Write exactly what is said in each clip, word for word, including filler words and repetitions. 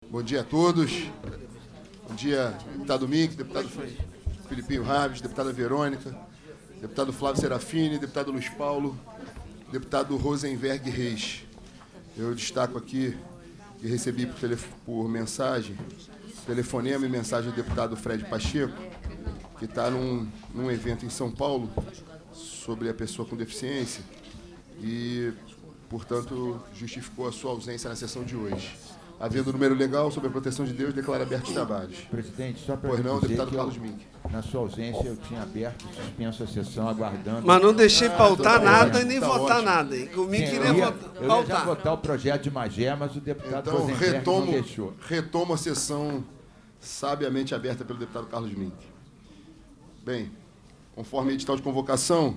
Bom dia a todos. Bom dia, deputado Mink, deputado Filipinho Raves, deputada Verônica, deputado Flávio Serafini, deputado Luiz Paulo, deputado Rosenberg Reis. Eu destaco aqui e recebi por, telef por mensagem, telefonema e mensagem do deputado Fred Pacheco, que está num, num evento em São Paulo sobre a pessoa com deficiência e, portanto, justificou a sua ausência na sessão de hoje. Havendo número legal sobre a proteção de Deus, declara aberto os trabalhos. Presidente, só para pois não, dizer deputado que Carlos eu, Mink. na sua ausência, eu tinha aberto e suspenso a sessão, aguardando... Mas não deixei Ah, pautar tá nada ótimo, e nem tá votar ótimo. nada. Hein? O Mink Sim, queria eu ia, votar, eu ia já pautar. votar o projeto de Magé, mas o deputado Então, Rosenberg retomo, não deixou. retomo a sessão sabiamente aberta pelo deputado Carlos Mink. Bem, conforme edital de convocação,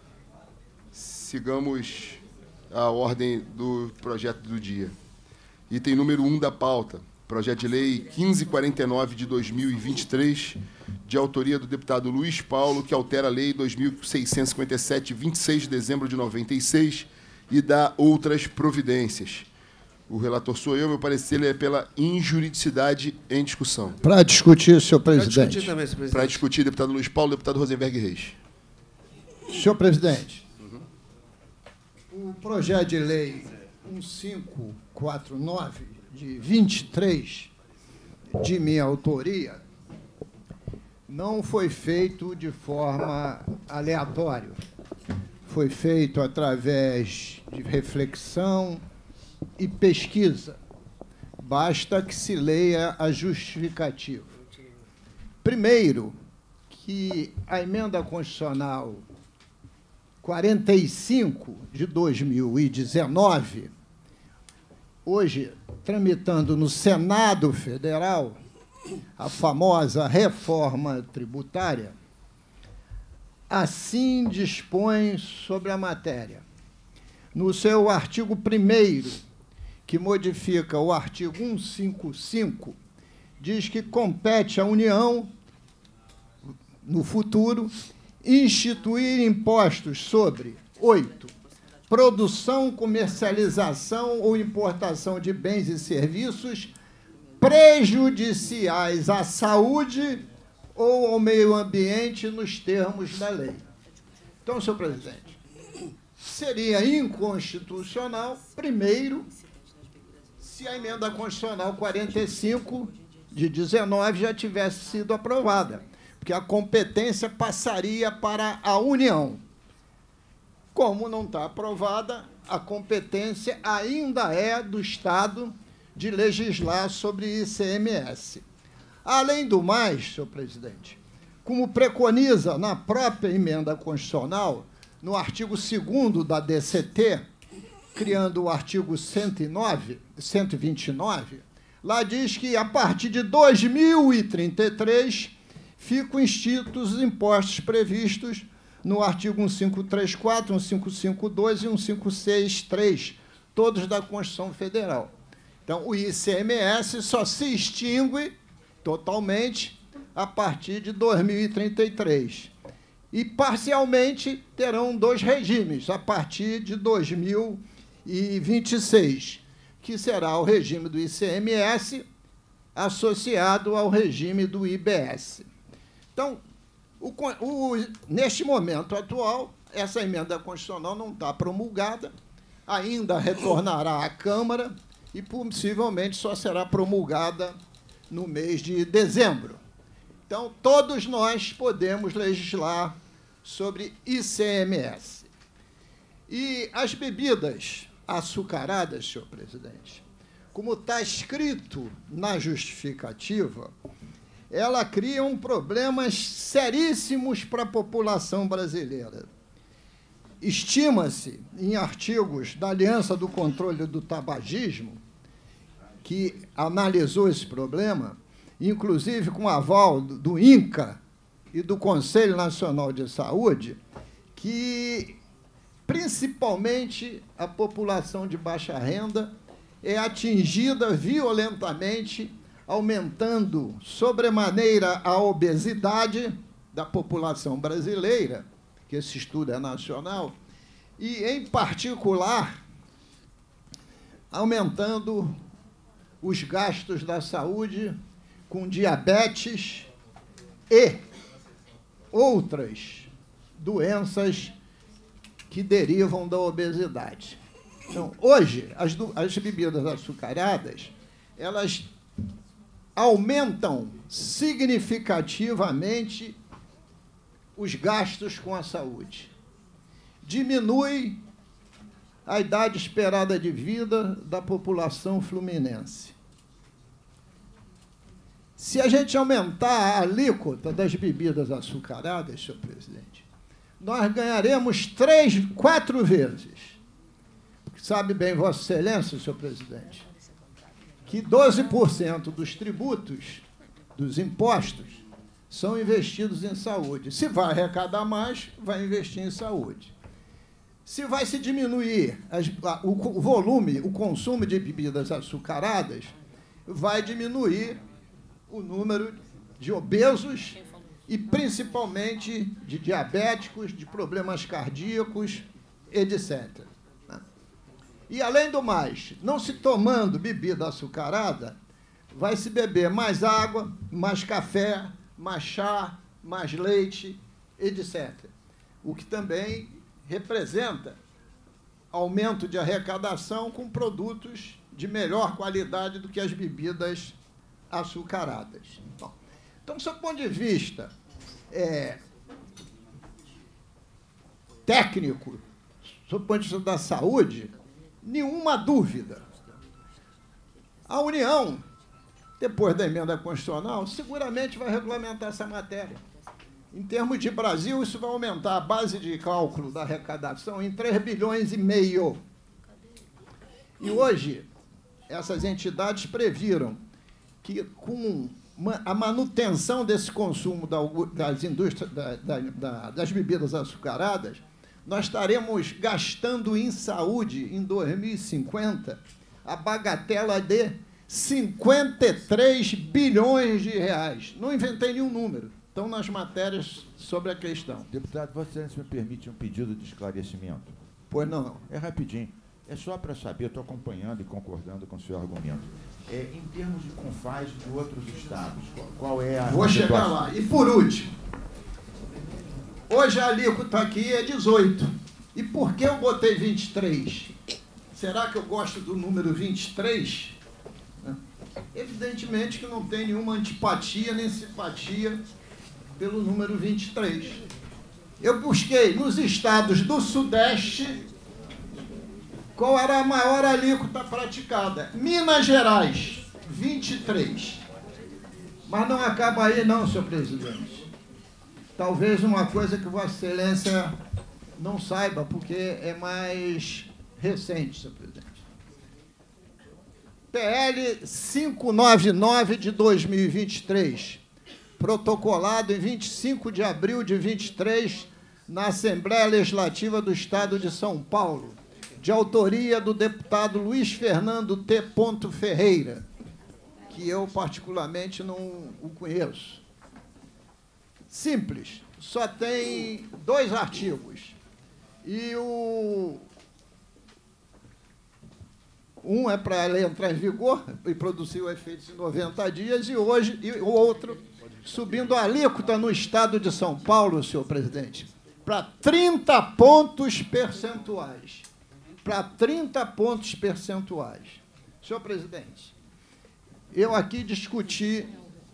sigamos a ordem do projeto do dia. Item número um da pauta, projeto de lei quinze quarenta e nove de dois mil e vinte e três, de autoria do deputado Luiz Paulo, que altera a lei dois mil seiscentos e cinquenta e sete, vinte e seis de dezembro de noventa e seis, e dá outras providências. O relator sou eu, meu parecer é pela injuridicidade em discussão. Para discutir, senhor Para presidente. discutir também, senhor Para presidente. discutir, deputado Luiz Paulo, deputado Rosenberg Reis. Senhor presidente, uhum. O projeto de lei mil quinhentos e quarenta e nove, de vinte e três, de minha autoria, não foi feito de forma aleatória. Foi feito através de reflexão e pesquisa. Basta que se leia a justificativa. Primeiro, que a emenda constitucional quarenta e cinco de dois mil e dezenove, hoje tramitando no Senado Federal, a famosa reforma tributária, assim dispõe sobre a matéria. No seu artigo primeiro, que modifica o artigo cento e cinquenta e cinco, diz que compete à União, no futuro, instituir impostos sobre, oito, produção, comercialização ou importação de bens e serviços prejudiciais à saúde ou ao meio ambiente nos termos da lei. Então, senhor presidente, seria inconstitucional, primeiro, se a emenda constitucional quarenta e cinco de dezenove já tivesse sido aprovada, porque a competência passaria para a União. Como não está aprovada, a competência ainda é do Estado de legislar sobre I C M S. Além do mais, senhor presidente, como preconiza na própria emenda constitucional, no artigo segundo da D C T, criando o artigo cento e nove, cento e vinte e nove, lá diz que, a partir de dois mil e trinta e três, ficam extintos os impostos previstos no artigo cento e cinquenta e três ponto quatro, cento e cinquenta e dois e cento e cinquenta e seis ponto três, todos da Constituição Federal. Então, o I C M S só se extingue totalmente a partir de dois mil e trinta e três. E, parcialmente, terão dois regimes, a partir de dois mil e vinte e seis, que será o regime do I C M S associado ao regime do I B S. Então, o, o, neste momento atual, essa emenda constitucional não está promulgada, ainda retornará à Câmara e, possivelmente, só será promulgada no mês de dezembro. Então, todos nós podemos legislar sobre I C M S. E as bebidas açucaradas, senhor presidente, como está escrito na justificativa, ela cria um problemas seríssimos para a população brasileira. Estima-se, em artigos da Aliança do Controle do Tabagismo, que analisou esse problema, inclusive com aval do INCA e do Conselho Nacional de Saúde, que, principalmente, a população de baixa renda é atingida violentamente, aumentando sobremaneira a obesidade da população brasileira, que esse estudo é nacional, e, em particular, aumentando os gastos da saúde com diabetes e outras doenças que derivam da obesidade. Então, hoje, as, do, as bebidas açucaradas, elas aumentam significativamente os gastos com a saúde. Diminui a idade esperada de vida da população fluminense. Se a gente aumentar a alíquota das bebidas açucaradas, senhor presidente, nós ganharemos três, quatro vezes. Sabe bem, Vossa Excelência, senhor presidente, que doze por cento dos tributos, dos impostos, são investidos em saúde. Se vai arrecadar mais, vai investir em saúde. Se vai se diminuir as, o, o volume, o consumo de bebidas açucaradas, vai diminuir o número de obesos e, principalmente, de diabéticos, de problemas cardíacos, etcétera. E, além do mais, não se tomando bebida açucarada, vai se beber mais água, mais café, mais chá, mais leite, etcétera. O que também representa aumento de arrecadação com produtos de melhor qualidade do que as bebidas açucaradas. Bom, então, do seu ponto de vista é, técnico, do seu ponto de vista da saúde, nenhuma dúvida. A União, depois da emenda constitucional, seguramente vai regulamentar essa matéria. Em termos de Brasil, isso vai aumentar a base de cálculo da arrecadação em três bilhões e meio. E hoje, essas entidades previram que, com a manutenção desse consumo das indústrias, da, da, da, das bebidas açucaradas, nós estaremos gastando em saúde, em dois mil e cinquenta, a bagatela de cinquenta e três bilhões de reais. Não inventei nenhum número. Estão nas matérias sobre a questão. Deputado, você me permite um pedido de esclarecimento? Pois não. É rapidinho. É só para saber, eu estou acompanhando e concordando com o seu argumento. É, em termos de CONFAS de outros estados, qual, qual é a... Vou chegar situação? lá. E, por último, hoje a alíquota aqui é dezoito. E por que eu botei vinte e três? Será que eu gosto do número vinte e três? Evidentemente que não tem nenhuma antipatia nem simpatia pelo número vinte e três. Eu busquei nos estados do Sudeste qual era a maior alíquota praticada. Minas Gerais, vinte e três. Mas não acaba aí não, senhor presidente. Talvez uma coisa que Vossa Excelência não saiba, porque é mais recente, senhor presidente. P L quinhentos e noventa e nove de dois mil e vinte e três, protocolado em vinte e cinco de abril de vinte e três, na Assembleia Legislativa do Estado de São Paulo, de autoria do deputado Luiz Fernando T. Ferreira, que eu particularmente não o conheço. Simples, só tem dois artigos. E o um é para a lei entrar em vigor e produzir o efeito em noventa dias, e hoje e o outro subindo a alíquota no estado de São Paulo, senhor presidente, para trinta pontos percentuais. Para trinta pontos percentuais. Senhor presidente, eu aqui discuti,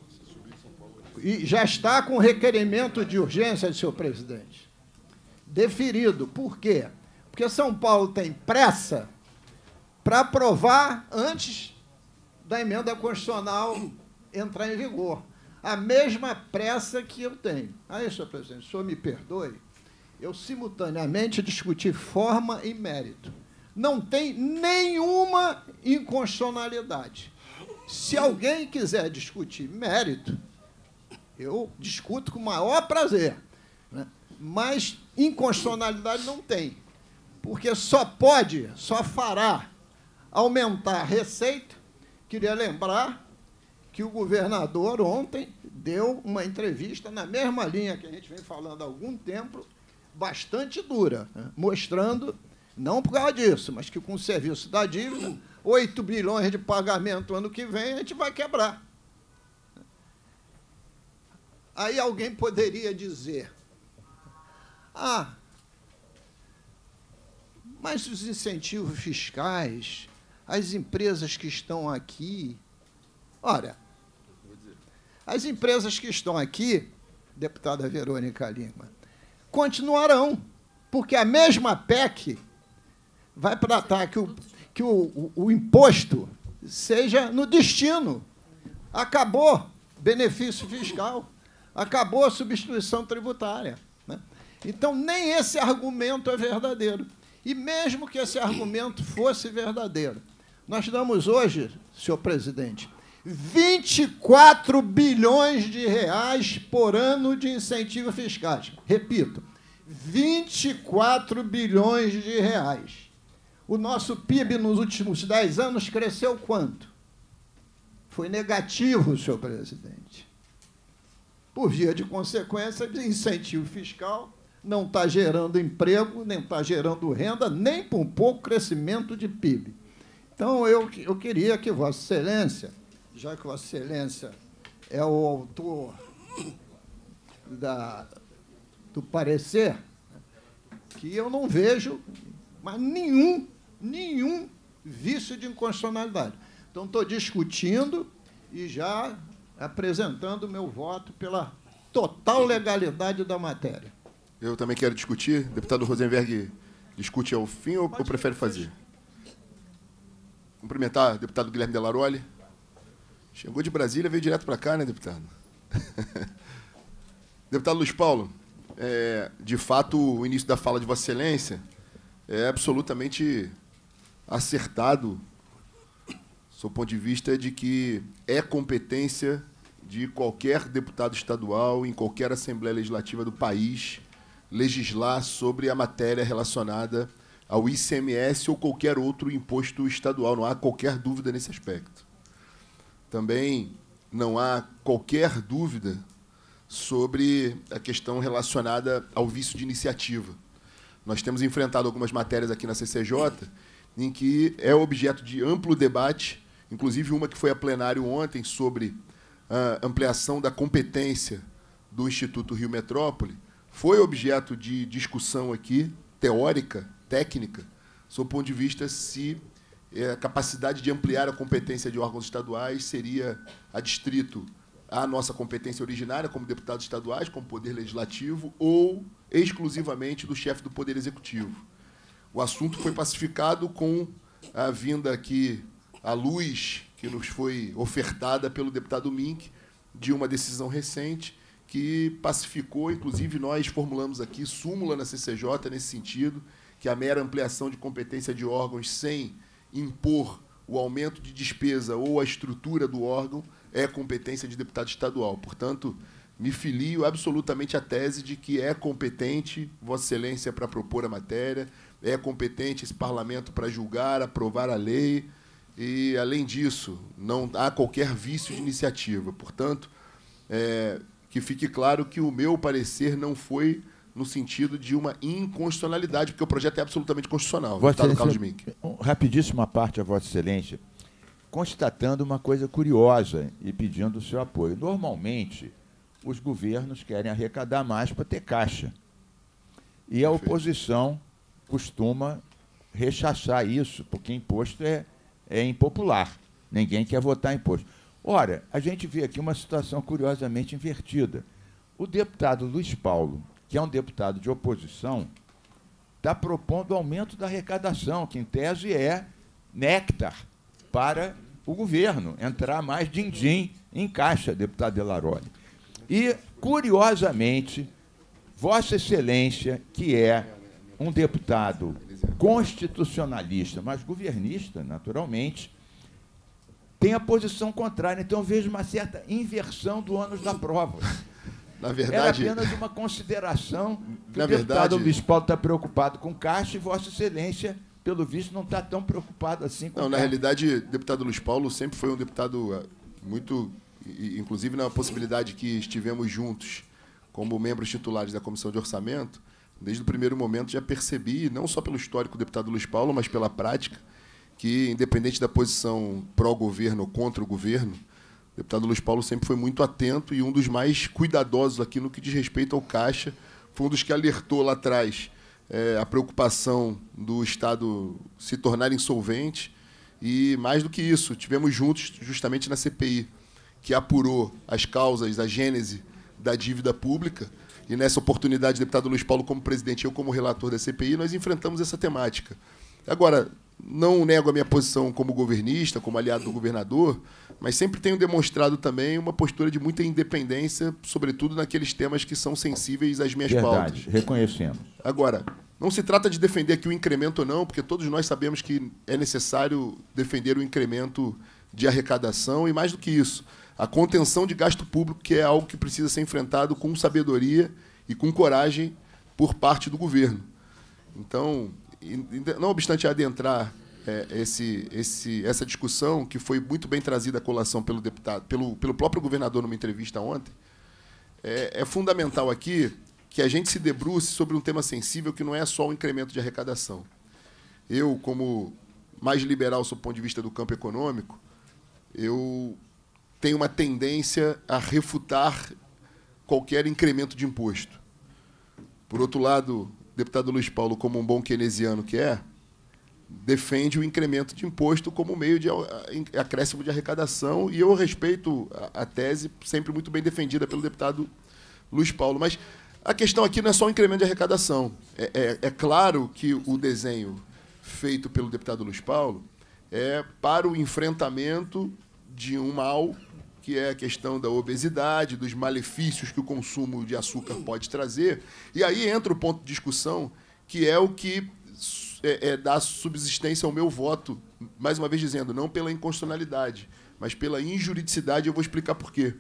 e já está com requerimento de urgência, senhor presidente, deferido. Por quê? Porque São Paulo tem pressa para aprovar antes da emenda constitucional entrar em vigor. A mesma pressa que eu tenho. Aí, senhor presidente, o senhor me perdoe, eu simultaneamente discuti forma e mérito. Não tem nenhuma inconstitucionalidade. Se alguém quiser discutir mérito, eu discuto com o maior prazer, né? Mas inconstitucionalidade não tem, porque só pode, só fará aumentar a receita. Queria lembrar que o governador ontem deu uma entrevista na mesma linha que a gente vem falando há algum tempo, bastante dura, né? Mostrando, não por causa disso, mas que com o serviço da dívida oito bilhões de pagamento ano que vem, a gente vai quebrar. Aí alguém poderia dizer, ah, mas os incentivos fiscais, as empresas que estão aqui... Ora, as empresas que estão aqui, deputada Verônica Lima, continuarão, porque a mesma P E C vai tratar que o, que o, o, o imposto seja no destino. Acabou benefício fiscal, acabou a substituição tributária, né? Então, nem esse argumento é verdadeiro. E mesmo que esse argumento fosse verdadeiro, nós damos hoje, senhor presidente, vinte e quatro bilhões de reais por ano de incentivos fiscais. Repito, vinte e quatro bilhões de reais. O nosso P I B nos últimos dez anos cresceu quanto? Foi negativo, senhor presidente. Por via de consequência, de incentivo fiscal não está gerando emprego, nem está gerando renda, nem por um pouco crescimento de P I B. Então, eu, eu queria que Vossa Excelência, já que Vossa Excelência é o autor da, do parecer, que eu não vejo mas nenhum, nenhum vício de inconstitucionalidade. Então, estou discutindo e já apresentando o meu voto pela total legalidade da matéria. Eu também quero discutir. Deputado Rosenberg discute ao fim ou, ou prefere fazer? Cumprimentar o deputado Guilherme Delaroli. Chegou de Brasília, veio direto para cá, né, deputado? Deputado Luiz Paulo, é, de fato, o início da fala de Vossa Excelência é absolutamente acertado, sob o ponto de vista de que é competência de qualquer deputado estadual, em qualquer Assembleia Legislativa do país, legislar sobre a matéria relacionada ao I C M S ou qualquer outro imposto estadual. Não há qualquer dúvida nesse aspecto. Também não há qualquer dúvida sobre a questão relacionada ao vício de iniciativa. Nós temos enfrentado algumas matérias aqui na C C J em que é objeto de amplo debate, inclusive uma que foi a plenário ontem sobre a ampliação da competência do Instituto Rio Metrópole, foi objeto de discussão aqui, teórica, técnica, sob o ponto de vista se a capacidade de ampliar a competência de órgãos estaduais seria adstrito à nossa competência originária como deputados estaduais, como poder legislativo, ou exclusivamente do chefe do Poder Executivo. O assunto foi pacificado com a vinda aqui à luz que nos foi ofertada pelo deputado Mink de uma decisão recente que pacificou, inclusive nós formulamos aqui súmula na C C J nesse sentido, que a mera ampliação de competência de órgãos sem impor o aumento de despesa ou a estrutura do órgão é competência de deputado estadual. Portanto, me filio absolutamente à tese de que é competente Vossa Excelência para propor a matéria, é competente esse parlamento para julgar, aprovar a lei, e, além disso, não há qualquer vício de iniciativa. Portanto, é, que fique claro que o meu parecer não foi no sentido de uma inconstitucionalidade, porque o projeto é absolutamente constitucional. Vossa Deputado Carlos Mink. Rapidíssima parte a Vossa Excelência, constatando uma coisa curiosa e pedindo o seu apoio. Normalmente, os governos querem arrecadar mais para ter caixa. E a oposição costuma rechaçar isso, porque imposto é, é impopular. Ninguém quer votar imposto. Ora, a gente vê aqui uma situação curiosamente invertida. O deputado Luiz Paulo, que é um deputado de oposição, está propondo aumento da arrecadação, que, em tese, é néctar para o governo, entrar mais din-din em caixa, deputado Delaroli. E, curiosamente, Vossa Excelência, que é um deputado constitucionalista, mas governista, naturalmente, tem a posição contrária. Então, eu vejo uma certa inversão do ônus da prova. Na verdade, era apenas uma consideração que na o deputado verdade, Luiz Paulo está preocupado com caixa e Vossa Excelência, pelo visto, não está tão preocupado assim com não, caixa. Na realidade, o deputado Luiz Paulo sempre foi um deputado muito, inclusive na possibilidade que estivemos juntos como membros titulares da Comissão de Orçamento, desde o primeiro momento já percebi, não só pelo histórico do deputado Luiz Paulo, mas pela prática, que, independente da posição pró-governo ou contra o governo, o deputado Luiz Paulo sempre foi muito atento e um dos mais cuidadosos aqui no que diz respeito ao Caixa. Foi um dos que alertou lá atrás é, a preocupação do Estado se tornar insolvente. E, mais do que isso, tivemos juntos, justamente na C P I, que apurou as causas, a gênese da dívida pública. E, nessa oportunidade, o deputado Luiz Paulo, como presidente, eu como relator da C P I, nós enfrentamos essa temática. Agora, não nego a minha posição como governista, como aliado do governador, mas sempre tenho demonstrado também uma postura de muita independência, sobretudo naqueles temas que são sensíveis às minhas Verdade, pautas. reconhecemos. Agora, não se trata de defender aqui o incremento ou não, porque todos nós sabemos que é necessário defender o incremento de arrecadação e, mais do que isso, a contenção de gasto público, que é algo que precisa ser enfrentado com sabedoria e com coragem por parte do governo. Então, não obstante adentrar é, esse, esse, essa discussão, que foi muito bem trazida à colação pelo deputado, pelo, pelo próprio governador numa entrevista ontem, é, é fundamental aqui que a gente se debruce sobre um tema sensível que não é só o incremento de arrecadação. Eu, como mais liberal sob o ponto de vista do campo econômico, eu tenho uma tendência a refutar qualquer incremento de imposto. Por outro lado, o deputado Luiz Paulo, como um bom keynesiano que é, defende o incremento de imposto como meio de acréscimo de arrecadação, e eu respeito a tese sempre muito bem defendida pelo deputado Luiz Paulo. Mas a questão aqui não é só o incremento de arrecadação. É, é, é claro que o desenho feito pelo deputado Luiz Paulo é para o enfrentamento de um mal, que é a questão da obesidade, dos malefícios que o consumo de açúcar pode trazer. E aí entra o ponto de discussão, que é o que é, é, dá subsistência ao meu voto, mais uma vez dizendo, não pela inconstitucionalidade, mas pela injuridicidade. Eu vou explicar por quê.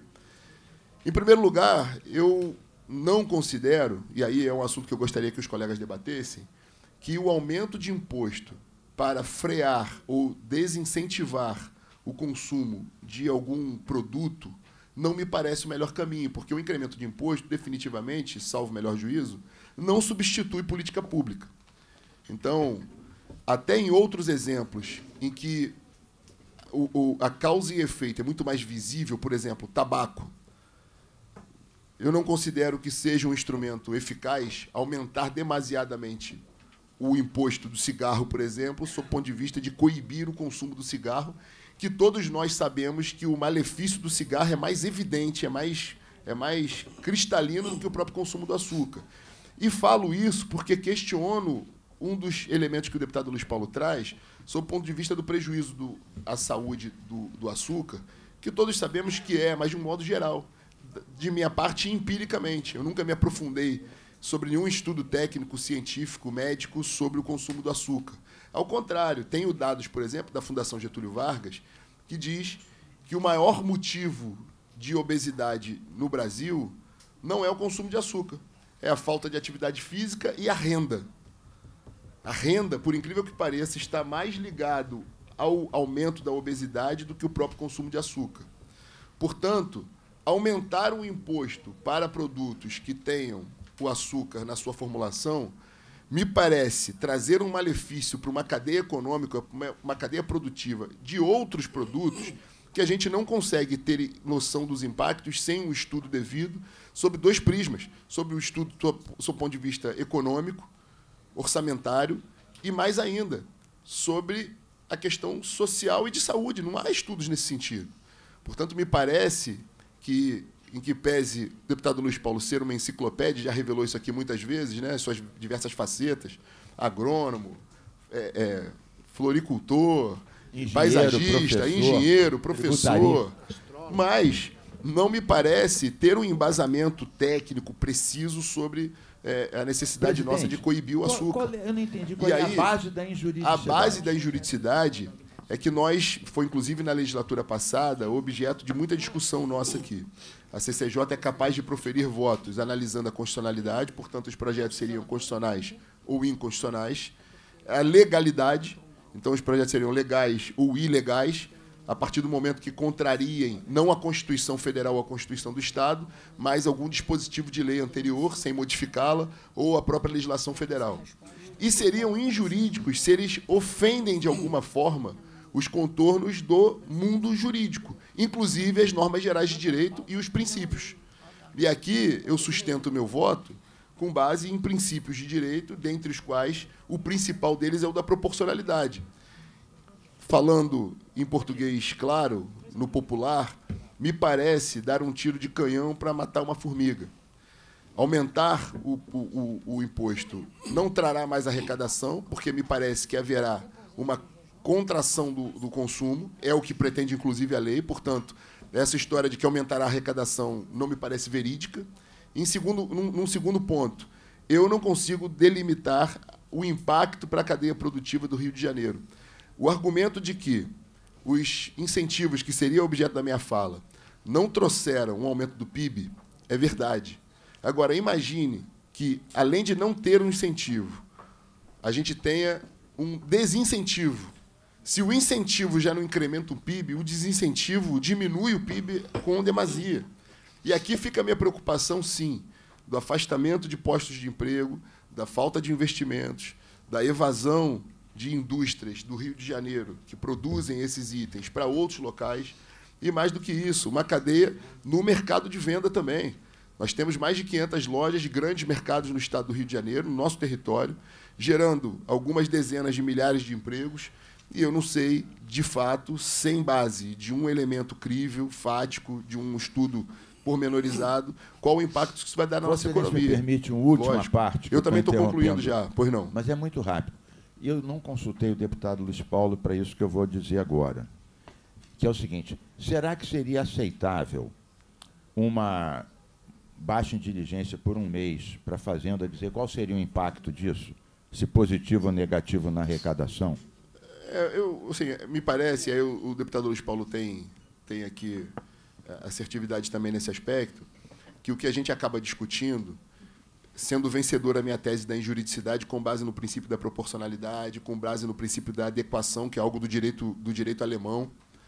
Em primeiro lugar, eu não considero, e aí é um assunto que eu gostaria que os colegas debatessem, que o aumento de imposto para frear ou desincentivar o consumo de algum produto não me parece o melhor caminho, porque o incremento de imposto, definitivamente, salvo o melhor juízo, não substitui política pública. Então, até em outros exemplos em que o, o, a causa e efeito é muito mais visível, por exemplo, tabaco, eu não considero que seja um instrumento eficaz aumentar demasiadamente o imposto do cigarro, por exemplo, sob o ponto de vista de coibir o consumo do cigarro, que todos nós sabemos que o malefício do cigarro é mais evidente, é mais, é mais cristalino do que o próprio consumo do açúcar. E falo isso porque questiono um dos elementos que o deputado Luiz Paulo traz, sob o ponto de vista do prejuízo do, à saúde do, do açúcar, que todos sabemos que é, mas de um modo geral. De minha parte, empiricamente. Eu nunca me aprofundei sobre nenhum estudo técnico, científico, médico sobre o consumo do açúcar. Ao contrário, tenho dados, por exemplo, da Fundação Getúlio Vargas, que diz que o maior motivo de obesidade no Brasil não é o consumo de açúcar, é a falta de atividade física e a renda. A renda, por incrível que pareça, está mais ligado ao aumento da obesidade do que o próprio consumo de açúcar. Portanto, aumentar o imposto para produtos que tenham o açúcar na sua formulação me parece trazer um malefício para uma cadeia econômica, uma cadeia produtiva de outros produtos que a gente não consegue ter noção dos impactos sem um estudo devido sobre dois prismas, sobre o estudo do seu ponto de vista econômico, orçamentário e, mais ainda, sobre a questão social e de saúde. Não há estudos nesse sentido. Portanto, me parece que, em que pese o deputado Luiz Paulo ser uma enciclopédia, já revelou isso aqui muitas vezes, né, suas diversas facetas, agrônomo, é, é, floricultor, engenheiro, paisagista, professor, engenheiro, professor, mas não me parece ter um embasamento técnico preciso sobre é, a necessidade Presidente, nossa de coibir o açúcar. Qual, qual, eu não entendi qual e é aí, a base da injuridicidade. A base da injuridicidade é que nós, foi inclusive na legislatura passada, objeto de muita discussão nossa aqui. A C C J é capaz de proferir votos analisando a constitucionalidade, portanto, os projetos seriam constitucionais ou inconstitucionais. A legalidade, então os projetos seriam legais ou ilegais, a partir do momento que contrariem não a Constituição Federal ou a Constituição do Estado, mas algum dispositivo de lei anterior, sem modificá-la, ou a própria legislação federal. e seriam injurídicos se eles ofendem, de alguma forma, os contornos do mundo jurídico, inclusive as normas gerais de direito e os princípios. E aqui eu sustento o meu voto com base em princípios de direito, dentre os quais o principal deles é o da proporcionalidade. Falando em português claro, no popular, me parece dar um tiro de canhão para matar uma formiga. Aumentar o, o, o, o imposto não trará mais arrecadação, porque me parece que haverá uma contração do, do consumo, é o que pretende, inclusive, a lei. Portanto, essa história de que aumentará a arrecadação não me parece verídica. Em segundo, num, num segundo ponto, eu não consigo delimitar o impacto para a cadeia produtiva do Rio de Janeiro. O argumento de que os incentivos, que seria objeto da minha fala, não trouxeram um aumento do P I B, é verdade. Agora, imagine que, além de não ter um incentivo, a gente tenha um desincentivo. Se o incentivo já não incrementa o P I B, o desincentivo diminui o P I B com demasia. E aqui fica a minha preocupação, sim, do afastamento de postos de emprego, da falta de investimentos, da evasão de indústrias do Rio de Janeiro que produzem esses itens para outros locais. E, mais do que isso, uma cadeia no mercado de venda também. Nós temos mais de quinhentas lojas de grandes mercados no estado do Rio de Janeiro, no nosso território, gerando algumas dezenas de milhares de empregos, e eu não sei, de fato, sem base de um elemento crível, fático, de um estudo pormenorizado, qual o impacto que isso vai dar na nossa economia. Me permite uma última Lógico. parte. Eu também estou concluindo já, pois não. Mas é muito rápido. Eu não consultei o deputado Luiz Paulo para isso que eu vou dizer agora, que é o seguinte: será que seria aceitável uma baixa em diligência por um mês para a Fazenda dizer qual seria o impacto disso, se positivo ou negativo na arrecadação? É, eu, assim, me parece, aí o, o deputado Luiz Paulo tem, tem aqui assertividade também nesse aspecto, que o que a gente acaba discutindo, sendo vencedora a minha tese da injuridicidade com base no princípio da proporcionalidade, com base no princípio da adequação, que é algo do direito, do direito alemão.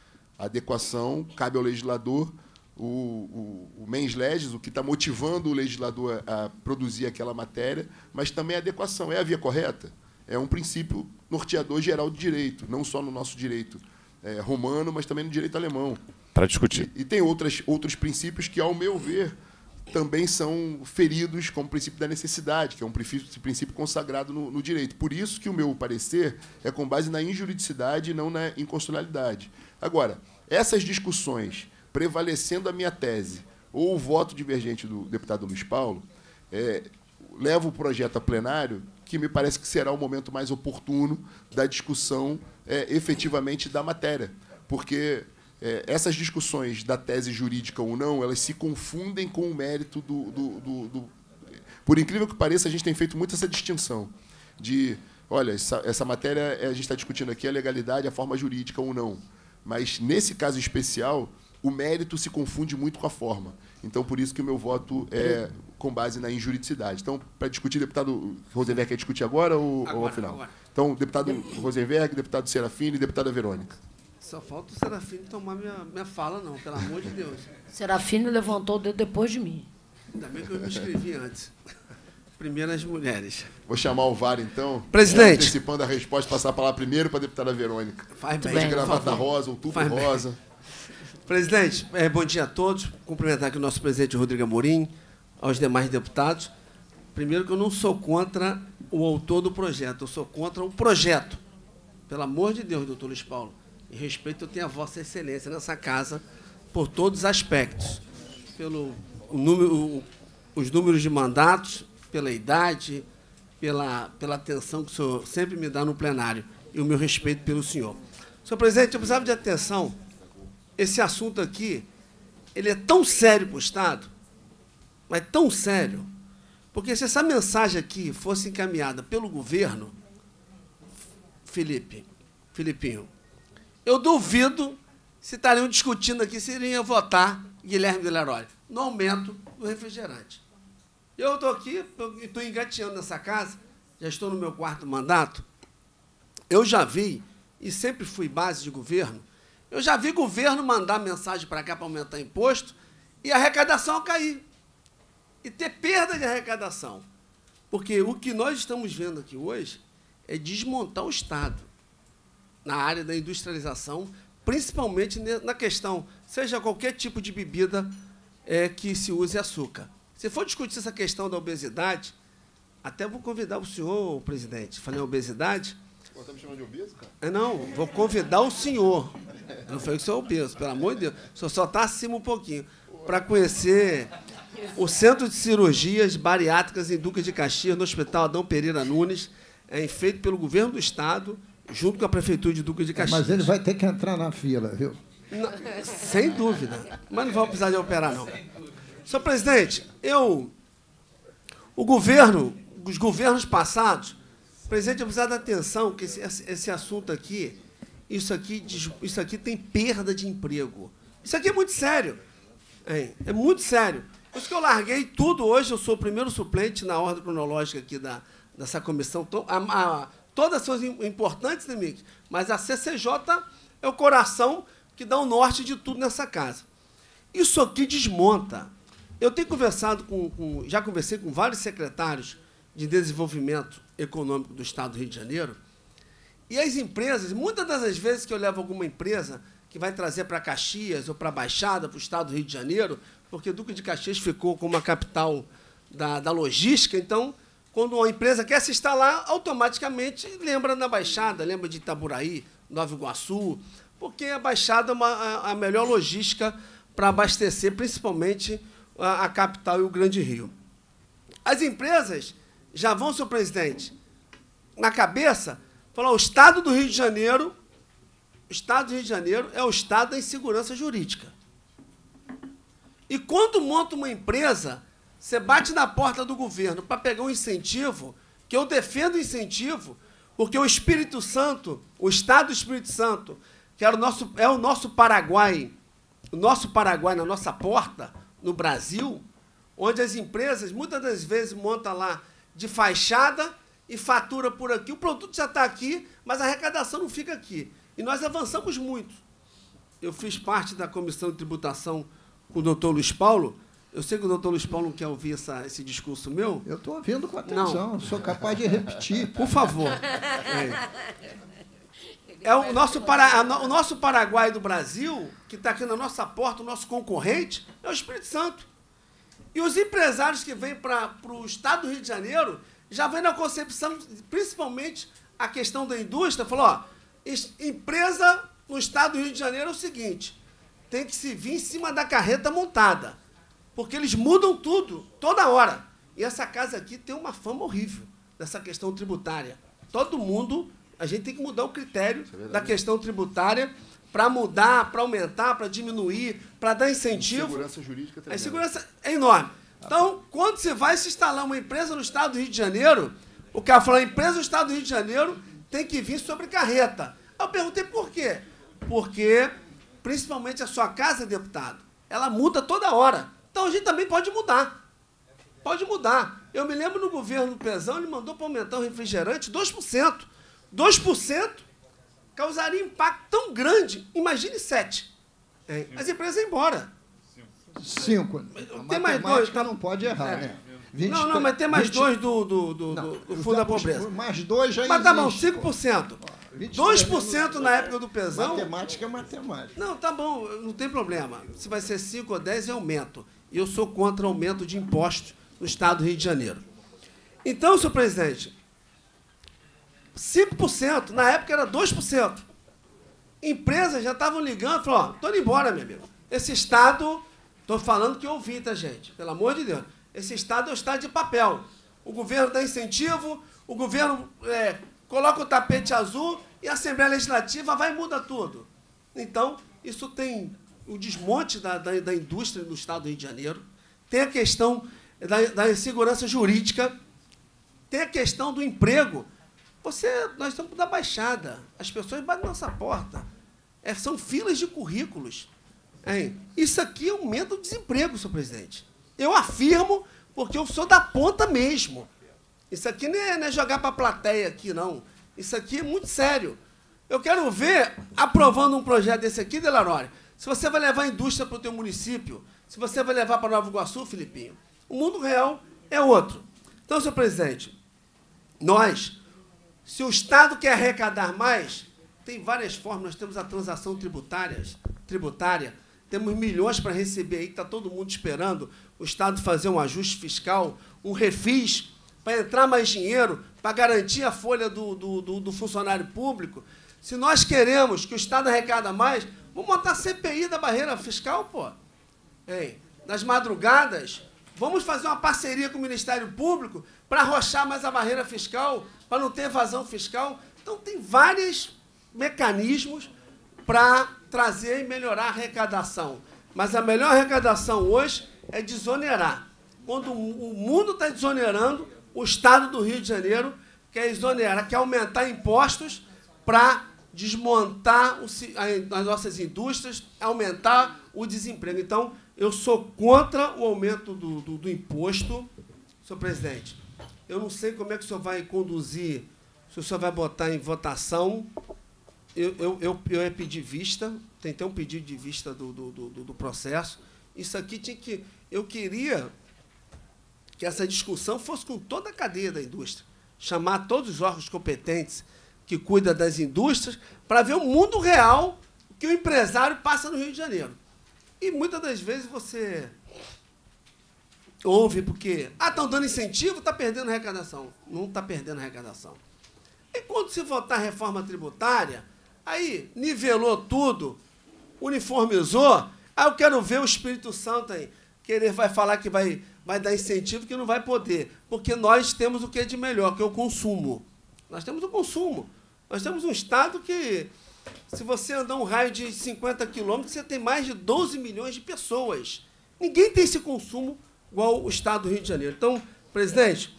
A adequação cabe ao legislador, o, o, o mens legis, o que está motivando o legislador a produzir aquela matéria, mas também a adequação. É a via correta? É um princípio norteador geral de direito, não só no nosso direito é, romano, mas também no direito alemão. Para discutir. E, e tem outras, outros princípios que, ao meu ver, também são feridos, como o princípio da necessidade, que é um princípio, princípio consagrado no, no direito. Por isso que o meu parecer é com base na injuridicidade e não na inconstitucionalidade. Agora, essas discussões, prevalecendo a minha tese ou o voto divergente do deputado Luiz Paulo, é, leva o projeto a plenário, que me parece que será o momento mais oportuno da discussão é, efetivamente da matéria. Porque é, essas discussões da tese jurídica ou não, elas se confundem com o mérito do, do, do, do... Por incrível que pareça, a gente tem feito muito essa distinção de, olha, essa, essa matéria, a gente está discutindo aqui a legalidade, a forma jurídica ou não. Mas, nesse caso especial, o mérito se confunde muito com a forma. Então, por isso que o meu voto é com base na injuridicidade. Então, para discutir, deputado Rosenberg quer discutir agora ou, agora, ou ao final? Agora. Então, deputado Rosenberg, deputado Serafini e deputada Verônica. Só falta o Serafini tomar minha, minha fala, não, pelo amor de Deus. Serafini levantou o dedo depois de mim. Ainda bem que eu me inscrevi antes. Primeiras mulheres. Vou chamar o V A R, então. Presidente. Antecipando a resposta, passar a palavra primeiro para a deputada Verônica. Faz bem. bem. De gravata rosa, outubro rosa. Bem. Presidente, é, bom dia a todos. Cumprimentar aqui o nosso presidente Rodrigo Amorim, aos demais deputados. Primeiro que eu não sou contra o autor do projeto, eu sou contra o projeto. Pelo amor de Deus, doutor Luiz Paulo. Em respeito, eu tenho a vossa excelência nessa casa, por todos os aspectos. Pelo o número, o, os números de mandatos, pela idade, pela, pela atenção que o senhor sempre me dá no plenário e o meu respeito pelo senhor. Senhor presidente, eu precisava de atenção. Esse assunto aqui, ele é tão sério para o Estado, mas tão sério, porque se essa mensagem aqui fosse encaminhada pelo governo, Felipe, Filipinho, eu duvido se estariam discutindo aqui se iriam votar Guilherme de Leroy no aumento do refrigerante. Eu estou aqui, estou engateando nessa casa, já estou no meu quarto mandato, eu já vi, e sempre fui base de governo, eu já vi governo mandar mensagem para cá para aumentar imposto e a arrecadação cair. E ter perda de arrecadação. Porque o que nós estamos vendo aqui hoje é desmontar o Estado na área da industrialização, principalmente na questão, seja qualquer tipo de bebida é, que se use açúcar. Se for discutir essa questão da obesidade, até vou convidar o senhor, presidente, falei obesidade. Pô, tá me chamando de obeso, cara? É, não, vou convidar o senhor. Eu não falei que o senhor é obeso, pelo amor de Deus. O senhor só está acima um pouquinho. Para conhecer o Centro de Cirurgias Bariátricas em Duque de Caxias, no Hospital Adão Pereira Nunes, é feito pelo governo do Estado, junto com a Prefeitura de Duque de Caxias. Mas ele vai ter que entrar na fila, viu? Não, sem dúvida. Mas não vai precisar de operar, não. Senhor presidente, eu... O governo, os governos passados, presidente, eu preciso dar atenção, que esse, esse assunto aqui, isso aqui, isso aqui tem perda de emprego. Isso aqui é muito sério. É, é muito sério. Por isso que eu larguei tudo hoje, eu sou o primeiro suplente na ordem cronológica aqui da, dessa comissão. A, a, todas são importantes, né, Mick? Mas a C C J é o coração que dá o norte de tudo nessa casa. Isso aqui desmonta. Eu tenho conversado com, com... Já conversei com vários secretários de desenvolvimento econômico do Estado do Rio de Janeiro, e as empresas, muitas das vezes que eu levo alguma empresa que vai trazer para Caxias ou para a Baixada, para o Estado do Rio de Janeiro, porque Duque de Caxias ficou como a capital da, da logística, então, quando uma empresa quer se instalar, automaticamente lembra da Baixada, lembra de Itaburaí, Nova Iguaçu, porque a Baixada é uma, a melhor logística para abastecer, principalmente, a, a capital e o Grande Rio. As empresas já vão, senhor presidente, na cabeça, falar o Estado do Rio de Janeiro, o Estado do Rio de Janeiro é o Estado da insegurança jurídica. E quando monta uma empresa, você bate na porta do governo para pegar um incentivo, que eu defendo o incentivo, porque o Espírito Santo, o Estado do Espírito Santo, que era o nosso, é o nosso Paraguai, o nosso Paraguai na nossa porta, no Brasil, onde as empresas, muitas das vezes, montam lá de fachada e fatura por aqui. O produto já está aqui, mas a arrecadação não fica aqui. E nós avançamos muito. Eu fiz parte da comissão de tributação com o doutor Luiz Paulo. Eu sei que o doutor Luiz Paulo não quer ouvir essa, esse discurso meu. Eu estou ouvindo com atenção, não. Sou capaz de repetir. Por favor. É, é o, nosso para, o nosso Paraguai do Brasil, que está aqui na nossa porta, o nosso concorrente, é o Espírito Santo. E os empresários que vêm para o Estado do Rio de Janeiro já vêm na concepção, principalmente a questão da indústria, falou, ó, empresa no Estado do Rio de Janeiro é o seguinte, tem que se vir em cima da carreta montada, porque eles mudam tudo, toda hora. E essa casa aqui tem uma fama horrível dessa questão tributária. Todo mundo, a gente tem que mudar o critério é da questão tributária para mudar, para aumentar, para diminuir, para dar incentivo. A segurança jurídica também. A segurança é enorme. Então, quando você vai se instalar uma empresa no Estado do Rio de Janeiro, o cara fala, a empresa do Estado do Rio de Janeiro tem que vir sobre carreta. Eu perguntei por quê? Porque, principalmente a sua casa, deputado, ela muda toda hora. Então, a gente também pode mudar. Pode mudar. Eu me lembro no governo do Pezão, ele mandou para aumentar o refrigerante dois por cento. dois por cento causaria impacto tão grande. Imagine sete. É. As empresas iam embora. Cinco. A tem mais dois. Não pode errar, é. né? vinte, não, não, mas tem mais vinte... dois do, do, do, não, do Fundo da Pobreza. Mais dois já Mas tá bom, existe, cinco por cento. dois por cento na época do Pezão. Matemática é matemática. Não, tá bom, não tem problema. Se vai ser cinco ou dez, é aumento. E eu sou contra aumento de impostos no Estado do Rio de Janeiro. Então, senhor presidente, cinco por cento, na época era dois por cento. Empresas já estavam ligando e falaram, ó, estou indo embora, meu amigo. Esse Estado, estou falando que eu ouvi, tá, gente? Pelo amor de Deus. Esse Estado é o Estado de papel. O governo dá incentivo, o governo é, coloca o tapete azul e a Assembleia Legislativa vai e muda tudo. Então, isso tem o desmonte da, da, da indústria no Estado do Rio de Janeiro, tem a questão da, da insegurança jurídica, tem a questão do emprego. Você, nós estamos da Baixada, as pessoas batem na nossa porta. É, são filas de currículos. Hein? Isso aqui aumenta o desemprego, senhor presidente. Eu afirmo, porque eu sou da ponta mesmo. Isso aqui não é, não é jogar para a plateia aqui, não. Isso aqui é muito sério. Eu quero ver, aprovando um projeto desse aqui, Delarore, se você vai levar a indústria para o teu município, se você vai levar para Nova Iguaçu, Filipinho. O mundo real é outro. Então, senhor presidente, nós, se o Estado quer arrecadar mais, tem várias formas. Nós temos a transação tributária, tributária temos milhões para receber aí, que está todo mundo esperando o Estado fazer um ajuste fiscal, um refis, para entrar mais dinheiro, para garantir a folha do, do, do, do funcionário público. Se nós queremos que o Estado arrecada mais, vamos montar a C P I da barreira fiscal, pô. Hein? Nas madrugadas, vamos fazer uma parceria com o Ministério Público para arrochar mais a barreira fiscal, para não ter evasão fiscal. Então, tem vários mecanismos para trazer e melhorar a arrecadação. Mas a melhor arrecadação hoje é desonerar. Quando o mundo está desonerando, o Estado do Rio de Janeiro quer exonerar, quer aumentar impostos para desmontar as nossas indústrias, aumentar o desemprego. Então, eu sou contra o aumento do, do, do imposto, senhor presidente. Eu não sei como é que o senhor vai conduzir, se o senhor vai botar em votação. Eu, eu, eu, eu ia pedir vista, tem até um pedido de vista do, do, do, do processo. Isso aqui tinha que... Eu queria que essa discussão fosse com toda a cadeia da indústria, chamar todos os órgãos competentes que cuidam das indústrias para ver o mundo real que o empresário passa no Rio de Janeiro. E muitas das vezes você ouve porque, ah, estão dando incentivo, está perdendo arrecadação. Não está perdendo arrecadação. E quando se votar reforma tributária, aí nivelou tudo, uniformizou, aí eu quero ver o Espírito Santo aí, querer vai falar que vai, vai dar incentivo, que não vai poder, porque nós temos o que é de melhor, que é o consumo. Nós temos o consumo. Nós temos um Estado que, se você andar um raio de cinquenta quilômetros, você tem mais de doze milhões de pessoas. Ninguém tem esse consumo igual o Estado do Rio de Janeiro. Então, presidente,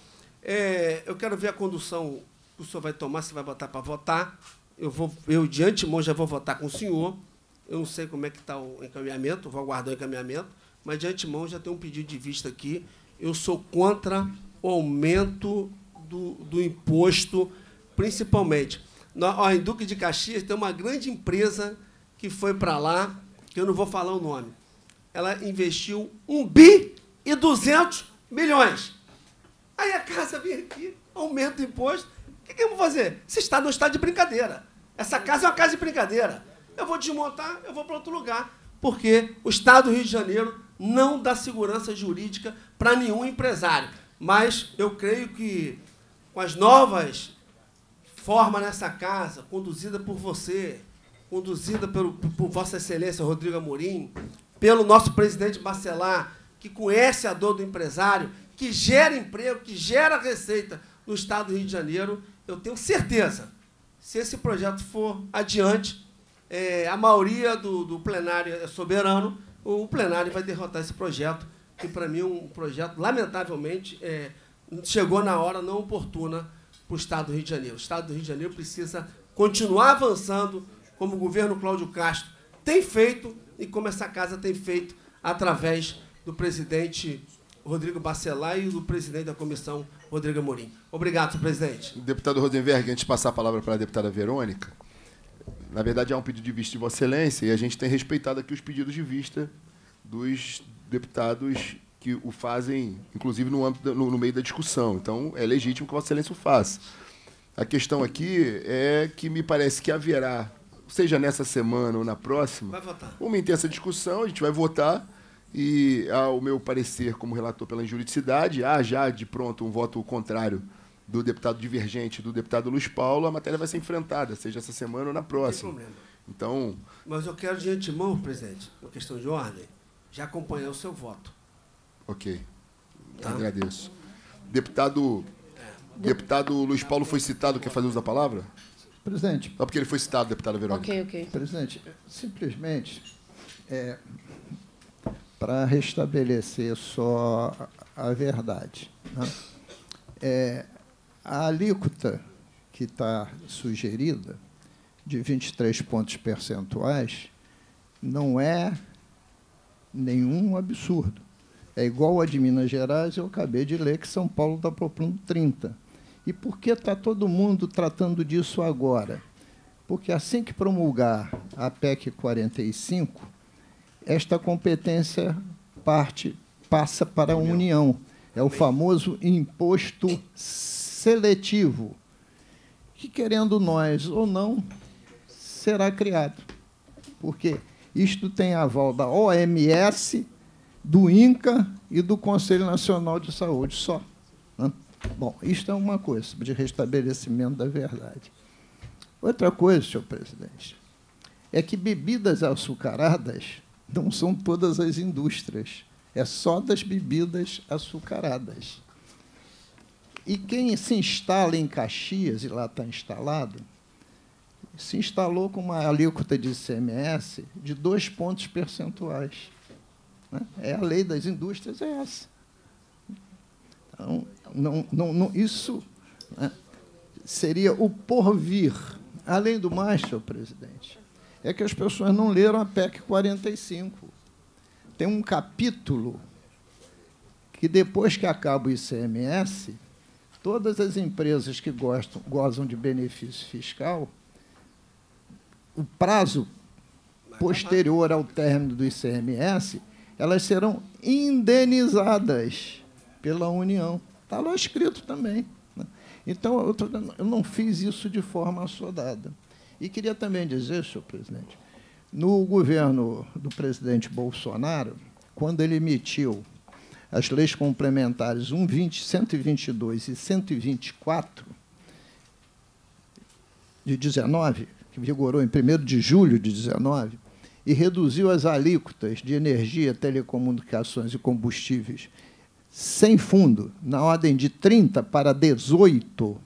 é, eu quero ver a condução que o senhor vai tomar, se vai botar para votar. Eu, vou, eu, de antemão, já vou votar com o senhor. Eu não sei como é que está o encaminhamento, vou aguardar o encaminhamento, mas, de antemão, já tenho um pedido de vista aqui. Eu sou contra o aumento do, do imposto, principalmente. No, ó, em Duque de Caxias tem uma grande empresa que foi para lá, que eu não vou falar o nome. Ela investiu um bi e duzentos milhões. Aí a casa vem aqui, aumenta o imposto. O que, que eu vou fazer? Esse Estado não está de brincadeira. Essa casa é uma casa de brincadeira. Eu vou desmontar, eu vou para outro lugar. Porque o Estado do Rio de Janeiro não dá segurança jurídica para nenhum empresário. Mas eu creio que, com as novas formas nessa casa, conduzida por você, conduzida pelo, por Vossa Excelência Rodrigo Amorim, pelo nosso presidente Bacelar, que conhece a dor do empresário, que gera emprego, que gera receita no Estado do Rio de Janeiro, eu tenho certeza, se esse projeto for adiante, é, a maioria do, do plenário é soberano, o plenário vai derrotar esse projeto, que, para mim, é um projeto, lamentavelmente, é, chegou na hora não oportuna para o Estado do Rio de Janeiro. O Estado do Rio de Janeiro precisa continuar avançando, como o governo Cláudio Castro tem feito e como essa casa tem feito através do presidente Rodrigo Bacelar e do presidente da comissão, Rodrigo Amorim. Obrigado, senhor presidente. Deputado Rosenberg, antes de passar a palavra para a deputada Verônica, na verdade, há um pedido de vista de Vossa Excelência e a gente tem respeitado aqui os pedidos de vista dos deputados que o fazem, inclusive, no, âmbito, no, no meio da discussão. Então, é legítimo que Vossa Excelência o faça. A questão aqui é que me parece que haverá, seja nessa semana ou na próxima, vai votar. Uma intensa discussão, a gente vai votar e, ao meu parecer, como relator pela injuridicidade, há já, de pronto, um voto contrário do deputado divergente, do deputado Luiz Paulo, a matéria vai ser enfrentada, seja essa semana ou na próxima. Não tem problema. Então... Mas eu quero, de antemão, presidente, uma questão de ordem, já acompanhar o seu voto. Ok. Tá. Agradeço. Deputado, deputado Luiz Paulo foi citado, quer fazer uso da palavra? Presidente. Só porque ele foi citado, deputada Verônica. Ok, ok. Presidente, simplesmente, é, para restabelecer só a verdade, né? É, a alíquota que está sugerida, de vinte e três pontos percentuais, não é nenhum absurdo. É igual a de Minas Gerais, eu acabei de ler que São Paulo está propondo trinta. E por que está todo mundo tratando disso agora? Porque assim que promulgar a P E C quarenta e cinco, esta competência parte, passa para a União. É o famoso imposto seletivo, que, querendo nós ou não, será criado. Porque isto tem aval da O M S, do INCA e do Conselho Nacional de Saúde, só. Né? Bom, isto é uma coisa de restabelecimento da verdade. Outra coisa, senhor presidente, é que bebidas açucaradas não são todas as indústrias, é só das bebidas açucaradas. E quem se instala em Caxias, e lá está instalado, se instalou com uma alíquota de I C M S de dois pontos percentuais. Né? É a lei das indústrias, é essa. Então, não, não, não, isso, né, seria o porvir. Além do mais, senhor presidente, é que as pessoas não leram a P E C quarenta e cinco. Tem um capítulo que, depois que acaba o I C M S, todas as empresas que gostam, gozam de benefício fiscal, o prazo posterior ao término do I C M S, elas serão indenizadas pela União. Está lá escrito também. Né? Então, eu, tô, eu não fiz isso de forma assodada. E queria também dizer, senhor presidente, no governo do presidente Bolsonaro, quando ele emitiu as leis complementares cento e vinte e dois e cento e vinte e quatro, de dezenove, que vigorou em primeiro de julho de dezenove, e reduziu as alíquotas de energia, telecomunicações e combustíveis sem fundo, na ordem de trinta para dezoito,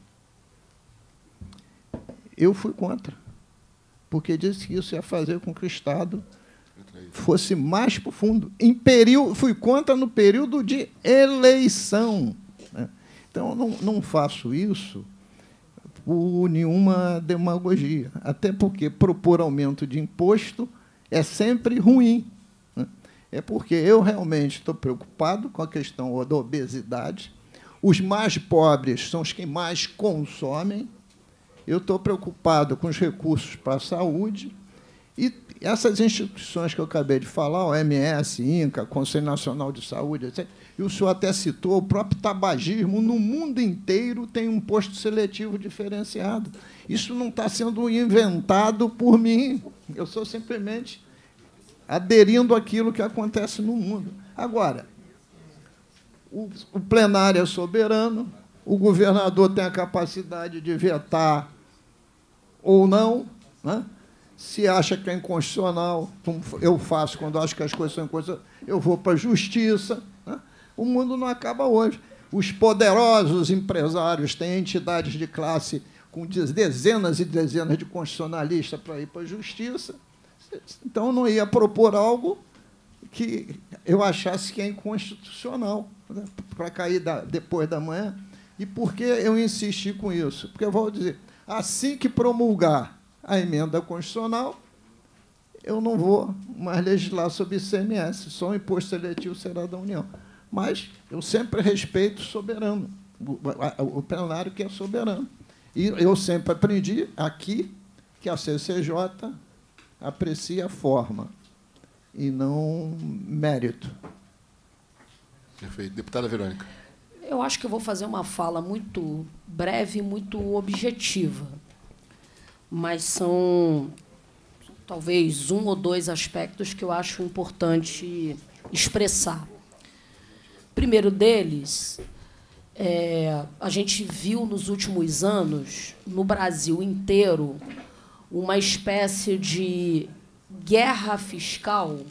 eu fui contra, porque disse que isso ia fazer com que o Estado fosse mais profundo. Em período, fui contra no período de eleição. Né? Então, não, não faço isso por nenhuma demagogia, até porque propor aumento de imposto é sempre ruim. Né? É porque eu realmente estou preocupado com a questão da obesidade. Os mais pobres são os que mais consomem. Eu estou preocupado com os recursos para a saúde. E essas instituições que eu acabei de falar, o O M S, INCA, Conselho Nacional de Saúde, etcétera, e o senhor até citou, o próprio tabagismo, no mundo inteiro tem um imposto seletivo diferenciado. Isso não está sendo inventado por mim. Eu sou simplesmente aderindo àquilo que acontece no mundo. Agora, o, o plenário é soberano, o governador tem a capacidade de vetar ou não, né? Se acha que é inconstitucional, como eu faço quando acho que as coisas são inconstitucionais, eu vou para a justiça. Né? O mundo não acaba hoje. Os poderosos empresários têm entidades de classe com dezenas e dezenas de constitucionalistas para ir para a justiça. Então, eu não ia propor algo que eu achasse que é inconstitucional, né? Para cair da, depois da manhã. E por que eu insisti com isso? Porque eu vou dizer, assim que promulgar a emenda constitucional, eu não vou mais legislar sobre I C M S, só o imposto seletivo será da União. Mas eu sempre respeito o soberano, o plenário que é soberano. E eu sempre aprendi aqui que a C C J aprecia a forma e não mérito. Perfeito. Deputada Verônica. Eu acho que eu vou fazer uma fala muito breve, muito objetiva, mas são talvez um ou dois aspectos que eu acho importante expressar. Primeiro deles, é, a gente viu nos últimos anos, no Brasil inteiro, uma espécie de guerra fiscal,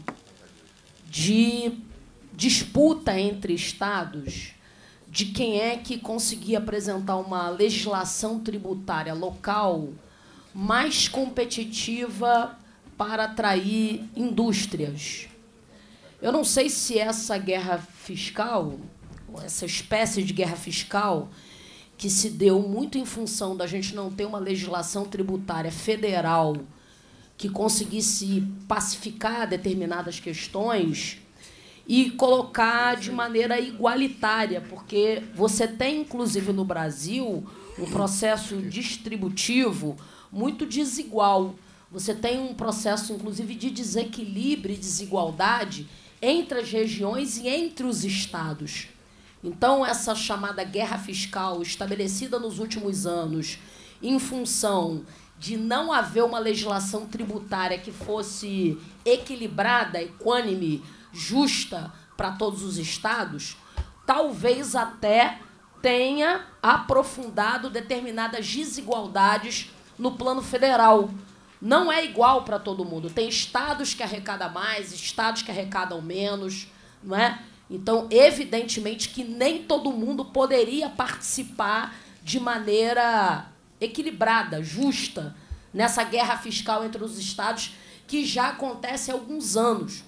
de disputa entre estados, de quem é que conseguia apresentar uma legislação tributária local mais competitiva para atrair indústrias. Eu não sei se essa guerra fiscal, essa espécie de guerra fiscal, que se deu muito em função da gente não ter uma legislação tributária federal que conseguisse pacificar determinadas questões e colocar de maneira igualitária, porque você tem, inclusive, no Brasil, um processo distributivo muito desigual. Você tem um processo, inclusive, de desequilíbrio e desigualdade entre as regiões e entre os estados. Então, essa chamada guerra fiscal estabelecida nos últimos anos em função de não haver uma legislação tributária que fosse equilibrada, equânime, justa para todos os estados, talvez até tenha aprofundado determinadas desigualdades no plano federal. Não é igual para todo mundo. Tem estados que arrecadam mais, estados que arrecadam menos, não é? Então, evidentemente que nem todo mundo poderia participar de maneira equilibrada, justa, nessa guerra fiscal entre os estados, que já acontece há alguns anos.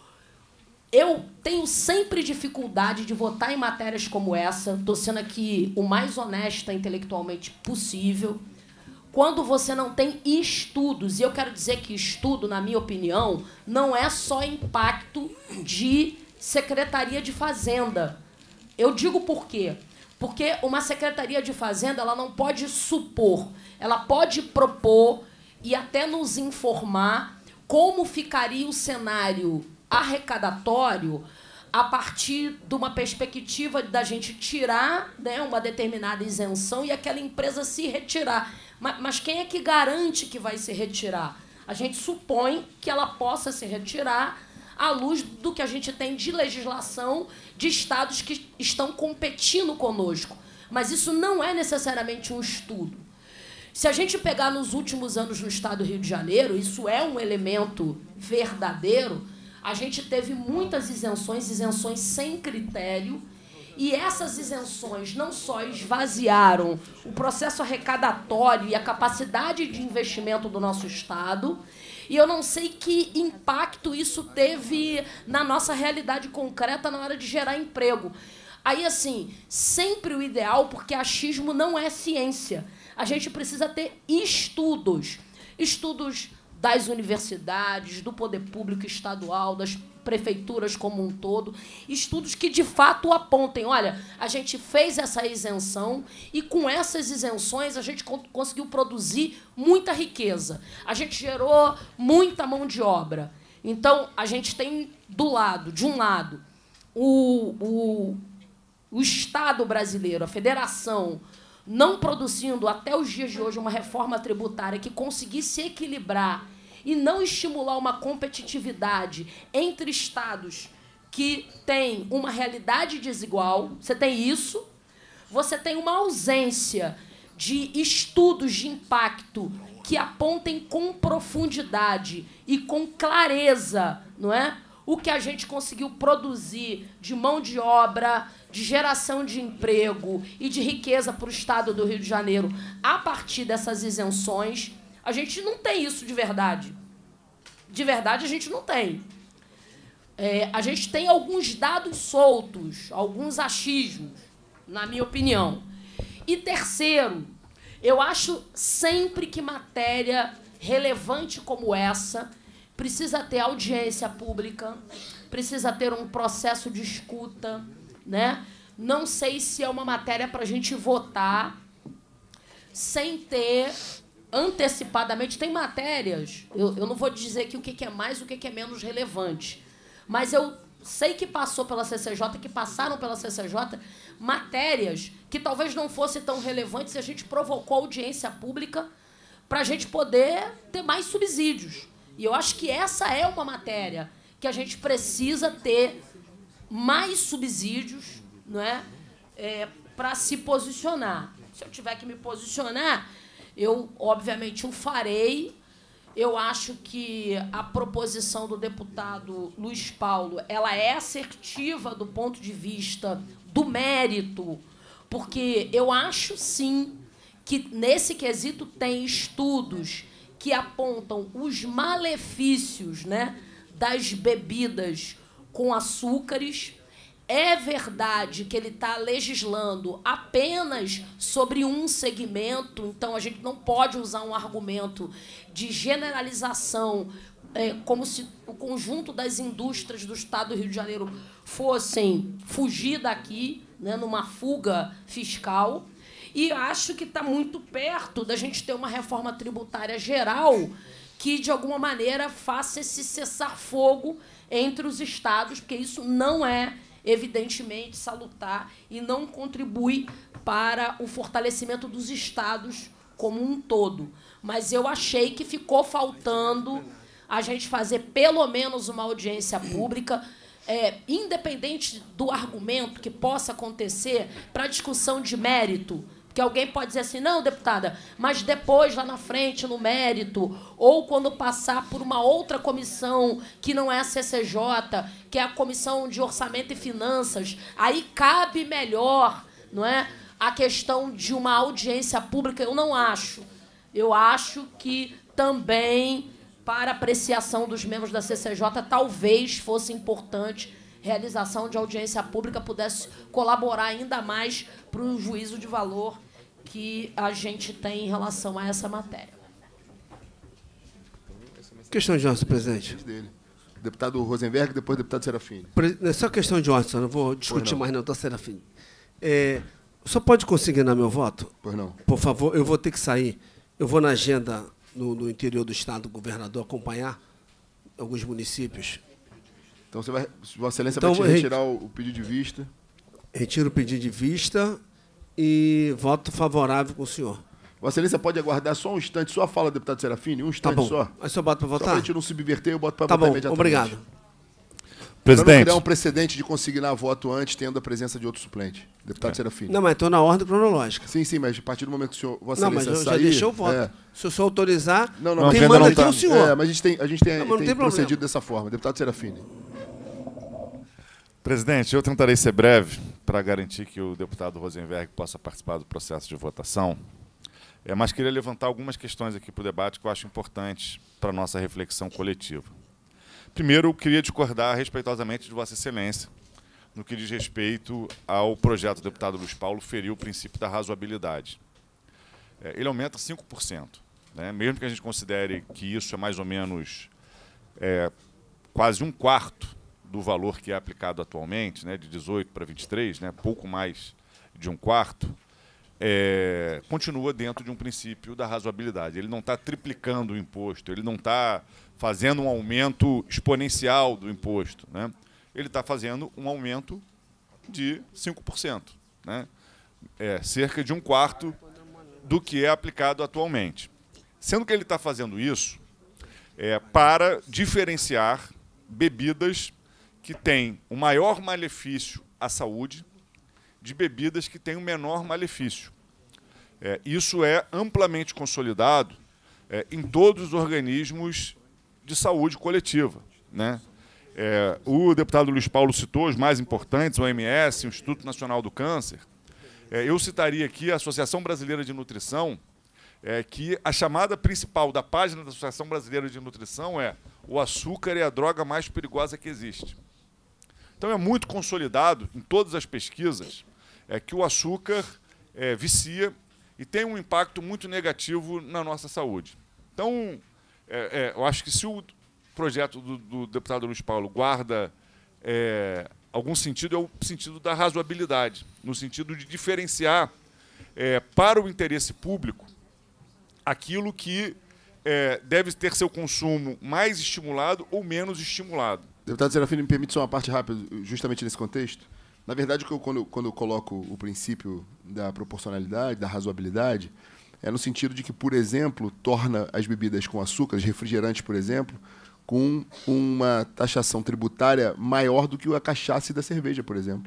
Eu tenho sempre dificuldade de votar em matérias como essa, estou sendo aqui o mais honesta intelectualmente possível, quando você não tem estudos. E eu quero dizer que estudo, na minha opinião, não é só impacto de Secretaria de Fazenda. Eu digo por quê? Porque uma Secretaria de Fazenda ela não pode supor, ela pode propor e até nos informar como ficaria o cenário arrecadatório a partir de uma perspectiva da gente tirar, né, uma determinada isenção e aquela empresa se retirar. Mas, mas quem é que garante que vai se retirar? A gente supõe que ela possa se retirar à luz do que a gente tem de legislação de estados que estão competindo conosco. Mas isso não é necessariamente um estudo. Se a gente pegar nos últimos anos no estado do Rio de Janeiro, isso é um elemento verdadeiro, a gente teve muitas isenções, isenções sem critério, e essas isenções não só esvaziaram o processo arrecadatório e a capacidade de investimento do nosso estado, e eu não sei que impacto isso teve na nossa realidade concreta na hora de gerar emprego. Aí, assim, sempre o ideal, porque achismo não é ciência. A gente precisa ter estudos. Estudos das universidades, do poder público estadual, das prefeituras como um todo, estudos que, de fato, apontem, olha, a gente fez essa isenção e, com essas isenções, a gente conseguiu produzir muita riqueza. A gente gerou muita mão de obra. Então, a gente tem, do lado, de um lado, o, o, o Estado brasileiro, a federação, não produzindo, até os dias de hoje, uma reforma tributária que conseguisse equilibrar e não estimular uma competitividade entre estados que têm uma realidade desigual. Você tem isso. Você tem uma ausência de estudos de impacto que apontem com profundidade e com clareza, não é? O que a gente conseguiu produzir de mão de obra, de geração de emprego e de riqueza para o estado do Rio de Janeiro a partir dessas isenções. A gente não tem isso de verdade. De verdade, a gente não tem. É, a gente tem alguns dados soltos, alguns achismos, na minha opinião. E terceiro, eu acho sempre que matéria relevante como essa precisa ter audiência pública, precisa ter um processo de escuta, né? Não sei se é uma matéria para a gente votar sem ter antecipadamente. Tem matérias, eu, eu não vou dizer aqui o que, que é mais e o que, que é menos relevante, mas eu sei que passou pela C C J, que passaram pela C C J, matérias que talvez não fossem tão relevantes e a gente provocou audiência pública para a gente poder ter mais subsídios. E eu acho que essa é uma matéria que a gente precisa ter mais subsídios, não é? É, para se posicionar. Se eu tiver que me posicionar, eu, obviamente, o farei. Eu acho que a proposição do deputado Luiz Paulo ela é assertiva do ponto de vista do mérito, porque eu acho, sim, que nesse quesito tem estudos que apontam os malefícios, né, das bebidas com açúcares. É verdade que ele está legislando apenas sobre um segmento, então a gente não pode usar um argumento de generalização, é, como se o conjunto das indústrias do estado do Rio de Janeiro fossem fugir daqui, né, numa fuga fiscal. E acho que está muito perto da gente ter uma reforma tributária geral que, de alguma maneira, faça esse cessar-fogo entre os estados, porque isso não é evidentemente, salutar e não contribui para o fortalecimento dos estados como um todo. Mas eu achei que ficou faltando a gente fazer pelo menos uma audiência pública, é, independente do argumento que possa acontecer, para discussão de mérito. Porque alguém pode dizer assim, não, deputada, mas depois, lá na frente, no mérito, ou quando passar por uma outra comissão, que não é a C C J, que é a Comissão de Orçamento e Finanças, aí cabe melhor, não é, a questão de uma audiência pública. Eu não acho. Eu acho que também, para apreciação dos membros da C C J, talvez fosse importante realização de audiência pública, pudesse colaborar ainda mais para o juízo de valor que a gente tem em relação a essa matéria. Questão de ordem, senhor presidente. Dele. Deputado Rosenberg, depois deputado Serafini. É só questão de ordem, não vou discutir não. mais não, tá, Serafini. É, o senhor pode consignar meu voto? Pois não. Por favor, eu vou ter que sair. Eu vou na agenda no, no interior do estado do governador acompanhar alguns municípios. Então, você vai, Vossa Excelência Então, vai te re- retirar o, o pedido de vista. Retiro o pedido de vista e voto favorável com o senhor. Vossa Excelência pode aguardar só um instante, só a fala, deputado Serafini, um Tá instante bom. só. Aí o senhor bota para Só para a votar? gente não subverter, eu boto para Tá votar bom, imediatamente. obrigado. Para não Presidente, criar um precedente de consignar voto antes, tendo a presença de outro suplente. Deputado Serafini. Não, mas estou na ordem cronológica. Sim, sim, mas a partir do momento que o senhor, Vossa Não, mas Excelência eu já sair... deixei o voto. É. Se o senhor autorizar, Não, não, Não, mas quem ainda manda não aqui é tá. o senhor. É, mas a gente tem, a gente tem, Não, mas não tem tem problema. procedido dessa forma. Deputado Serafini. presidente, eu tentarei ser breve para garantir que o deputado Rosenberg possa participar do processo de votação. É, mas queria levantar algumas questões aqui para o debate que eu acho importantes para a nossa reflexão coletiva. Primeiro, eu queria discordar respeitosamente de Vossa Excelência no que diz respeito ao projeto do deputado Luiz Paulo ferir o princípio da razoabilidade. É, ele aumenta cinco por cento. Né? Mesmo que a gente considere que isso é mais ou menos é, quase um quarto do valor que é aplicado atualmente, né, de dezoito para vinte e três, né, pouco mais de um quarto, é, continua dentro de um princípio da razoabilidade. Ele não está triplicando o imposto, ele não está fazendo um aumento exponencial do imposto, né? Ele está fazendo um aumento de cinco por cento, né? É, cerca de um quarto do que é aplicado atualmente. Sendo que ele está fazendo isso é, para diferenciar bebidas que têm o maior malefício à saúde de bebidas que têm o menor malefício. É, isso é amplamente consolidado é, em todos os organismos de saúde coletiva, né? É, o deputado Luiz Paulo citou os mais importantes, o O M S, o Instituto Nacional do Câncer. É, eu citaria aqui a Associação Brasileira de Nutrição, é, que a chamada principal da página da Associação Brasileira de Nutrição é: o açúcar é a droga mais perigosa que existe. Então é muito consolidado em todas as pesquisas é, que o açúcar é, vicia e tem um impacto muito negativo na nossa saúde. Então, é, é, eu acho que se o projeto do, do deputado Luiz Paulo guarda é, algum sentido, é o sentido da razoabilidade, no sentido de diferenciar é, para o interesse público aquilo que é, deve ter seu consumo mais estimulado ou menos estimulado. Deputado Serafini, me permite só uma parte rápida, justamente nesse contexto. Na verdade, que eu, quando, quando eu coloco o princípio da proporcionalidade, da razoabilidade, é no sentido de que, por exemplo, torna as bebidas com açúcar, os refrigerantes, por exemplo, com uma taxação tributária maior do que a cachaça e da cerveja, por exemplo.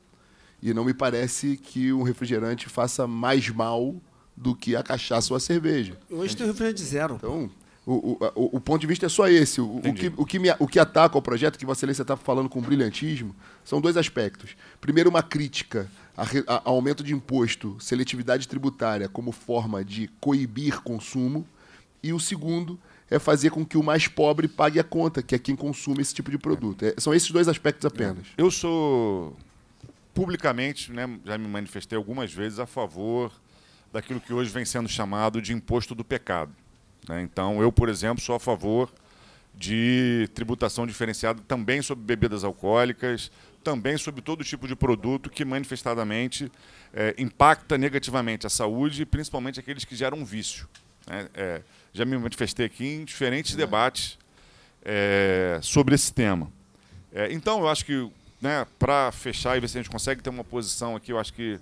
E não me parece que um refrigerante faça mais mal do que a cachaça ou a cerveja. Hoje tem refrigerante zero. Então, o, o, o, o ponto de vista é só esse. O, o, que, o, que, me, o que ataca ao projeto, que Vossa Excelência está falando com brilhantismo, são dois aspectos. Primeiro, uma crítica a, a, a aumento de imposto, seletividade tributária como forma de coibir consumo. E o segundo é fazer com que o mais pobre pague a conta, que é quem consome esse tipo de produto. É, são esses dois aspectos apenas. Eu sou, publicamente, né, já me manifestei algumas vezes a favor daquilo que hoje vem sendo chamado de imposto do pecado. Né? Então, eu, por exemplo, sou a favor de tributação diferenciada também sobre bebidas alcoólicas, também sobre todo tipo de produto que manifestadamente é, impacta negativamente a saúde, principalmente aqueles que geram vício. Né? É, já me manifestei aqui em diferentes debates é, sobre esse tema. É, então, eu acho que né, para fechar e ver se a gente consegue ter uma posição aqui, eu acho que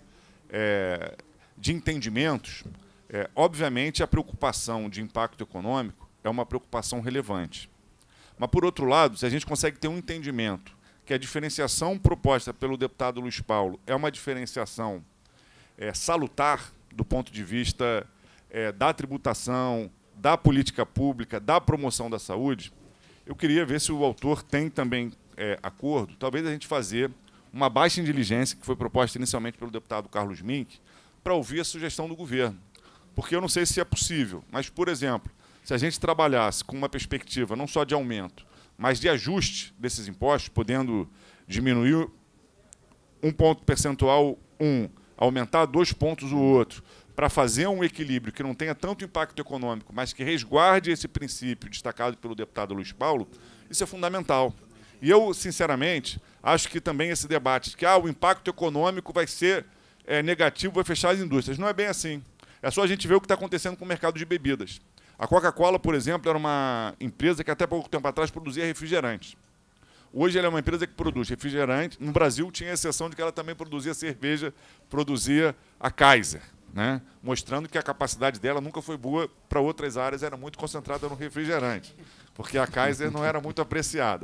é, de entendimentos, é, obviamente a preocupação de impacto econômico é uma preocupação relevante. Mas, por outro lado, se a gente consegue ter um entendimento que a diferenciação proposta pelo deputado Luiz Paulo é uma diferenciação é, salutar do ponto de vista é, da tributação, da política pública, da promoção da saúde, eu queria ver se o autor tem também é, acordo, talvez a gente fazer uma baixa diligência, que foi proposta inicialmente pelo deputado Carlos Mink, para ouvir a sugestão do governo. Porque eu não sei se é possível, mas, por exemplo, se a gente trabalhasse com uma perspectiva não só de aumento, mas de ajuste desses impostos, podendo diminuir um ponto percentual, um, aumentar dois pontos o outro, para fazer um equilíbrio que não tenha tanto impacto econômico, mas que resguarde esse princípio destacado pelo deputado Luiz Paulo, isso é fundamental. E eu, sinceramente, acho que também esse debate de que ah, o impacto econômico vai ser é, negativo, vai fechar as indústrias. Não é bem assim. É só a gente ver o que está acontecendo com o mercado de bebidas. A Coca-Cola, por exemplo, era uma empresa que até pouco tempo atrás produzia refrigerantes. Hoje ela é uma empresa que produz refrigerante. No Brasil tinha a exceção de que ela também produzia cerveja, produzia a Kaiser, né? Mostrando que a capacidade dela nunca foi boa para outras áreas, era muito concentrada no refrigerante, porque a Kaiser não era muito apreciada.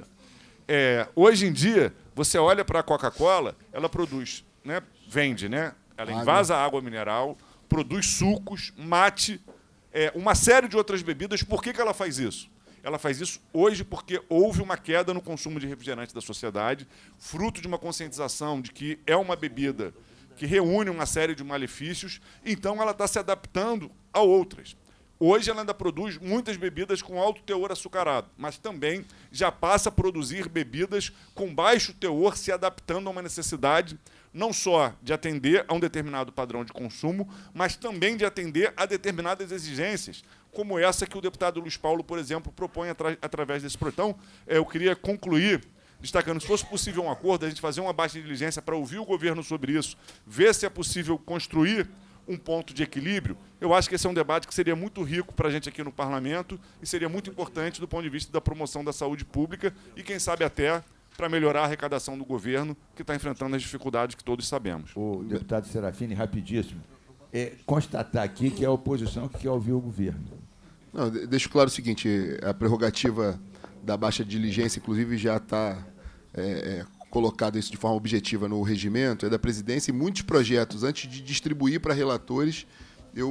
É, hoje em dia, você olha para a Coca-Cola, ela produz, né, vende, né? Ela invasa água mineral, produz sucos, mate, é, uma série de outras bebidas. Por que que ela faz isso? Ela faz isso hoje porque houve uma queda no consumo de refrigerante da sociedade, fruto de uma conscientização de que é uma bebida que reúne uma série de malefícios, então ela está se adaptando a outras. Hoje ela ainda produz muitas bebidas com alto teor açucarado, mas também já passa a produzir bebidas com baixo teor, se adaptando a uma necessidade não só de atender a um determinado padrão de consumo, mas também de atender a determinadas exigências, como essa que o deputado Luiz Paulo, por exemplo, propõe atra através desse projeto. Então, eu queria concluir destacando, se fosse possível um acordo, a gente fazer uma baixa diligência para ouvir o governo sobre isso, ver se é possível construir um ponto de equilíbrio. Eu acho que esse é um debate que seria muito rico para a gente aqui no Parlamento e seria muito importante do ponto de vista da promoção da saúde pública e, quem sabe, até para melhorar a arrecadação do governo, que está enfrentando as dificuldades que todos sabemos. O deputado Serafini, rapidíssimo, é constatar aqui que é a oposição que quer ouvir o governo. Não, deixo claro o seguinte, a prerrogativa da baixa diligência, inclusive, já está é, é, colocada isso de forma objetiva no regimento, é da presidência, e muitos projetos, antes de distribuir para relatores, eu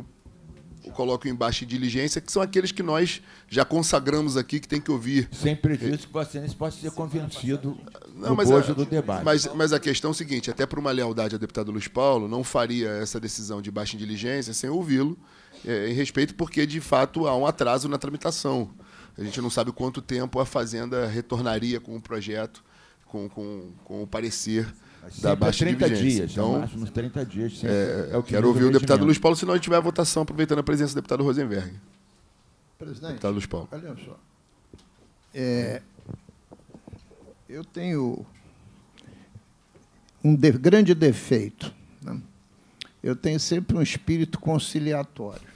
coloco em baixa diligência, que são aqueles que nós já consagramos aqui, que tem que ouvir. Sem prejuízo que você não pode ser convencido não, do mas bojo a, do debate. Mas, mas a questão é o seguinte, até por uma lealdade ao deputado Luiz Paulo, não faria essa decisão de baixa diligência sem ouvi-lo, é, em respeito, porque, de fato, há um atraso na tramitação. A gente não sabe quanto tempo a Fazenda retornaria com o projeto, com, com, com o parecer da baixa diligência. Dias, então, máximo trinta dias. É, é o que quero ouvir o deputado Luiz Paulo, senão a gente vai à votação, aproveitando a presença do deputado Rosenberg. Presidente, deputado Luiz Paulo. Olha só. É, eu tenho um de, grande defeito. Né? Eu tenho sempre um espírito conciliatório.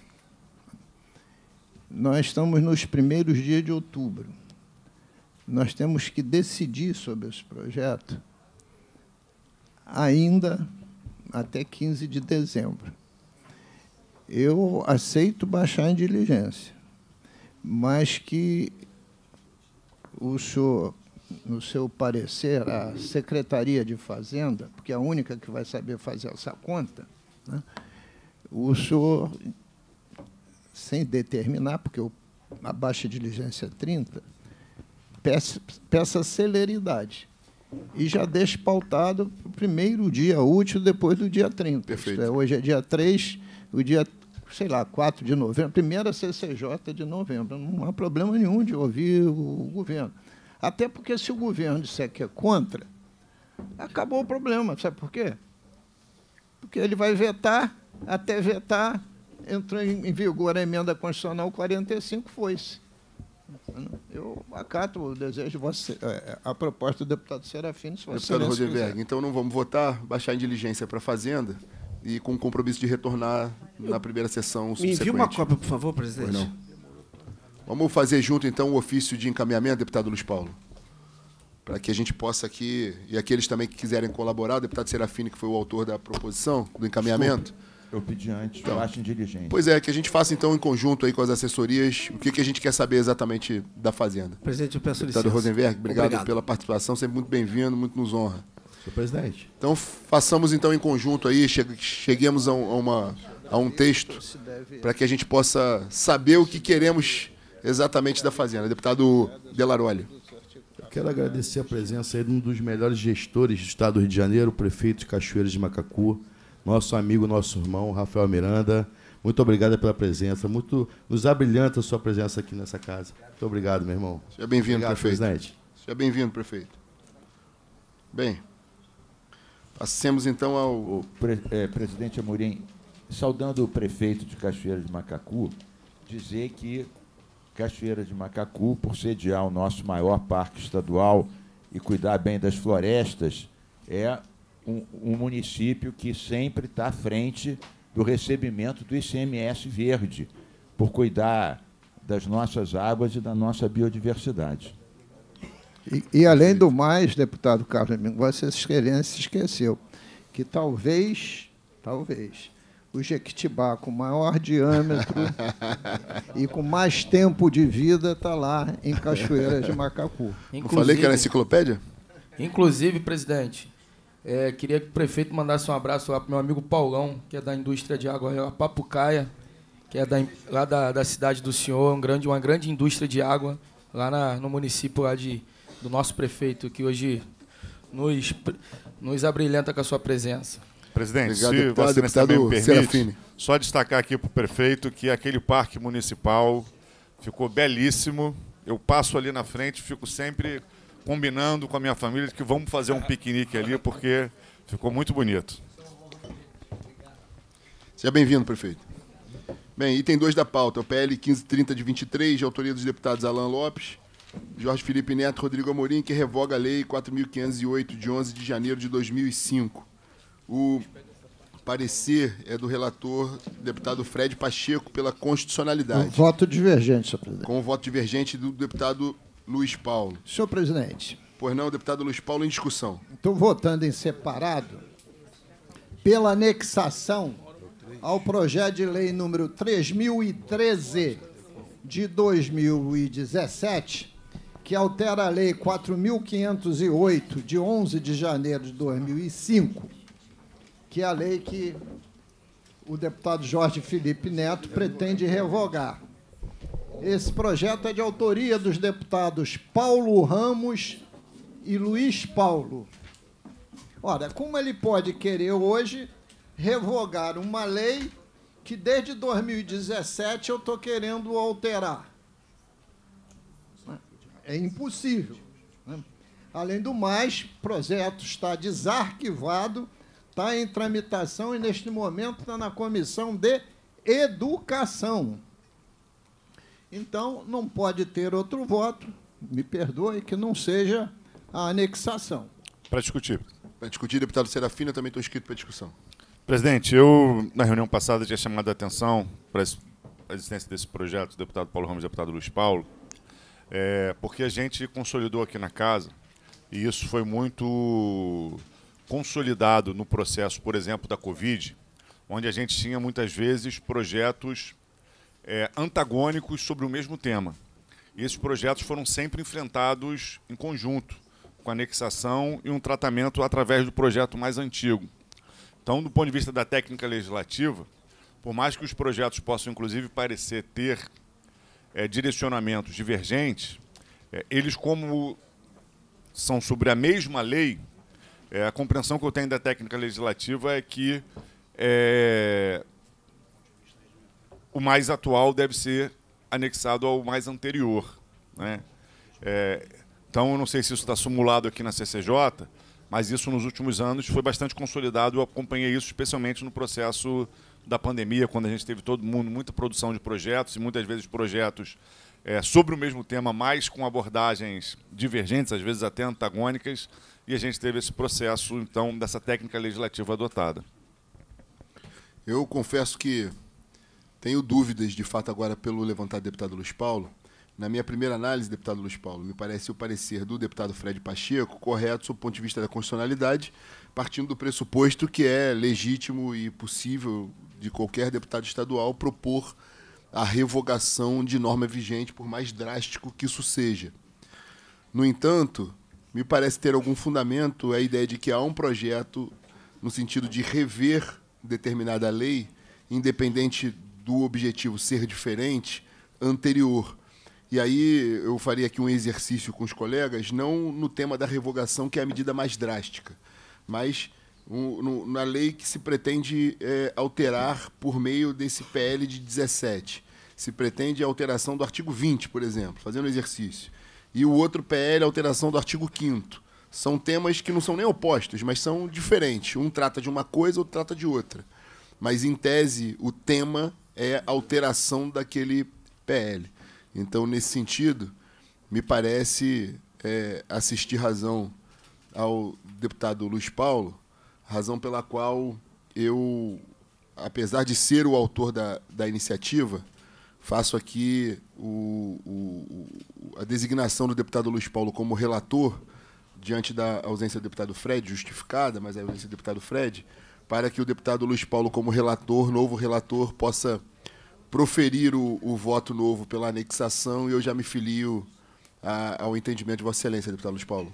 Nós estamos nos primeiros dias de outubro. Nós temos que decidir sobre esse projeto ainda até quinze de dezembro. Eu aceito baixar em diligência, mas que o senhor, no seu parecer, a Secretaria de Fazenda, porque é a única que vai saber fazer essa conta, né, o senhor, sem determinar, porque a baixa diligência é trinta, peça, peça celeridade. E já deixa pautado para o primeiro dia útil depois do dia trinta. Perfeito. É, hoje é dia três, o dia, sei lá, quatro de novembro, primeira C C J de novembro. Não há problema nenhum de ouvir o governo. Até porque, se o governo disser que é contra, acabou o problema. Sabe por quê? Porque ele vai vetar, até vetar, entrou em vigor a emenda constitucional quarenta e cinco, foi-se. Eu acato o desejo de você, a proposta do deputado Serafini. Se você deputado Rosenberg, então não vamos votar, baixar em diligência para a Fazenda e com o compromisso de retornar na primeira sessão subsequente. Me envie uma cópia, por favor, presidente. Pois não. Vamos fazer junto, então, o ofício de encaminhamento, deputado Luiz Paulo. para que a gente possa aqui, e aqueles também que quiserem colaborar, o deputado Serafini, que foi o autor da proposição, do encaminhamento. Desculpa, eu pedi antes, Então, eu acho indiligente. Pois é, que a gente faça, então, em conjunto aí com as assessorias, o que, que a gente quer saber exatamente da Fazenda. Presidente, eu peço Deputado licença. Rosenberg, obrigado, Obrigado pela participação, sempre muito bem-vindo, muito nos honra. Senhor presidente. Então, façamos então em conjunto aí, cheguemos a, um, a, uma, a um texto para que a gente possa saber o que queremos exatamente da Fazenda. Deputado Delaroli. Eu quero agradecer a presença aí de um dos melhores gestores do Estado do Rio de Janeiro, o prefeito de Cachoeiras de Macacu, nosso amigo, nosso irmão, Rafael Miranda. Muito obrigado pela presença, muito nos abrilhanta a sua presença aqui nessa casa. Muito obrigado, meu irmão. Seja bem-vindo, prefeito. Presidente. Seja bem-vindo, prefeito. Bem, passemos então ao... O pre, é, presidente Amorim, saudando o prefeito de Cachoeiras de Macacu, dizer que Cachoeiras de Macacu, por sediar o nosso maior parque estadual e cuidar bem das florestas, é um, um município que sempre está à frente do recebimento do I C M S verde, por cuidar das nossas águas e da nossa biodiversidade. E, e além do mais, deputado Carlos Domingo, Vossa Excelência se esqueceu que talvez, talvez, o Jequitibá com maior diâmetro e com mais tempo de vida está lá em Cachoeiras de Macacu. Não falei que era enciclopédia? Inclusive, presidente, é, queria que o prefeito mandasse um abraço lá para o meu amigo Paulão, que é da indústria de água, a Papucaia, que é da, lá da, da cidade do senhor, um grande, uma grande indústria de água, lá na, no município lá de, do nosso prefeito, que hoje nos, nos abrilhanta com a sua presença. Presidente, Obrigado, se deputado, você deputado também me permite, Serafini. só destacar aqui para o prefeito que aquele parque municipal ficou belíssimo. Eu passo ali na frente, fico sempre combinando com a minha família de que vamos fazer um piquenique ali, porque ficou muito bonito. Seja bem-vindo, prefeito. Bem, item dois da pauta, o P L quinze trinta de vinte e três, de autoria dos deputados Alan Lopes, Jorge Felipe Neto, Rodrigo Amorim, que revoga a Lei quatro mil quinhentos e oito, de onze de janeiro de dois mil e cinco. O parecer é do relator, deputado Fred Pacheco, pela constitucionalidade. Um voto divergente, senhor presidente. Com o voto divergente do deputado Luiz Paulo. Senhor presidente. Pois não, deputado Luiz Paulo, em discussão. Estou votando em separado pela anexação ao projeto de lei número três mil e treze de dois mil e dezessete, que altera a lei quatro mil quinhentos e oito, de onze de janeiro de dois mil e cinco, que é a lei que o deputado Jorge Felipe Neto pretende revogar. Esse projeto é de autoria dos deputados Paulo Ramos e Luiz Paulo. Ora, como ele pode querer hoje revogar uma lei que desde dois mil e dezessete eu estou querendo alterar? É impossível. Né? Além do mais, o projeto está desarquivado, está em tramitação e, neste momento, está na Comissão de Educação. Então, não pode ter outro voto, me perdoe, que não seja a anexação. Para discutir. Para discutir, deputado Serafini, eu também estou inscrito para discussão. Presidente, eu, na reunião passada, tinha chamado a atenção para a existência desse projeto, do deputado Paulo Ramos e do deputado Luiz Paulo, é, porque a gente consolidou aqui na casa, e isso foi muito consolidado no processo, por exemplo, da Covid, onde a gente tinha, muitas vezes, projetos é, antagônicos sobre o mesmo tema. E esses projetos foram sempre enfrentados em conjunto, com anexação e um tratamento através do projeto mais antigo. Então, do ponto de vista da técnica legislativa, por mais que os projetos possam, inclusive, parecer ter é, direcionamentos divergentes, é, eles, como são sobre a mesma lei, é, a compreensão que eu tenho da técnica legislativa é que é, o mais atual deve ser anexado ao mais anterior, né? É, então, eu não sei se isso está simulado aqui na C C J, mas isso nos últimos anos foi bastante consolidado. Eu acompanhei isso especialmente no processo da pandemia, quando a gente teve todo mundo, muita produção de projetos, e muitas vezes projetos é, sobre o mesmo tema, mas com abordagens divergentes, às vezes até antagônicas, e a gente teve esse processo, então, dessa técnica legislativa adotada. Eu confesso que tenho dúvidas, de fato, agora pelo levantado deputado Luiz Paulo, na minha primeira análise, deputado Luiz Paulo, me parece o parecer do deputado Fred Pacheco correto sob o ponto de vista da constitucionalidade, partindo do pressuposto que é legítimo e possível de qualquer deputado estadual propor a revogação de norma vigente, por mais drástico que isso seja. No entanto, me parece ter algum fundamento a ideia de que há um projeto no sentido de rever determinada lei, independente do objetivo ser diferente, anterior. E aí eu faria aqui um exercício com os colegas, não no tema da revogação, que é a medida mais drástica, mas um, no, na lei que se pretende é, alterar por meio desse P L de dezessete. Se pretende a alteração do artigo vinte, por exemplo, fazendo o exercício. E o outro P L, a alteração do artigo quinto. São temas que não são nem opostos, mas são diferentes. Um trata de uma coisa, outro trata de outra. Mas, em tese, o tema é a alteração daquele P L. Então, nesse sentido, me parece é, assistir razão ao deputado Luiz Paulo, razão pela qual eu, apesar de ser o autor da, da iniciativa, faço aqui o, o, a designação do deputado Luiz Paulo como relator, diante da ausência do deputado Fred, justificada, mas a ausência do deputado Fred, para que o deputado Luiz Paulo, como relator, novo relator, possa proferir o, o voto novo pela anexação, e eu já me filio a, ao entendimento de Vossa Excelência, deputado Luiz Paulo.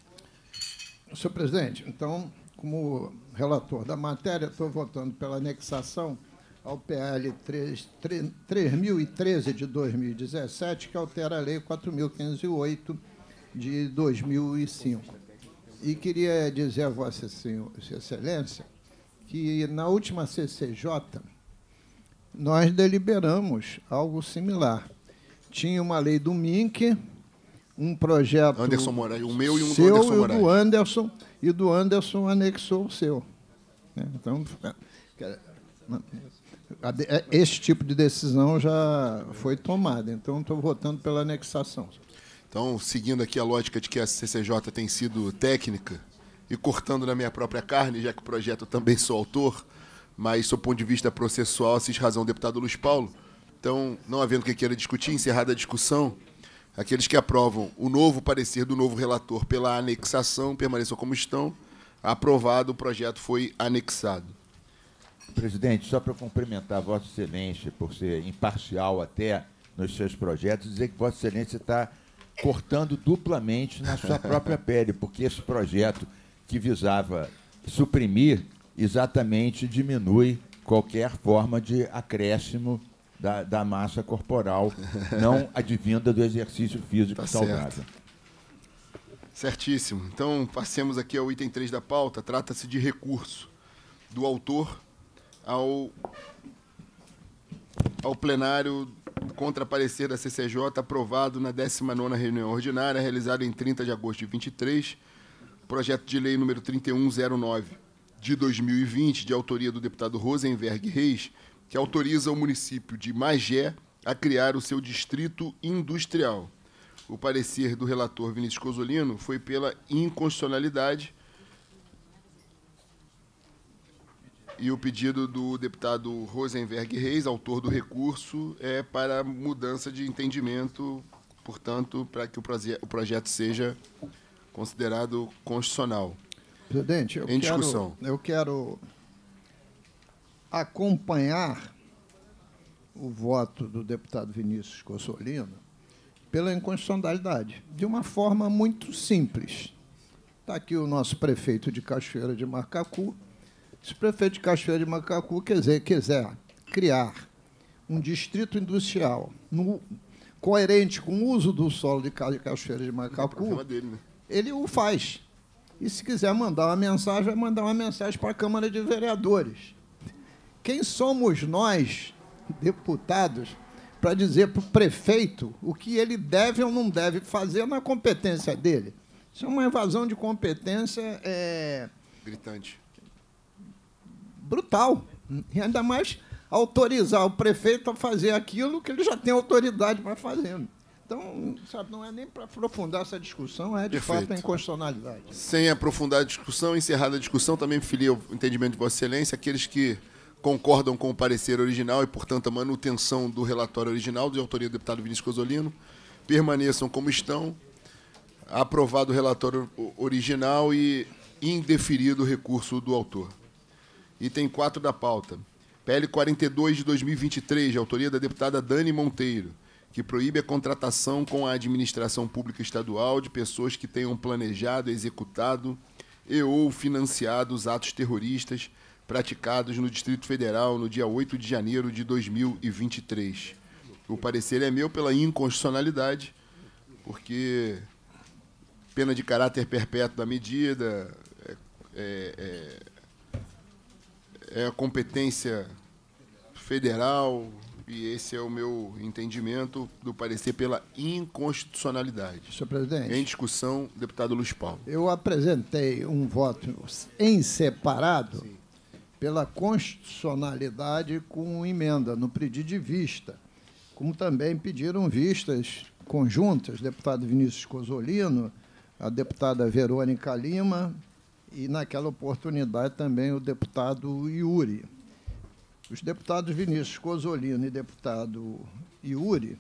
Senhor presidente, então, como relator da matéria, estou votando pela anexação ao P L três mil e treze de dois mil e dezessete, que altera a Lei quatro mil quinhentos e oito de dois mil e cinco. E queria dizer a Vossa Excelência que, na última C C J, nós deliberamos algo similar. Tinha uma lei do M I N C, um projeto... Anderson Moraes, o meu e um seu, do Anderson Moraes. E do Anderson, e do Anderson anexou o seu. Então, esse tipo de decisão já foi tomada. Então, estou votando pela anexação. Então, seguindo aqui a lógica de que a C C J tem sido técnica e cortando na minha própria carne, já que o projeto eu também sou autor, mas, sob o ponto de vista processual, assiste razão o deputado Luiz Paulo. Então, não havendo o que queira discutir, encerrada a discussão, aqueles que aprovam o novo parecer do novo relator pela anexação permaneçam como estão. Aprovado, o projeto foi anexado. Presidente, só para cumprimentar Vossa Excelência por ser imparcial até nos seus projetos, dizer que Vossa Excelência está cortando duplamente na sua própria pele, porque esse projeto que visava suprimir exatamente diminui qualquer forma de acréscimo da, da massa corporal não advinda do exercício físico tá saudável. Certo. Certíssimo. Então, passemos aqui ao item três da pauta. Trata-se de recurso do autor ao, ao plenário contra parecer da C C J, aprovado na décima nona reunião ordinária, realizada em trinta de agosto de vinte e três, projeto de lei número trinta e um zero nove de dois mil e vinte, de autoria do deputado Rosenberg Reis, que autoriza o município de Magé a criar o seu distrito industrial. O parecer do relator Vinícius Cosolino foi pela inconstitucionalidade, e o pedido do deputado Rosenberg Reis, autor do recurso, é para mudança de entendimento, portanto, para que o, proje o projeto seja considerado constitucional. Presidente, eu, em quero, discussão. eu quero acompanhar o voto do deputado Vinícius Cosolino pela inconstitucionalidade, de uma forma muito simples. Está aqui o nosso prefeito de Cachoeira de Macacu. Se o prefeito de Cachoeira de Macacu quiser, quiser criar um distrito industrial no, coerente com o uso do solo de Cachoeira de Macacu, dele, né? ele o faz. E, se quiser mandar uma mensagem, vai mandar uma mensagem para a Câmara de Vereadores. Quem somos nós, deputados, para dizer para o prefeito o que ele deve ou não deve fazer na competência dele? Isso é uma invasão de competência é, gritante, brutal. E ainda mais autorizar o prefeito a fazer aquilo que ele já tem autoridade para fazer. Então, sabe, não é nem para aprofundar essa discussão, é de Perfeito. fato a inconstitucionalidade. Sem aprofundar a discussão, encerrada a discussão, também filia o entendimento de Vossa Excelência, aqueles que concordam com o parecer original e, portanto, a manutenção do relatório original, de autoria do deputado Vinícius Cosolino, permaneçam como estão. Aprovado o relatório original e indeferido o recurso do autor. Item quatro da pauta. P L quarenta e dois de dois mil e vinte e três, de autoria da deputada Dani Monteiro, que proíbe a contratação com a administração pública estadual de pessoas que tenham planejado, executado e ou financiado os atos terroristas praticados no Distrito Federal no dia oito de janeiro de dois mil e vinte e três. O parecer é meu pela inconstitucionalidade, porque pena de caráter perpétuo da medida é, é, é, é a competência federal, e esse é o meu entendimento do parecer pela inconstitucionalidade. Senhor presidente. Em discussão, deputado Luiz Paulo. Eu apresentei um voto em separado Sim. pela constitucionalidade com emenda, no pedido de vista, como também pediram vistas conjuntas, deputado Vinícius Cozzolino, a deputada Verônica Lima e, naquela oportunidade, também o deputado Yuri. Os deputados Vinícius Cozzolino e deputado Yuri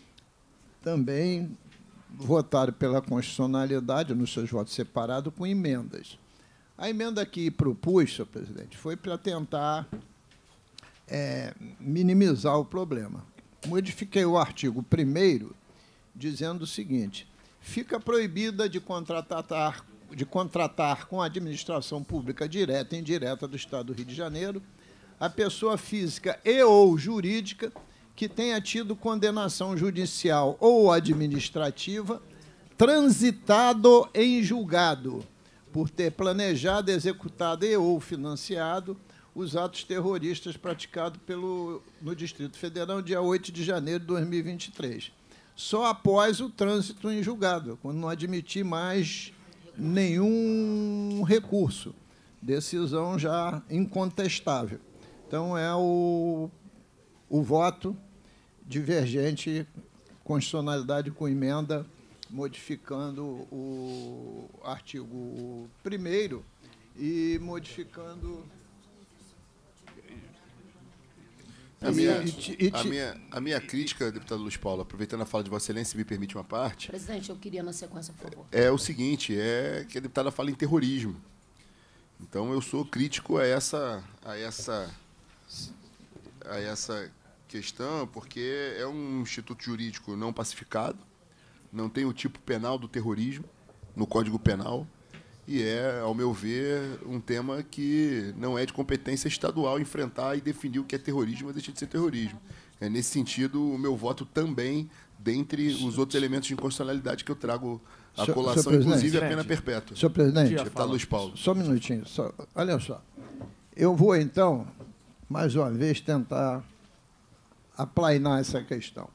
também votaram pela constitucionalidade nos seus votos separados com emendas. A emenda que propus, senhor presidente, foi para tentar é, minimizar o problema. Modifiquei o artigo primeiro dizendo o seguinte: fica proibida de contratar, de contratar com a administração pública direta e indireta do Estado do Rio de Janeiro a pessoa física e ou jurídica que tenha tido condenação judicial ou administrativa, transitado em julgado, por ter planejado, executado e ou financiado os atos terroristas praticados pelo, no Distrito Federal, dia oito de janeiro de dois mil e vinte e três. Só após o trânsito em julgado, quando não admitir mais nenhum recurso. Decisão já incontestável. Então, é o, o voto divergente, constitucionalidade com emenda, modificando o artigo primeiro e modificando... A minha, a, minha, a minha crítica, deputado Luiz Paulo, aproveitando a fala de Vossa Excelência, se me permite uma parte... Presidente, eu queria na sequência, por favor. É o seguinte, é que a deputada fala em terrorismo. Então, eu sou crítico a essa, a essa, a essa questão, porque é um instituto jurídico não pacificado, não tem o tipo penal do terrorismo no Código Penal, e é, ao meu ver, um tema que não é de competência estadual enfrentar e definir o que é terrorismo ou deixa de ser terrorismo. É, nesse sentido, o meu voto também, dentre os outros elementos de inconstitucionalidade que eu trago à colação, inclusive a pena perpétua. Senhor presidente, deputado Luiz Paulo. Só um minutinho. Só, olha só. Eu vou, então, mais uma vez, tentar aplainar essa questão.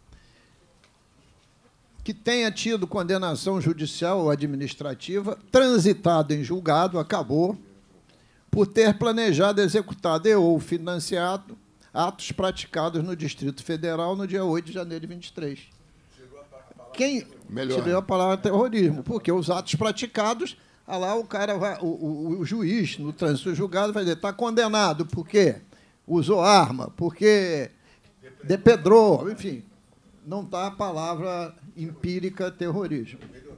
Que tenha tido condenação judicial ou administrativa, transitado em julgado, acabou, por ter planejado, executado e ou financiado atos praticados no Distrito Federal no dia oito de janeiro de vinte e três. Quem tirou a palavra terrorismo? Porque os atos praticados, lá o cara vai, o, o, o juiz no trânsito julgado vai dizer, está condenado por quê? Usou arma, porque depedrou, enfim. Não está a palavra empírica terrorismo.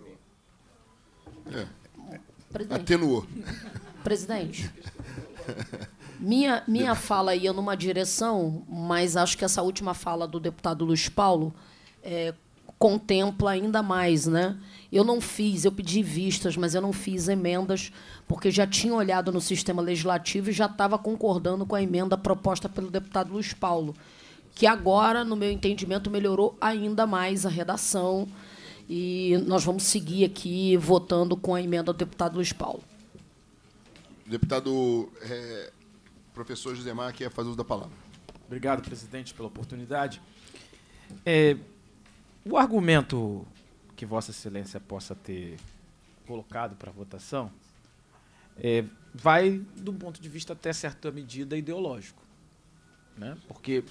É. Presidente. Atenuou. Presidente, minha, minha fala ia numa direção, mas acho que essa última fala do deputado Luiz Paulo é, contempla ainda mais, né? Eu não fiz, eu pedi vistas, mas eu não fiz emendas, porque já tinha olhado no sistema legislativo e já estava concordando com a emenda proposta pelo deputado Luiz Paulo, que agora, no meu entendimento, melhorou ainda mais a redação, e nós vamos seguir aqui votando com a emenda do deputado Luiz Paulo. Deputado é, professor Josemar, quer fazer uso da palavra. Obrigado, presidente, pela oportunidade. É, o argumento que Vossa Excelência possa ter colocado para votação é, vai, do ponto de vista até certa medida, ideológico. Né? Porque,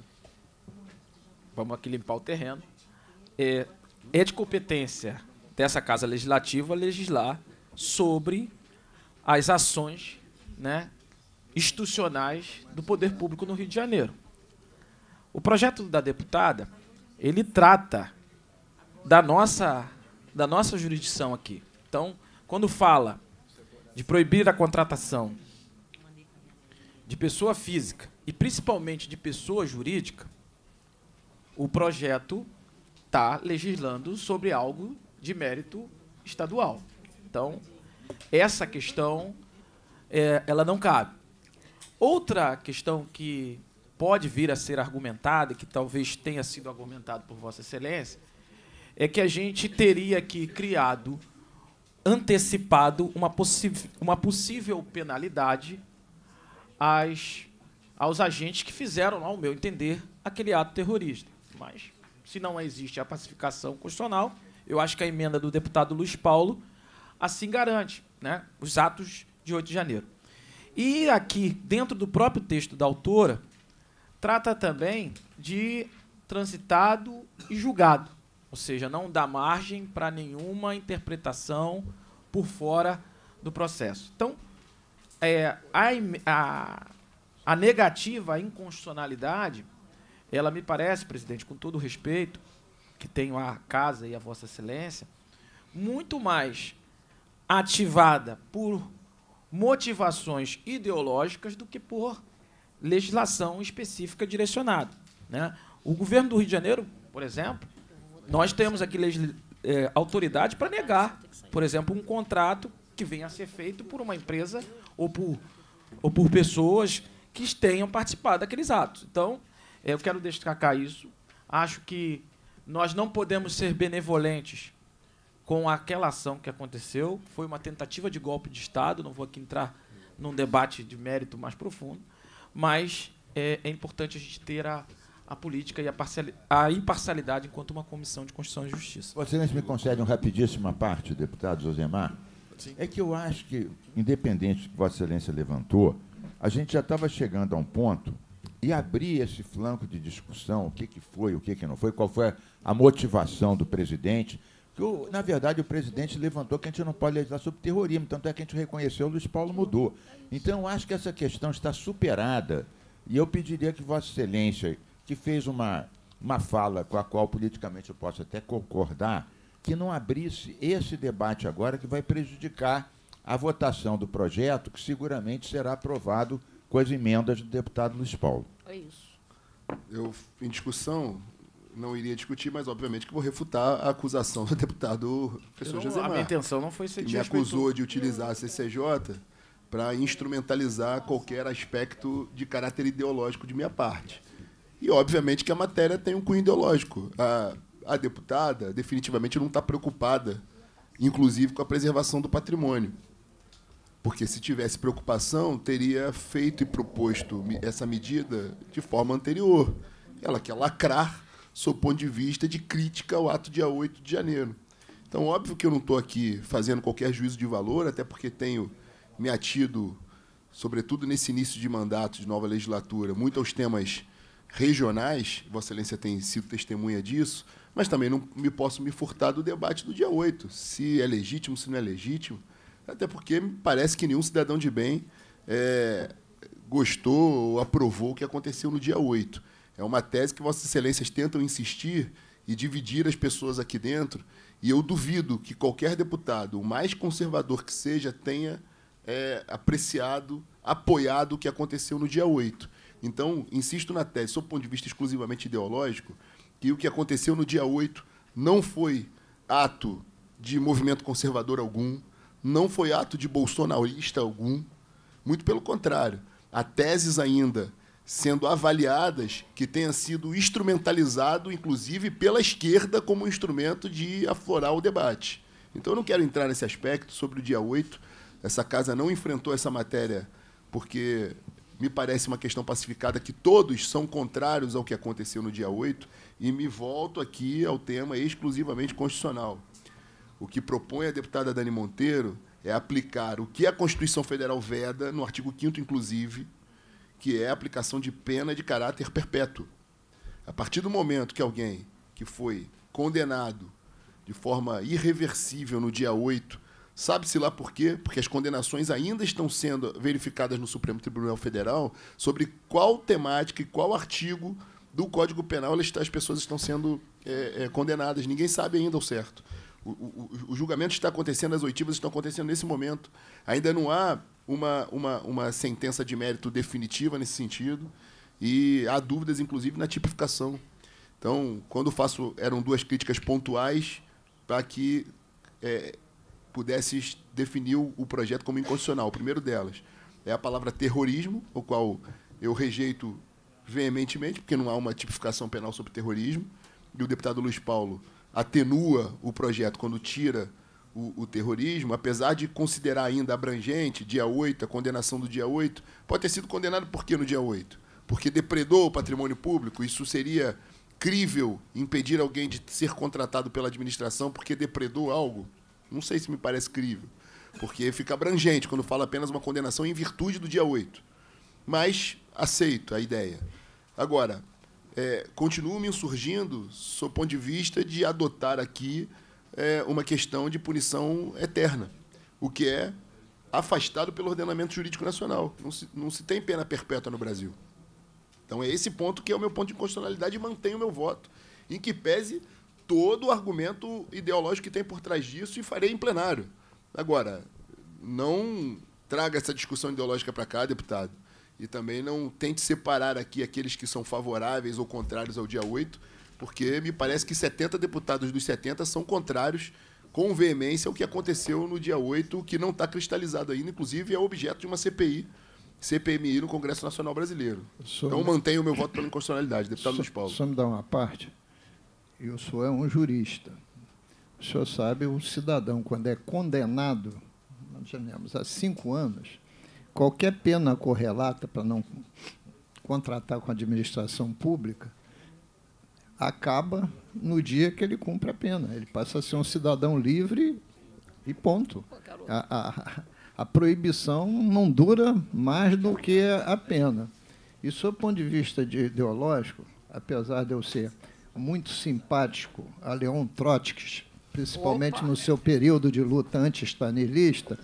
vamos aqui limpar o terreno, é, é de competência dessa Casa Legislativa legislar sobre as ações, né, institucionais do poder público no Rio de Janeiro. O projeto da deputada, ele trata da nossa, da nossa jurisdição aqui. Então, quando fala de proibir a contratação de pessoa física e principalmente de pessoa jurídica, o projeto está legislando sobre algo de mérito estadual. Então, essa questão, é, ela não cabe. Outra questão que pode vir a ser argumentada, e que talvez tenha sido argumentado por Vossa Excelência, é que a gente teria aqui criado, antecipado, uma, uma possível penalidade às, aos agentes que fizeram, ao meu entender, aquele ato terrorista. Mas, se não existe a pacificação constitucional, eu acho que a emenda do deputado Luiz Paulo assim garante, né, os atos de oito de janeiro. E aqui, dentro do próprio texto da autora, trata também de transitado e julgado, ou seja, não dá margem para nenhuma interpretação por fora do processo. Então, é, a, a, a negativa à inconstitucionalidade, ela me parece, presidente, com todo o respeito que tenho à Casa e à Vossa Excelência, muito mais ativada por motivações ideológicas do que por legislação específica direcionada, né? O governo do Rio de Janeiro, por exemplo, nós temos aqui é, autoridade para negar, por exemplo, um contrato que venha a ser feito por uma empresa ou por, ou por pessoas que tenham participado daqueles atos. Então, eu quero destacar isso. Acho que nós não podemos ser benevolentes com aquela ação que aconteceu. Foi uma tentativa de golpe de Estado, não vou aqui entrar num debate de mérito mais profundo, mas é, é importante a gente ter a, a política e a, a imparcialidade enquanto uma comissão de Constituição e Justiça. Vossa Excelência me concede uma rapidíssima parte, deputado Josemar? Sim. É que eu acho que, independente do que Vossa Excelência levantou, a gente já estava chegando a um ponto e abrir esse flanco de discussão, o que, que foi, o que, que não foi, qual foi a motivação do presidente. Que, na verdade, o presidente levantou que a gente não pode legislar sobre terrorismo, tanto é que a gente reconheceu, o Luiz Paulo mudou. Então, eu acho que essa questão está superada, e eu pediria que Vossa Excelência, que fez uma, uma fala com a qual politicamente eu posso até concordar, que não abrisse esse debate agora, que vai prejudicar a votação do projeto, que seguramente será aprovado com as emendas do deputado Luiz Paulo. É isso. Eu, em discussão, não iria discutir, mas obviamente que vou refutar a acusação do deputado professor Josemar. A minha intenção não foi ser que me acusou de utilizar a C C J para instrumentalizar qualquer aspecto de caráter ideológico de minha parte. E, obviamente, que a matéria tem um cunho ideológico. A, a deputada definitivamente não está preocupada, inclusive, com a preservação do patrimônio. Porque, se tivesse preocupação, teria feito e proposto essa medida de forma anterior. Ela quer lacrar sob o ponto de vista de crítica ao ato dia oito de janeiro. Então, óbvio que eu não estou aqui fazendo qualquer juízo de valor, até porque tenho me atido, sobretudo nesse início de mandato de nova legislatura, muito aos temas regionais, Vossa Excelência tem sido testemunha disso, mas também não me posso me furtar do debate do dia oito, se é legítimo, se não é legítimo, até porque me parece que nenhum cidadão de bem é, gostou ou aprovou o que aconteceu no dia oito. É uma tese que Vossas Excelências tentam insistir e dividir as pessoas aqui dentro, e eu duvido que qualquer deputado, o mais conservador que seja, tenha é, apreciado, apoiado o que aconteceu no dia oito. Então, insisto na tese, sob o ponto de vista exclusivamente ideológico, que o que aconteceu no dia oito não foi ato de movimento conservador algum, não foi ato de bolsonarista algum, muito pelo contrário. Há teses ainda sendo avaliadas que tenha sido instrumentalizado, inclusive, pela esquerda como instrumento de aflorar o debate. Então, eu não quero entrar nesse aspecto sobre o dia oito. Essa casa não enfrentou essa matéria porque me parece uma questão pacificada que todos são contrários ao que aconteceu no dia oito, e me volto aqui ao tema exclusivamente constitucional. O que propõe a deputada Dani Monteiro é aplicar o que a Constituição Federal veda, no artigo quinto, inclusive, que é a aplicação de pena de caráter perpétuo. A partir do momento que alguém que foi condenado de forma irreversível no dia oito, sabe-se lá por quê? Porque as condenações ainda estão sendo verificadas no Supremo Tribunal Federal sobre qual temática e qual artigo do Código Penal elas, as pessoas estão sendo é, é, condenadas. Ninguém sabe ainda o certo. O, o, o julgamento está acontecendo, as oitivas estão acontecendo nesse momento. Ainda não há uma, uma, uma sentença de mérito definitiva nesse sentido e há dúvidas, inclusive, na tipificação. Então, quando faço... Eram duas críticas pontuais para que é, pudesse definir o, o projeto como inconstitucional. O primeiro delas é a palavra terrorismo, o qual eu rejeito veementemente, porque não há uma tipificação penal sobre terrorismo, e o deputado Luiz Paulo atenua o projeto quando tira o, o terrorismo, apesar de considerar ainda abrangente, dia oito, a condenação do dia oito, pode ter sido condenado por quê no dia oito? Porque depredou o patrimônio público, isso seria crível impedir alguém de ser contratado pela administração porque depredou algo? Não sei se me parece crível, porque fica abrangente quando fala apenas uma condenação em virtude do dia oito. Mas aceito a ideia. Agora, é, continuo me insurgindo, sob o ponto de vista de adotar aqui é, uma questão de punição eterna, o que é afastado pelo ordenamento jurídico nacional. Não se, não se tem pena perpétua no Brasil. Então, é esse ponto que é o meu ponto de inconstitucionalidade e mantenho o meu voto, em que pese todo o argumento ideológico que tem por trás disso e farei em plenário. Agora, não traga essa discussão ideológica para cá, deputado, e também não tente separar aqui aqueles que são favoráveis ou contrários ao dia oito, porque me parece que setenta deputados dos setenta são contrários com veemência ao que aconteceu no dia oito, que não está cristalizado ainda, inclusive é objeto de uma C P I, C P M I no Congresso Nacional Brasileiro. Sou... Então, mantenho o meu voto pela inconstitucionalidade, deputado Luiz Paulo. Só me dá uma parte. Eu sou um jurista. O senhor sabe, o cidadão, quando é condenado, nós chamamos há cinco anos, qualquer pena correlata para não contratar com a administração pública acaba no dia que ele cumpre a pena. Ele passa a ser um cidadão livre e ponto. A, a, a proibição não dura mais do que a pena. E, sob o ponto de vista de ideológico, apesar de eu ser muito simpático a Leon Trotsky, principalmente Opa. no seu período de luta anti-stalinista,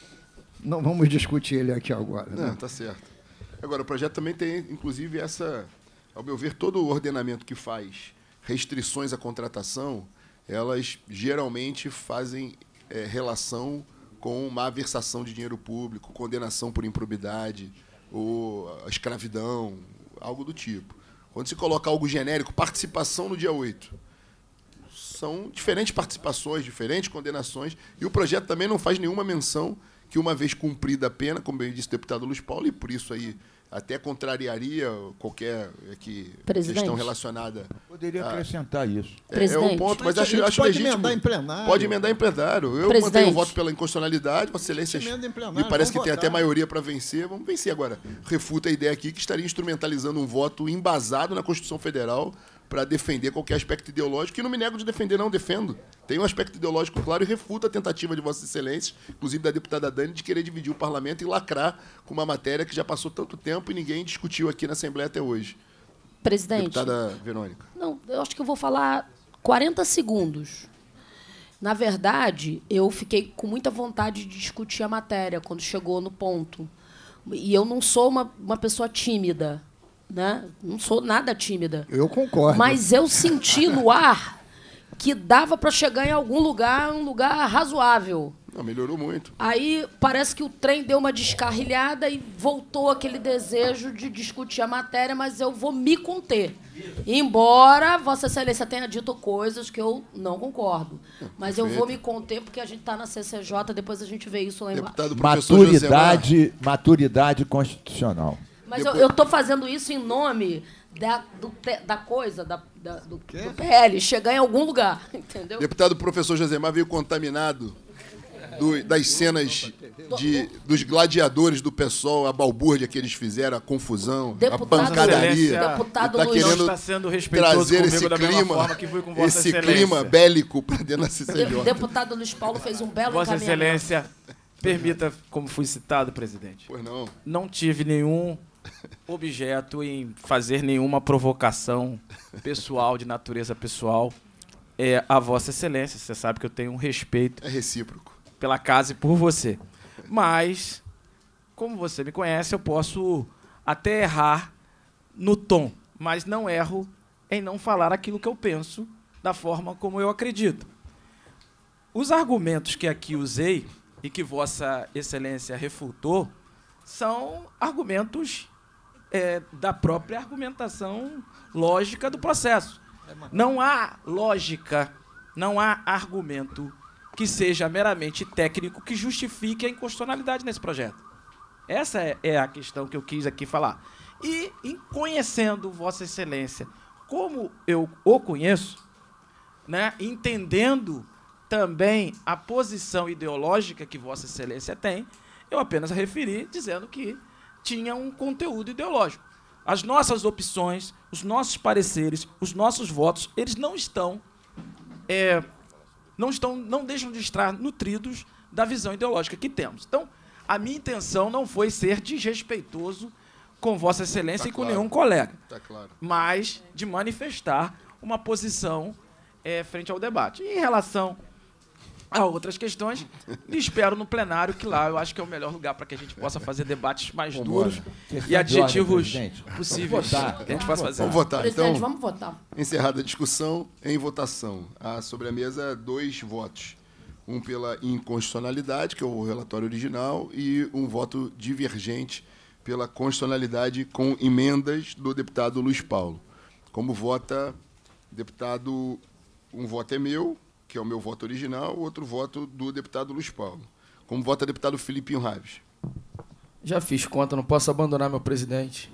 não vamos discutir ele aqui agora. Não, né? Tá certo. Agora, o projeto também tem, inclusive, essa, ao meu ver, todo o ordenamento que faz restrições à contratação, elas geralmente fazem é, relação com uma aversação de dinheiro público, condenação por improbidade, ou escravidão, algo do tipo. Quando se coloca algo genérico, participação no dia oito, são diferentes participações, diferentes condenações, e o projeto também não faz nenhuma menção que, uma vez cumprida a pena, como bem disse o deputado Luiz Paulo, e por isso aí até contrariaria qualquer aqui, questão relacionada... Poderia a, acrescentar isso. É, é um ponto, mas, mas acho, acho pode legítimo. emendar em plenário. Pode emendar em plenário. Eu Presidente. mantenho o voto pela inconstitucionalidade, Vossa Excelência me parece que votar. tem até maioria para vencer. Vamos vencer agora. Refuta a ideia aqui que estaria instrumentalizando um voto embasado na Constituição Federal para defender qualquer aspecto ideológico, que não me nego de defender, não defendo. Tem um aspecto ideológico claro e refuta a tentativa de Vossa Excelência, inclusive da deputada Dani, de querer dividir o parlamento e lacrar com uma matéria que já passou tanto tempo e ninguém discutiu aqui na Assembleia até hoje. Presidente. Deputada Verônica. Não, eu acho que eu vou falar quarenta segundos. Na verdade, eu fiquei com muita vontade de discutir a matéria quando chegou no ponto. E eu não sou uma, uma pessoa tímida. Né? Não sou nada tímida. Eu concordo. Mas eu senti no ar que dava para chegar em algum lugar, um lugar razoável. Não, melhorou muito. Aí parece que o trem deu uma descarrilhada e voltou aquele desejo de discutir a matéria, mas eu vou me conter. Embora Vossa Excelência tenha dito coisas que eu não concordo. Mas eu vou me conter porque a gente está na C C J, depois a gente vê isso lá embaixo. Deputado professor Maturidade, maturidade constitucional. Mas Depois... eu estou fazendo isso em nome da, do, da coisa, da, da, do, do P L, chegar em algum lugar, entendeu? Deputado professor Josemar veio contaminado do, das cenas de, dos gladiadores do PSOL, a balbúrdia que eles fizeram, a confusão, deputado, a pancadaria. Deputado tá Luiz querendo está sendo respeitoso trazer esse da clima, forma que fui com Vossa esse Excelência. clima bélico para dentro da C C J. O deputado Luiz Paulo fez um belo Vossa encaminhamento. Excelência, permita, como fui citado, presidente. Pois não. Não tive nenhum objeto em fazer nenhuma provocação pessoal, de natureza pessoal, é, a Vossa Excelência. Você sabe que eu tenho um respeito é recíproco pela casa e por você. Mas, como você me conhece, eu posso até errar no tom, mas não erro em não falar aquilo que eu penso da forma como eu acredito. Os argumentos que aqui usei e que Vossa Excelência refutou são argumentos é, da própria argumentação lógica do processo. Não há lógica, não há argumento que seja meramente técnico que justifique a inconstitucionalidade nesse projeto. Essa é, é a questão que eu quis aqui falar. E, em conhecendo Vossa Excelência como eu o conheço, né, entendendo também a posição ideológica que Vossa Excelência tem, eu apenas referi dizendo que tinha um conteúdo ideológico. As nossas opções, os nossos pareceres, os nossos votos, eles não estão, é, não estão, não deixam de estar nutridos da visão ideológica que temos. Então, a minha intenção não foi ser desrespeitoso com Vossa Excelência tá e com claro. nenhum colega, tá claro. mas de manifestar uma posição é, frente ao debate. E em relação a outras questões, me espero no plenário, que lá eu acho que é o melhor lugar para que a gente possa fazer debates mais Vamos duros e adjetivos ordem, possíveis que a gente possa fazer. Vamos votar. Presidente, então, vamos votar. Encerrada a discussão, em votação. Há sobre a mesa dois votos. Um pela inconstitucionalidade, que é o relatório original, e um voto divergente pela constitucionalidade com emendas do deputado Luiz Paulo. Como vota, deputado, um voto é meu, que é o meu voto original, outro voto do deputado Luiz Paulo. Como vota deputado Filipinho Raves? Já fiz conta, não posso abandonar meu presidente.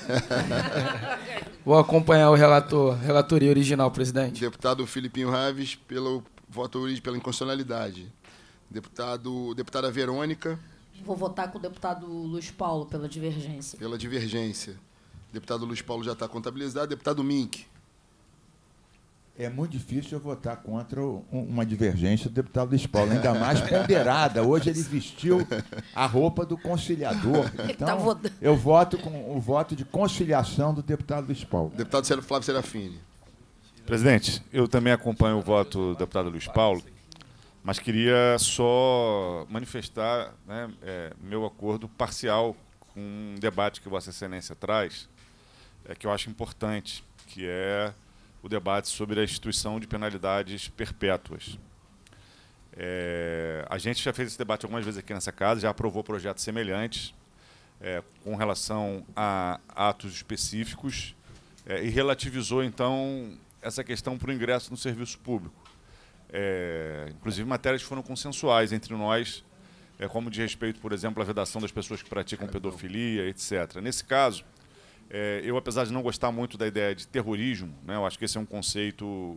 Vou acompanhar o relator, relatoria original, presidente. Deputado Filipinho Raves, pelo voto pela inconstitucionalidade. Deputado, deputada Verônica. Vou votar com o deputado Luiz Paulo pela divergência. Pela divergência. Deputado Luiz Paulo já está contabilizado. Deputado Mink. É muito difícil eu votar contra uma divergência do deputado Luiz Paulo, ainda mais ponderada. Hoje ele vestiu a roupa do conciliador. Então, eu voto com o voto de conciliação do deputado Luiz Paulo. Deputado Flávio Serafini. Presidente, eu também acompanho o voto do deputado Luiz Paulo, mas queria só manifestar, né, é, meu acordo parcial com um debate que Vossa Excelência traz, é, que eu acho importante, que é o debate sobre a instituição de penalidades perpétuas. É, a gente já fez esse debate algumas vezes aqui nessa casa, já aprovou projetos semelhantes é, com relação a atos específicos é, e relativizou, então, essa questão para o ingresso no serviço público. É, inclusive, matérias foram consensuais entre nós, é, como de respeito, por exemplo, à vedação das pessoas que praticam pedofilia, etcétera. Nesse caso, É, eu, apesar de não gostar muito da ideia de terrorismo, né, eu acho que esse é um conceito...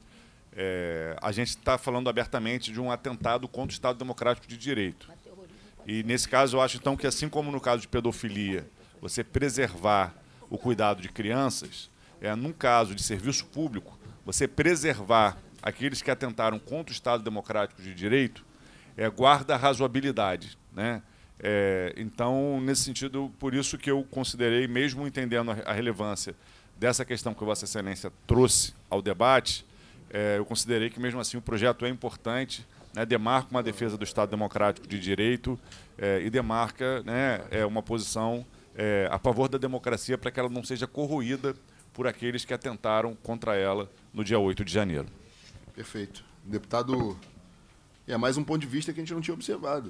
É, a gente está falando abertamente de um atentado contra o Estado Democrático de Direito. E, nesse caso, eu acho, então, que assim como no caso de pedofilia, você preservar o cuidado de crianças, é, num caso de serviço público, você preservar aqueles que atentaram contra o Estado Democrático de Direito, é, guarda a razoabilidade, né? É, então, nesse sentido, por isso que eu considerei, mesmo entendendo a, a relevância dessa questão que Vossa Excelência trouxe ao debate, é, eu considerei que, mesmo assim, o projeto é importante, né, demarca uma defesa do Estado Democrático de Direito é, e demarca, né, é, uma posição é, a favor da democracia para que ela não seja corroída por aqueles que atentaram contra ela no dia oito de janeiro. Perfeito. Deputado, é mais um ponto de vista que a gente não tinha observado.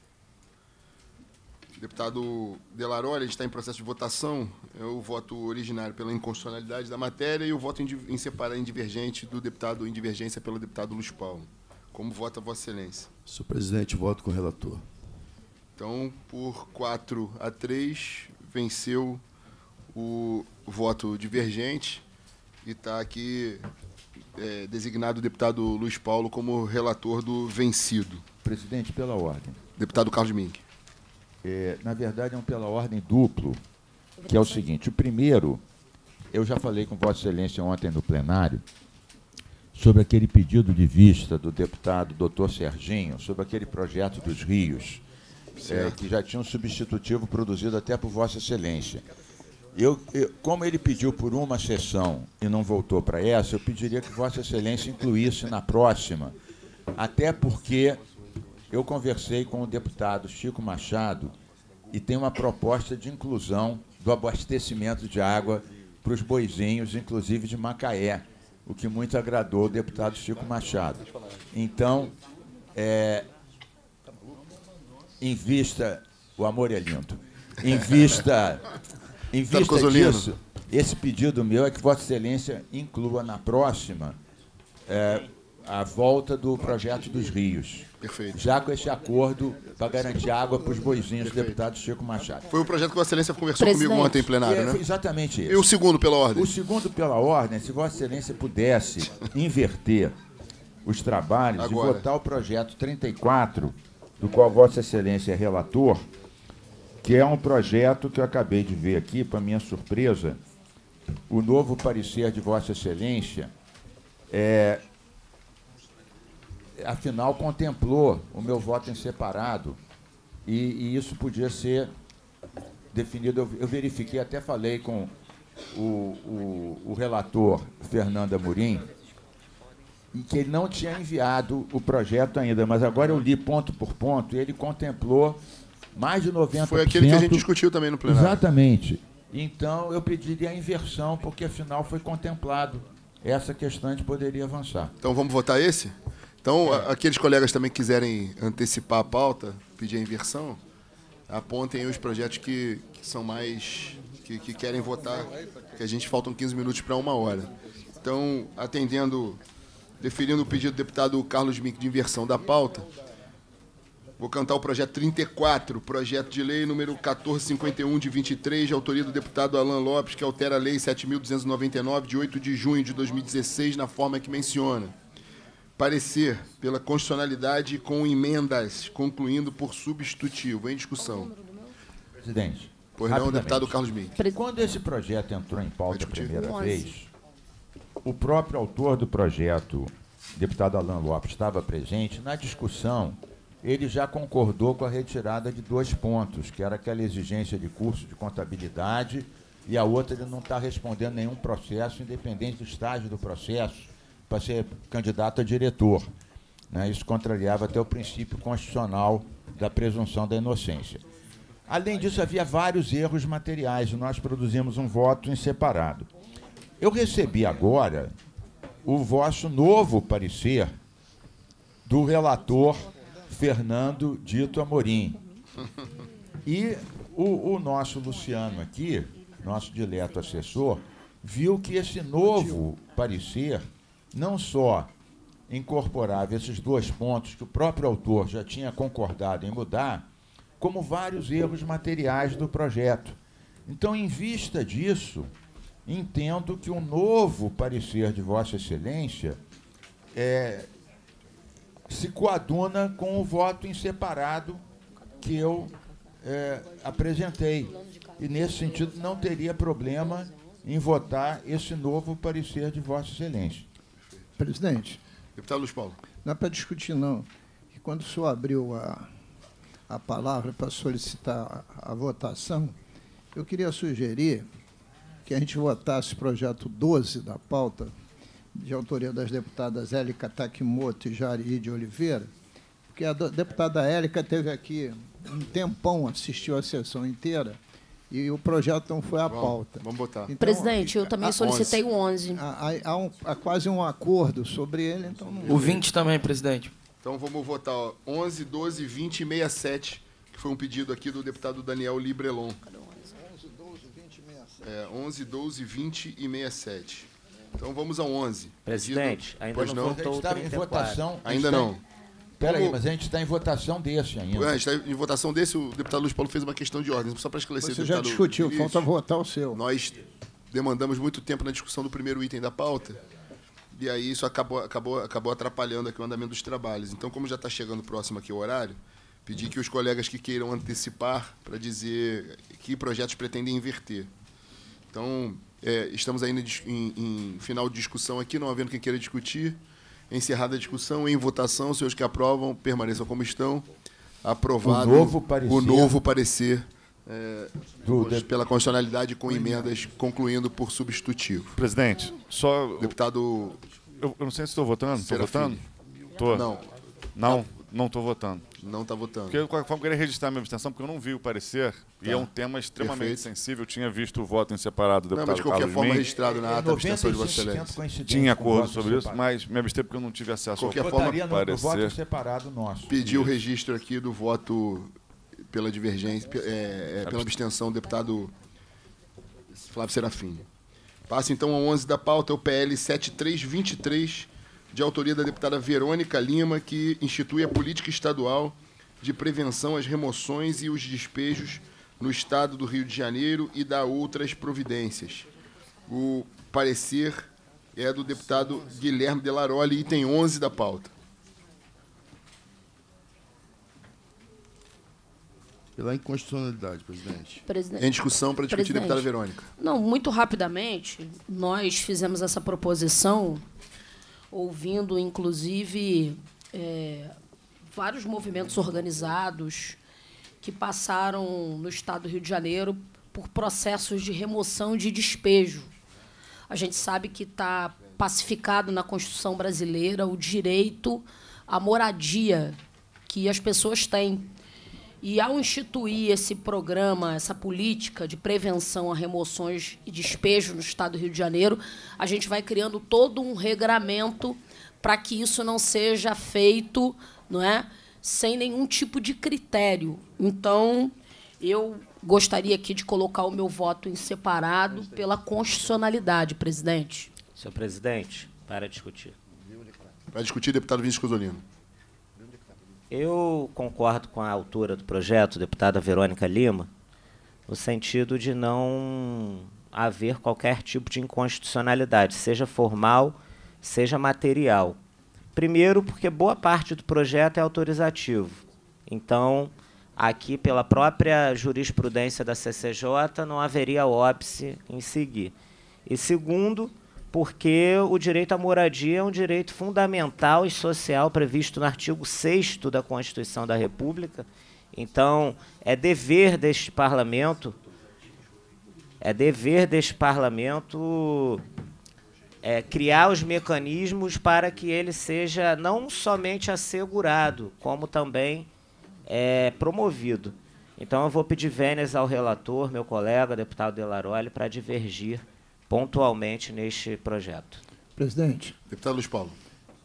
Deputado Delaroli, a gente está em processo de votação. É o voto originário pela inconstitucionalidade da matéria e o voto em, em separar em divergente do deputado em divergência pelo deputado Luiz Paulo. Como vota Vossa Excelência? Senhor presidente, voto com o relator. Então, por quatro a três, venceu o voto divergente e está aqui é, designado o deputado Luiz Paulo como relator do vencido. Presidente, pela ordem. Deputado Carlos Mink. É, na verdade, é um pela ordem duplo, que é o seguinte. O primeiro, eu já falei com Vossa Excelência ontem no plenário, sobre aquele pedido de vista do deputado doutor Serginho, sobre aquele projeto dos rios, é, que já tinha um substitutivo produzido até por Vossa Excelência. Eu, eu, como ele pediu por uma sessão e não voltou para essa, eu pediria que Vossa Excelência incluísse na próxima, até porque eu conversei com o deputado Chico Machado e tem uma proposta de inclusão do abastecimento de água para os boizinhos, inclusive de Macaé, o que muito agradou o deputado Chico Machado. Então, é, em vista... O amor é lindo. Em vista, em vista disso, esse pedido meu é que Vossa Excelência inclua na próxima é, a volta do projeto dos rios. Perfeito. Já com esse acordo para garantir água para os boizinhos do deputado Chico Machado. Foi o projeto que Vossa Excelência conversou Presidente. comigo ontem em plenário, É, né? foi exatamente isso. E o segundo pela ordem? O segundo pela ordem, se Vossa Excelência pudesse inverter os trabalhos Agora. e votar o projeto trinta e quatro, do qual Vossa Excelência é relator, que é um projeto que eu acabei de ver aqui, para minha surpresa, o novo parecer de Vossa Excelência, é, afinal, contemplou o meu voto em separado, e, e isso podia ser definido. Eu, eu verifiquei, até falei com o, o, o relator Fernando Amorim, e que ele não tinha enviado o projeto ainda, mas agora eu li ponto por ponto, e ele contemplou mais de noventa por cento. Foi aquele que a gente discutiu também no plenário. Exatamente. Então, eu pediria a inversão, porque, afinal, foi contemplado. Essa questão a gente poderia avançar. Então, vamos votar esse? Então, a, aqueles colegas também que quiserem antecipar a pauta, pedir a inversão, apontem aí os projetos que, que são mais... Que, que querem votar, que a gente faltam quinze minutos para uma hora. Então, atendendo, deferindo o pedido do deputado Carlos Mink de inversão da pauta, vou cantar o projeto trinta e quatro, projeto de lei número quatorze cinquenta e um de vinte e três, de autoria do deputado Alan Lopes, que altera a lei sete mil duzentos e noventa e nove, de oito de junho de dois mil e dezesseis, na forma que menciona. Parecer pela constitucionalidade com emendas, concluindo por substitutivo. Em discussão. Presidente. Pois não, deputado Carlos Mink. Quando esse projeto entrou em pauta a primeira vez, o próprio autor do projeto, deputado Alan Lopes, estava presente. Na discussão, ele já concordou com a retirada de dois pontos, que era aquela exigência de curso de contabilidade, e a outra, ele não está respondendo nenhum processo, independente do estágio do processo, para ser candidato a diretor. Né? Isso contrariava até o princípio constitucional da presunção da inocência. Além disso, havia vários erros materiais, e nós produzimos um voto em separado. Eu recebi agora o vosso novo parecer do relator Fernando Dito Amorim. E o, o nosso Luciano aqui, nosso dileto assessor, viu que esse novo parecer não só incorporava esses dois pontos que o próprio autor já tinha concordado em mudar, como vários erros materiais do projeto. Então, em vista disso, entendo que o novo parecer de Vossa Excelência é, se coaduna com o voto em separado que eu é, apresentei. E, nesse sentido, não teria problema em votar esse novo parecer de Vossa Excelência. Presidente. Deputado Luiz Paulo. Não é para discutir, não. E quando o senhor abriu a, a palavra para solicitar a, a votação, eu queria sugerir que a gente votasse o projeto doze da pauta, de autoria das deputadas Élica Takimoto e Jari de Oliveira, porque a do, deputada Élica esteve aqui um tempão, assistiu a sessão inteira, e o projeto não foi à vamos, pauta. Vamos botar. Então, presidente, eu também solicitei o onze. Há, há, um, há quase um acordo sobre ele, então... Não... O vinte também, presidente. Então vamos votar ó, onze, doze, vinte e sessenta e sete, que foi um pedido aqui do deputado Daniel Librelon. onze, doze, vinte e sessenta e sete. É, onze, doze, vinte e sessenta e sete. Então vamos ao onze. Presidente, ainda pois não não votou o Está em votação. Ainda não. Espera aí, Vamos- mas a gente está em votação desse ainda. A gente está em votação desse, o deputado Luiz Paulo fez uma questão de ordem, só para esclarecer. Você já deputado discutiu, Vinícius, falta votar o seu. Nós demandamos muito tempo na discussão do primeiro item da pauta, e aí isso acabou, acabou, acabou atrapalhando aqui o andamento dos trabalhos. Então, como já está chegando próximo aqui o horário, pedi que os colegas que queiram antecipar para dizer que projetos pretendem inverter. Então, é, estamos ainda em, em, em final de discussão aqui, não havendo quem queira discutir. Encerrada a discussão, em votação, os senhores que aprovam, permaneçam como estão. Aprovado O novo parecer- o novo parecer é, Do- pela constitucionalidade com emendas, concluindo por substitutivo. Presidente, só... Deputado... Eu, eu não sei se estou votando. Estou Serafini. votando? Estou. Não. Não? Não estou votando. Não está votando. Porque, de qualquer forma, eu queria registrar minha abstenção, porque eu não vi o parecer, tá. E é um tema extremamente Perfeito. sensível. Eu tinha visto o voto em separado do Não, deputado mas de qualquer Carlos forma, Mendes. registrado na ata a abstenção de Vossa Excelência. Tinha acordo sobre isso, mas me abstei porque eu não tive acesso qualquer ao forma, no, parecer. no voto separado nosso. Pedi o registro aqui do voto pela divergência, é, é, pela abstenção do deputado Flávio Serafini. Passa então ao onze da pauta, o P L sete três dois três, de autoria da deputada Verônica Lima, que institui a política estadual de prevenção às remoções e os despejos no estado do Rio de Janeiro e dá outras providências. O parecer é do deputado Guilherme Delaroli, item onze da pauta. Pela inconstitucionalidade, presidente. Presidente. Em discussão para discutir, Presidente. deputada Verônica. Não, muito rapidamente, nós fizemos essa proposição, ouvindo, inclusive, é, vários movimentos organizados que passaram no estado do Rio de Janeiro por processos de remoção de despejo. A gente sabe que está pacificado na Constituição brasileira o direito à moradia que as pessoas têm. E, ao instituir esse programa, essa política de prevenção a remoções e despejo no estado do Rio de Janeiro, a gente vai criando todo um regramento para que isso não seja feito, não é, sem nenhum tipo de critério. Então, eu gostaria aqui de colocar o meu voto em separado pela constitucionalidade, presidente. Senhor presidente, para discutir. Para discutir, deputado Vinícius Cozzolino. Eu concordo com a autora do projeto, deputada Verônica Lima, no sentido de não haver qualquer tipo de inconstitucionalidade, seja formal, seja material. Primeiro, porque boa parte do projeto é autorizativo. Então, aqui, pela própria jurisprudência da C C J, não haveria óbice em seguir. E segundo, porque o direito à moradia é um direito fundamental e social previsto no artigo sexto da Constituição da República. Então, é dever deste parlamento, é dever deste parlamento é, criar os mecanismos para que ele seja não somente assegurado, como também é, promovido. Então, eu vou pedir vênias ao relator, meu colega, deputado Delaroli, para divergir pontualmente neste projeto. Presidente. Deputado Luiz Paulo.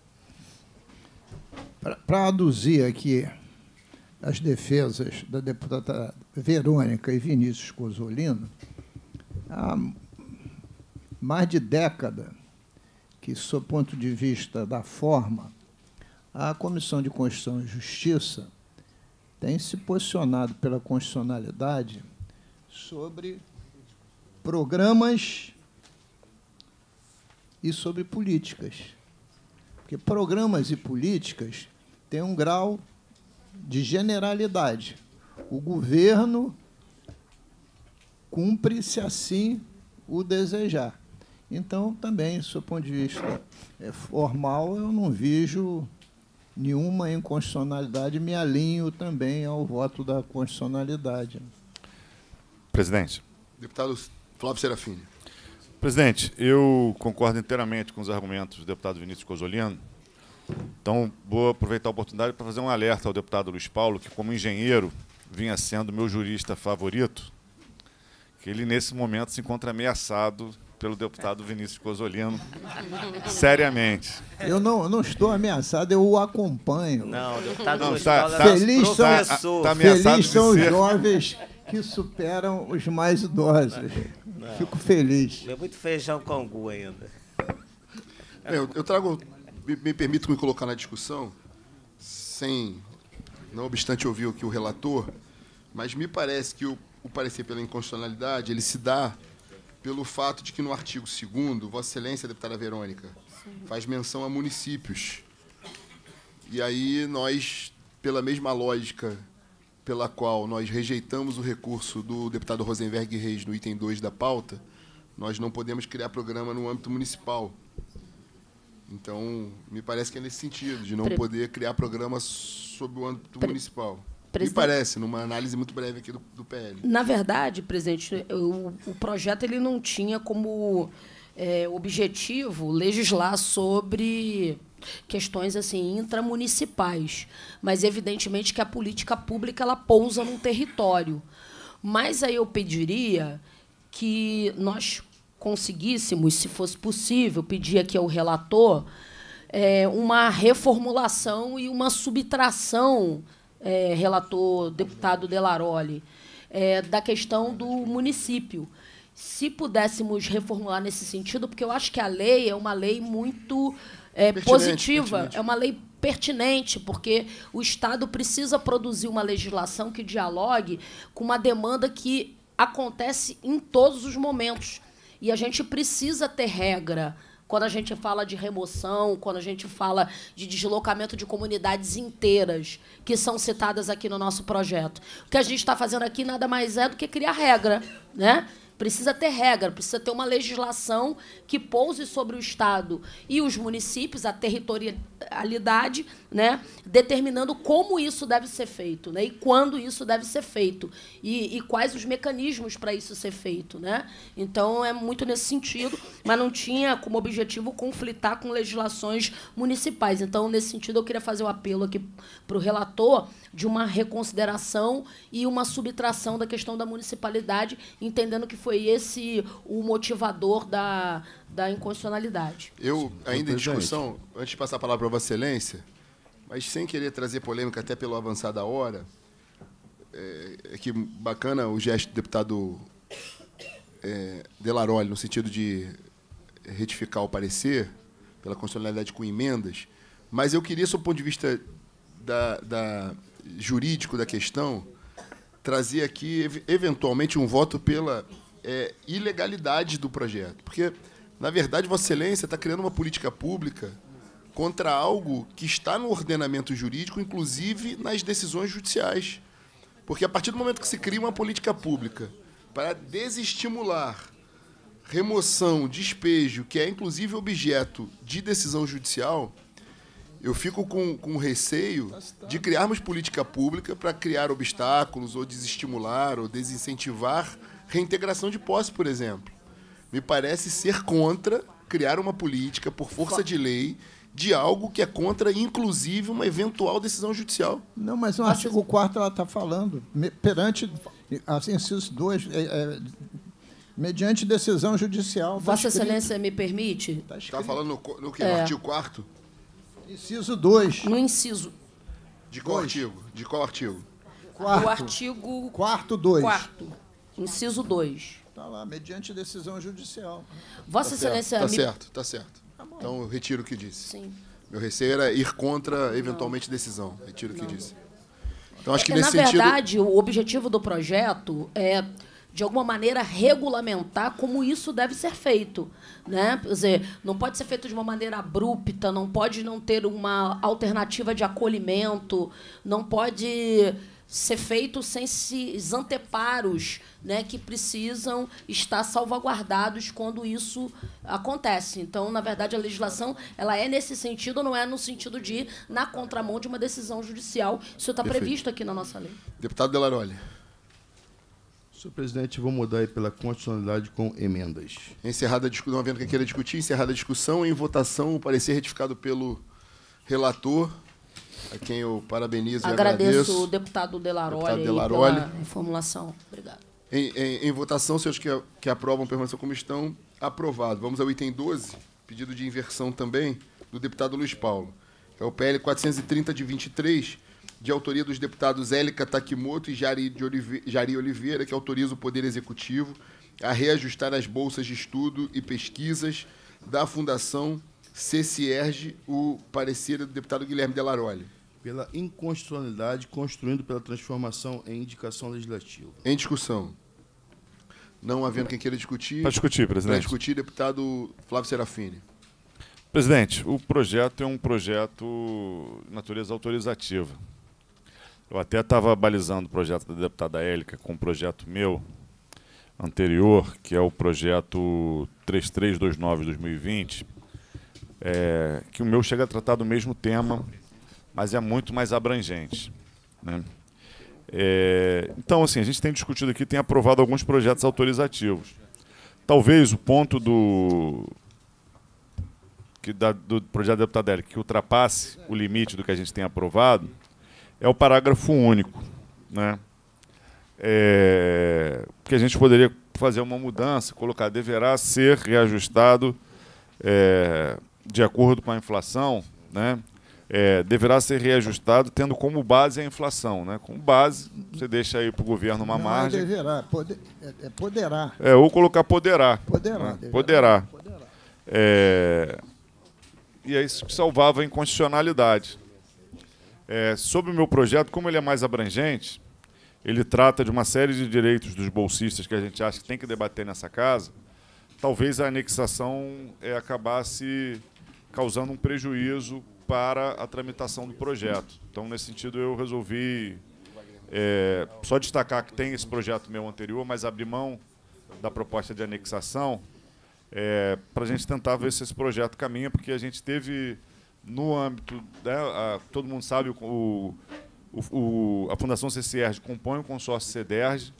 Para aduzir aqui as defesas da deputada Verônica e Vinícius Cozzolino, há mais de década que, sob o ponto de vista da forma, a Comissão de Constituição e Justiça tem se posicionado pela constitucionalidade sobre programas e sobre políticas. Porque programas e políticas têm um grau de generalidade. O governo cumpre se assim o desejar. Então, também, do ponto de vista formal, eu não vejo nenhuma inconstitucionalidade, me alinho também ao voto da constitucionalidade. Presidente. Deputado Flávio Serafini. Presidente, eu concordo inteiramente com os argumentos do deputado Vinícius Cozzolino. Então, vou aproveitar a oportunidade para fazer um alerta ao deputado Luiz Paulo, que, como engenheiro, vinha sendo meu jurista favorito, que ele, nesse momento, se encontra ameaçado pelo deputado Vinícius Cozzolino, seriamente. Eu não, eu não estou ameaçado, eu o acompanho. Não, o deputado Não, Luiz tá- Paulo é tá- nosso Feliz são, professor. tá ameaçado feliz de são os ser. jovens que superam os mais idosos. Não. Fico feliz. É muito feijão com angu ainda. Bem, eu, eu trago, me, me permito me colocar na discussão, sem, não obstante ouvir o que o relator, mas me parece que o, o parecer pela inconstitucionalidade, ele se dá pelo fato de que no artigo segundo, Vossa Excelência, deputada Verônica, faz menção a municípios. E aí nós, pela mesma lógica pela qual nós rejeitamos o recurso do deputado Rosenberg Reis no item dois da pauta, nós não podemos criar programa no âmbito municipal. Então, me parece que é nesse sentido, de não Pre- poder criar programa sob o âmbito Pre- municipal. Me Presidente- parece, numa análise muito breve aqui do, do P L. Na verdade, presidente, o, o projeto ele não tinha como é, objetivo legislar sobre questões assim intramunicipais, mas evidentemente que a política pública ela pousa num território. Mas aí eu pediria que nós conseguíssemos, se fosse possível, pedir aqui ao relator é, uma reformulação e uma subtração, é, relator deputado Delaroli, é, da questão do município. Se pudéssemos reformular nesse sentido, porque eu acho que a lei é uma lei muito é, positiva, pertinente. É uma lei pertinente, porque o Estado precisa produzir uma legislação que dialogue com uma demanda que acontece em todos os momentos. E a gente precisa ter regra quando a gente fala de remoção, quando a gente fala de deslocamento de comunidades inteiras, que são citadas aqui no nosso projeto. O que a gente está fazendo aqui nada mais é do que criar regra, né? Precisa ter regra, precisa ter uma legislação que pouse sobre o Estado e os municípios, a territorialidade, né, determinando como isso deve ser feito, né, e quando isso deve ser feito, e, e quais os mecanismos para isso ser feito. Né? Então, é muito nesse sentido, mas não tinha como objetivo conflitar com legislações municipais. Então, nesse sentido, eu queria fazer o apelo aqui para o relator de uma reconsideração e uma subtração da questão da municipalidade, entendendo que foi esse o motivador da, da inconstitucionalidade. Eu, ainda em discussão, antes de passar a palavra para Vossa Excelência, mas sem querer trazer polêmica até pelo avançar da hora, é, é que bacana o gesto do deputado é, Delaroli, no sentido de retificar o parecer pela constitucionalidade com emendas, mas eu queria, sob o ponto de vista da, da jurídico da questão, trazer aqui, eventualmente, um voto pela é, ilegalidade do projeto. Porque, na verdade, Vossa Excelência está criando uma política pública contra algo que está no ordenamento jurídico, inclusive nas decisões judiciais. Porque, a partir do momento que se cria uma política pública para desestimular remoção, despejo, que é, inclusive, objeto de decisão judicial, eu fico com, com receio de criarmos política pública para criar obstáculos, ou desestimular, ou desincentivar reintegração de posse, por exemplo. Me parece ser contra criar uma política, por força de lei, de algo que é contra, inclusive, uma eventual decisão judicial. Não, mas no artigo quarto ela está falando, perante, assim, inciso dois, é, é, mediante decisão judicial. Tá Vossa escrito. Excelência me permite? Está falando no, no quê? É. No artigo quarto? Inciso dois. No inciso. De qual dois. artigo? De qual artigo? Quarto. O artigo... Quarto dois. Quarto. Inciso dois. Está lá, mediante decisão judicial. Vossa tá Excelência... Está me... certo, está certo. Tá então, eu retiro o que disse. Sim. Meu receio era ir contra, eventualmente, Não. decisão. Retiro o que Não. disse. Então, acho que é, nesse na sentido... verdade, o objetivo do projeto é, de alguma maneira, regulamentar como isso deve ser feito. Né? Quer dizer, não pode ser feito de uma maneira abrupta, não pode não ter uma alternativa de acolhimento, não pode ser feito sem esses anteparos, né, que precisam estar salvaguardados quando isso acontece. Então, na verdade, a legislação ela é nesse sentido, não é no sentido de ir na contramão de uma decisão judicial. Isso está previsto aqui na nossa lei. Deputado Delaroli. Senhor presidente, vou mudar aí pela constitucionalidade com emendas. Encerrada a discussão, não havendo quem queira discutir, encerrada a discussão, em votação, o parecer retificado pelo relator, a quem eu parabenizo e agradeço. Agradeço o deputado Delaroli, deputado Delaroli. pela reformulação. Obrigado. Em, em, em votação, senhores que, que aprovam permaneçam como estão, aprovado. Vamos ao item doze, pedido de inversão também, do deputado Luiz Paulo. É o P L quatrocentos e trinta de vinte e três, de autoria dos deputados Élica Takimoto e Jari, de Olive, Jari Oliveira, que autoriza o Poder Executivo a reajustar as bolsas de estudo e pesquisas da Fundação CECIERG, o parecer do deputado Guilherme Delaroli. Pela inconstitucionalidade, construindo pela transformação em indicação legislativa. Em discussão. Não havendo quem queira discutir. Para discutir, presidente. Para discutir, deputado Flávio Serafini. Presidente, o projeto é um projeto de natureza autorizativa. Eu até estava balizando o projeto da deputada Élica com um projeto meu anterior, que é o projeto três três dois nove de dois mil e vinte, é, que o meu chega a tratar do mesmo tema, mas é muito mais abrangente. Né? É, então, assim, a gente tem discutido aqui, tem aprovado alguns projetos autorizativos. Talvez o ponto do... que da, do projeto da deputada Érica, que ultrapasse o limite do que a gente tem aprovado, é o parágrafo único, né? É, que a gente poderia fazer uma mudança, colocar deverá ser reajustado é, de acordo com a inflação, né? É, deverá ser reajustado tendo como base a inflação, né? Como base, você deixa aí para o governo uma Não, margem. É deverá, poder, é, é poderá. É, ou colocar poderá. Poderá. Né? Deverá, Poderá. poderá. É, e é isso que salvava a inconstitucionalidade. É, sobre o meu projeto, como ele é mais abrangente, ele trata de uma série de direitos dos bolsistas que a gente acha que tem que debater nessa casa, talvez a anexação é, acabasse causando um prejuízo para a tramitação do projeto. Então, nesse sentido, eu resolvi é, só destacar que tem esse projeto meu anterior, mas abrir mão da proposta de anexação é, para a gente tentar ver se esse projeto caminha, porque a gente teve no âmbito, né, a, todo mundo sabe, o, o, o, a Fundação C C E R G compõe o consórcio CEDERJ,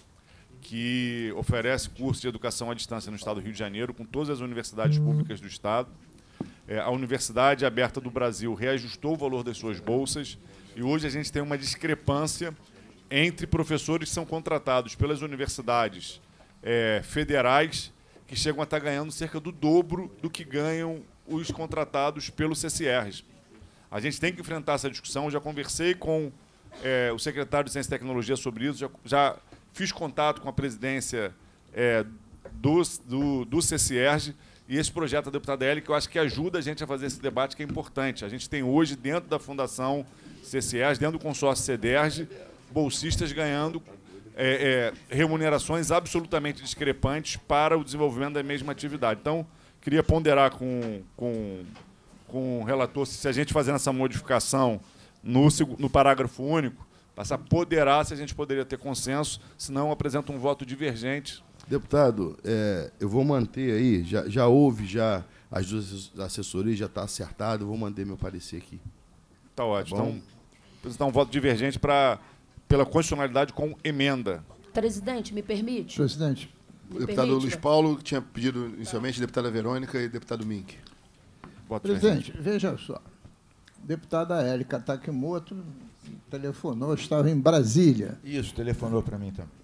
que oferece curso de educação à distância no Estado do Rio de Janeiro, com todas as universidades públicas do Estado. É, a Universidade Aberta do Brasil reajustou o valor das suas bolsas e hoje a gente tem uma discrepância entre professores que são contratados pelas universidades é, federais, que chegam a estar ganhando cerca do dobro do que ganham os contratados pelo C C E R G. A gente tem que enfrentar essa discussão. Eu já conversei com é, o secretário de Ciência e Tecnologia sobre isso, já, já fiz contato com a presidência é, do, do, do C C E R G, e esse projeto da deputada Érica, que eu acho que ajuda a gente a fazer esse debate, que é importante. A gente tem hoje, dentro da Fundação C C E R G, dentro do consórcio CEDERJ, bolsistas ganhando é, é, remunerações absolutamente discrepantes para o desenvolvimento da mesma atividade. Então, queria ponderar com, com, com o relator se a gente fazendo essa modificação no, no parágrafo único, passar poderá, se a gente poderia ter consenso, senão apresenta um voto divergente. Deputado, é, eu vou manter aí, já, já houve, já as duas assessorias já está acertado, eu vou manter meu parecer aqui. Está ótimo. Tá então, apresentar um voto divergente pra, pela constitucionalidade com emenda. Presidente, me permite? Presidente. O deputado permite? Luiz Paulo, que tinha pedido inicialmente, a deputada Verônica e deputado Mink. Voto Presidente, divergente. veja só. Deputada Érica Takimoto telefonou, estava em Brasília. Isso, telefonou para mim também.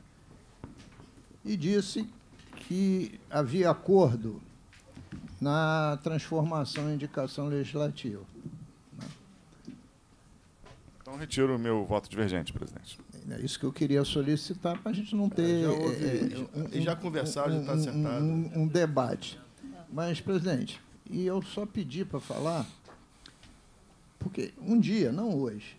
E disse que havia acordo na transformação em indicação legislativa. Então, retiro o meu voto divergente, presidente. É isso que eu queria solicitar para a gente não ter... Já ouvi, é, já- já conversaram, já está um- acertado. Um, um debate. Mas, presidente, e eu só pedi para falar, porque um dia, não hoje,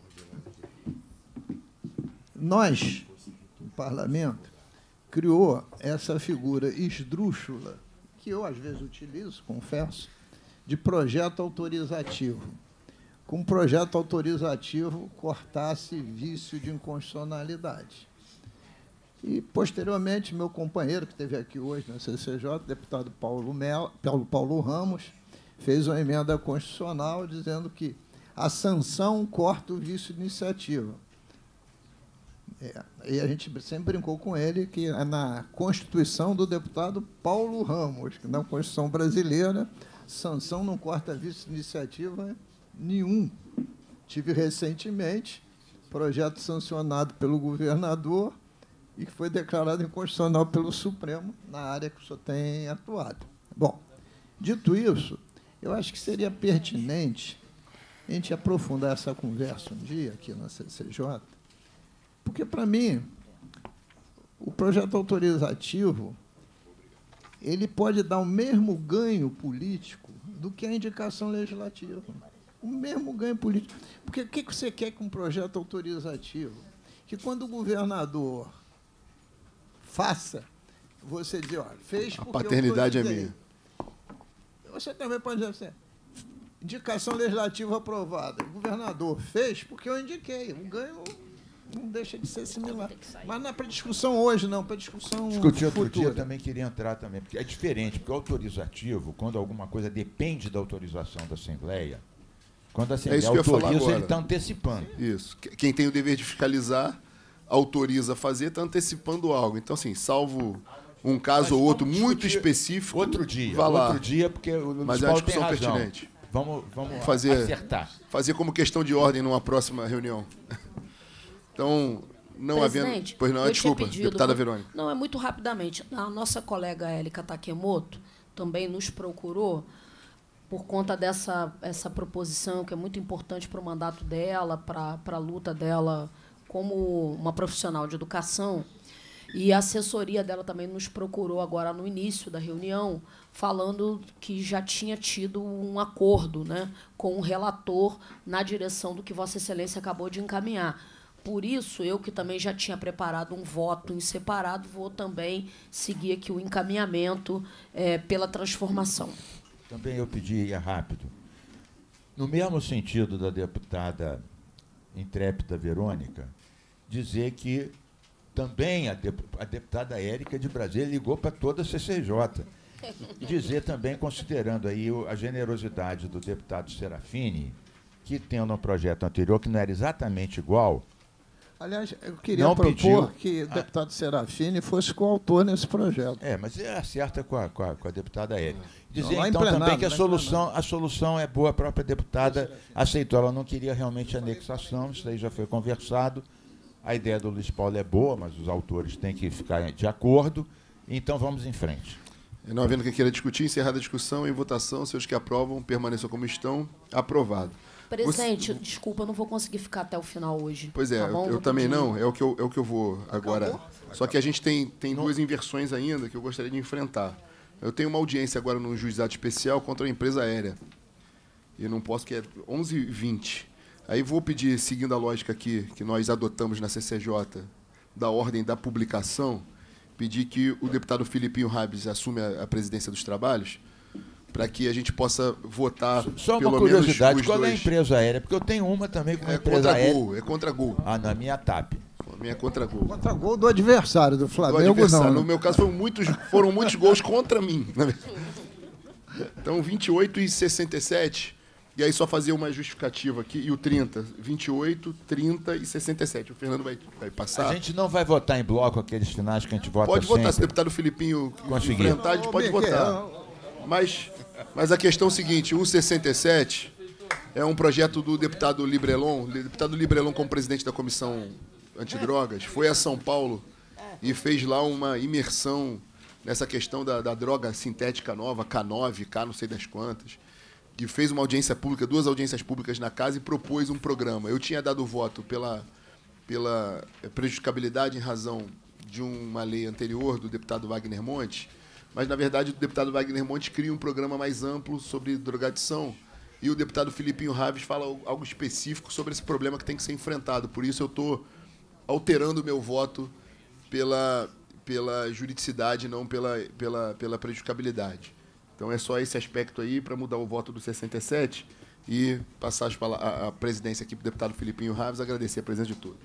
nós, o parlamento, criou essa figura esdrúxula, que eu às vezes utilizo, confesso, de projeto autorizativo. Com um projeto autorizativo cortasse vício de inconstitucionalidade. E, posteriormente, meu companheiro, que esteve aqui hoje na C C J, deputado Paulo, Mel, Paulo, Paulo Ramos, fez uma emenda constitucional dizendo que a sanção corta o vício de iniciativa. É, e a gente sempre brincou com ele que na Constituição do deputado Paulo Ramos, que na Constituição brasileira, sanção não corta vício de iniciativa nenhum. Tive recentemente projeto sancionado pelo governador e que foi declarado inconstitucional pelo Supremo na área que o senhor tem atuado. Bom, dito isso, eu acho que seria pertinente a gente aprofundar essa conversa um dia aqui na C C J, porque, para mim, o projeto autorizativo ele pode dar o mesmo ganho político do que a indicação legislativa. O mesmo ganho político. Porque o que você quer com um projeto autorizativo? Que quando o governador faça, você diz, olha, fez porque A paternidade é autorizei. minha. Você também pode dizer assim, indicação legislativa aprovada. O governador fez porque eu indiquei. O ganho não deixa de ser similar. Mas não é para discussão hoje, não, para discussão Discutir outro futura. dia, também queria entrar também, porque é diferente, porque o autorizativo, quando alguma coisa depende da autorização da Assembleia, quando a É Assembleia isso que eu ia falar autoriza, agora. ele está antecipando. Isso. Quem tem o dever de fiscalizar, autoriza a fazer, está antecipando algo. Então, assim, salvo um caso Mas ou outro vamos muito discutir específico, outro dia, vá lá. outro dia, porque o Luiz Mas é uma Paulo tem discussão razão. pertinente. Vamos, vamos fazer, acertar. Fazer como questão de ordem numa próxima reunião. Então, não Presidente, havendo... Pois não, eu desculpa, tinha pedido, deputada vou- Verônica. Não, é muito rapidamente. A nossa colega Élica Takemoto também nos procurou por conta dessa essa proposição, que é muito importante para o mandato dela, para a luta dela como uma profissional de educação. E a assessoria dela também nos procurou agora no início da reunião, falando que já tinha tido um acordo, né, com o relator na direção do que Vossa Excelência acabou de encaminhar. Por isso, eu que também já tinha preparado um voto em separado, vou também seguir aqui o encaminhamento eh, pela transformação. Também eu pedi, é rápido. No mesmo sentido da deputada intrépida Verônica, dizer que também a, dep a deputada Érica de Brasília ligou para toda a C C J. Dizer também, considerando aí o, a generosidade do deputado Serafini, que tendo um projeto anterior que não era exatamente igual. Aliás, eu queria não propor pediu, que o deputado Serafini fosse coautor nesse projeto. É, mas é acerta com a, com a, com a deputada Érica. Dizer, Não, então, plenário, também que a lá em solução, a solução é boa, a própria deputada aceitou. Ela não queria realmente anexação, isso aí já foi conversado. A ideia do Luiz Paulo é boa, mas os autores têm que ficar de acordo. Então, vamos em frente. Não havendo quem queira discutir, encerrada a discussão, em votação, seus que aprovam, permaneçam como estão. Aprovado. Presidente, Você... desculpa, eu não vou conseguir ficar até o final hoje. Pois é, tá bom? eu, eu Vou também pedir. não, é o que eu, é o que eu vou agora. Acabou? Só que a gente tem, tem duas inversões ainda que eu gostaria de enfrentar. Eu tenho uma audiência agora no juizado especial contra a empresa aérea. E não posso, que é onze e vinte. Aí vou pedir, seguindo a lógica aqui que nós adotamos na C C J, da ordem da publicação, pedir que o deputado Filipinho Rabes assume a, a presidência dos trabalhos, para que a gente possa votar Só pelo uma curiosidade, menos os qual é a dois. empresa aérea? Porque eu tenho uma também com uma É empresa contra aérea. Gol, é contra Gol. Ah, na minha TAP. A minha é contra Gol. Contra gol do adversário, do Do Flamengo, adversário. não. No né? meu caso, foram muitos, foram muitos gols contra mim. na verdade. Então, vinte e oito e sessenta e sete. E aí só fazer uma justificativa aqui. E o trinta. vinte e oito, trinta e sessenta e sete. O Fernando vai, vai passar. A gente não vai votar em bloco aqueles finais que a gente vota Pode votar. Se o sempre. deputado Filipinho Conseguir. enfrentar, a gente pode votar. Mas, mas a questão é o seguinte. O sessenta e sete é um projeto do deputado Librelon. O deputado Librelon, como presidente da Comissão Antidrogas, foi a São Paulo e fez lá uma imersão nessa questão da, da droga sintética nova, K nove, K não sei das quantas, que fez uma audiência pública, duas audiências públicas na casa e propôs um programa. Eu tinha dado voto pela, pela prejudicabilidade em razão de uma lei anterior do deputado Wagner Monte, mas, na verdade, o deputado Wagner Monte cria um programa mais amplo sobre drogadição e o deputado Filipinho Rabes fala algo específico sobre esse problema que tem que ser enfrentado. Por isso, eu estou alterando o meu voto pela, pela juridicidade, não pela, pela, pela prejudicabilidade. Então, é só esse aspecto aí para mudar o voto do sessenta e sete e passar as pala- a, a presidência aqui para o deputado Filipinho Rabes, agradecer a presença de todos.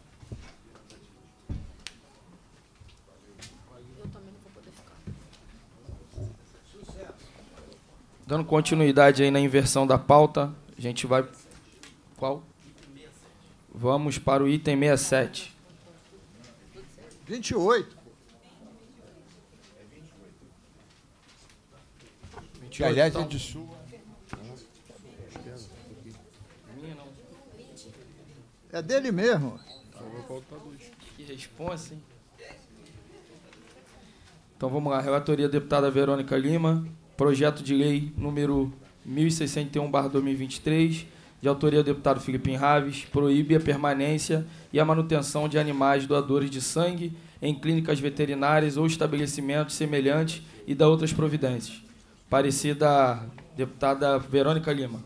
Dando continuidade aí na inversão da pauta, a gente vai... Qual? Vamos para o item sessenta e sete. vinte e oito. Que, aliás, é de sua. É dele mesmo. Que responsa, hein? Então vamos lá. Relatoria da deputada Verônica Lima. Projeto de lei número mil e sessenta e um barra dois mil e vinte e três, de autoria do deputado Filipinho Rabes, proíbe a permanência e a manutenção de animais doadores de sangue em clínicas veterinárias ou estabelecimentos semelhantes e da outras providências. Parecer da deputada Verônica Lima.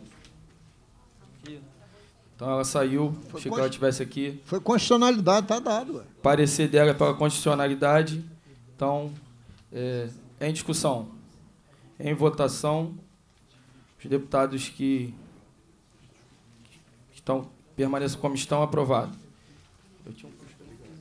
Então ela saiu, Foi achei que ela estivesse aqui. Foi constitucionalidade, tá dado. Ué. Parecer dela pela constitucionalidade. Então, é, em discussão. Em votação, os deputados que estão, permaneçam como estão, aprovado. Eu tinha um...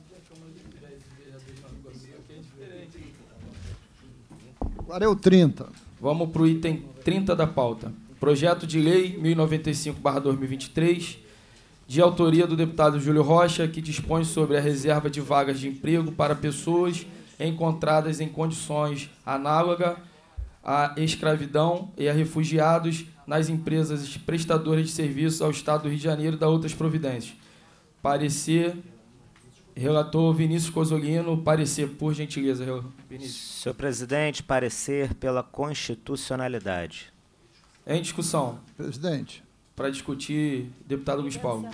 Agora é o trinta. Vamos para o item trinta da pauta. Projeto de lei mil e noventa e cinco barra dois mil e vinte e três, de autoria do deputado Júlio Rocha, que dispõe sobre a reserva de vagas de emprego para pessoas encontradas em condições análogas à escravidão e a refugiados nas empresas prestadoras de serviços ao Estado do Rio de Janeiro e da outras providências. Parecer, relator Vinícius Cosolino, parecer, por gentileza, Vinícius. Senhor presidente, parecer pela constitucionalidade. Em discussão. Presidente. Para discutir, deputado Luiz Paulo.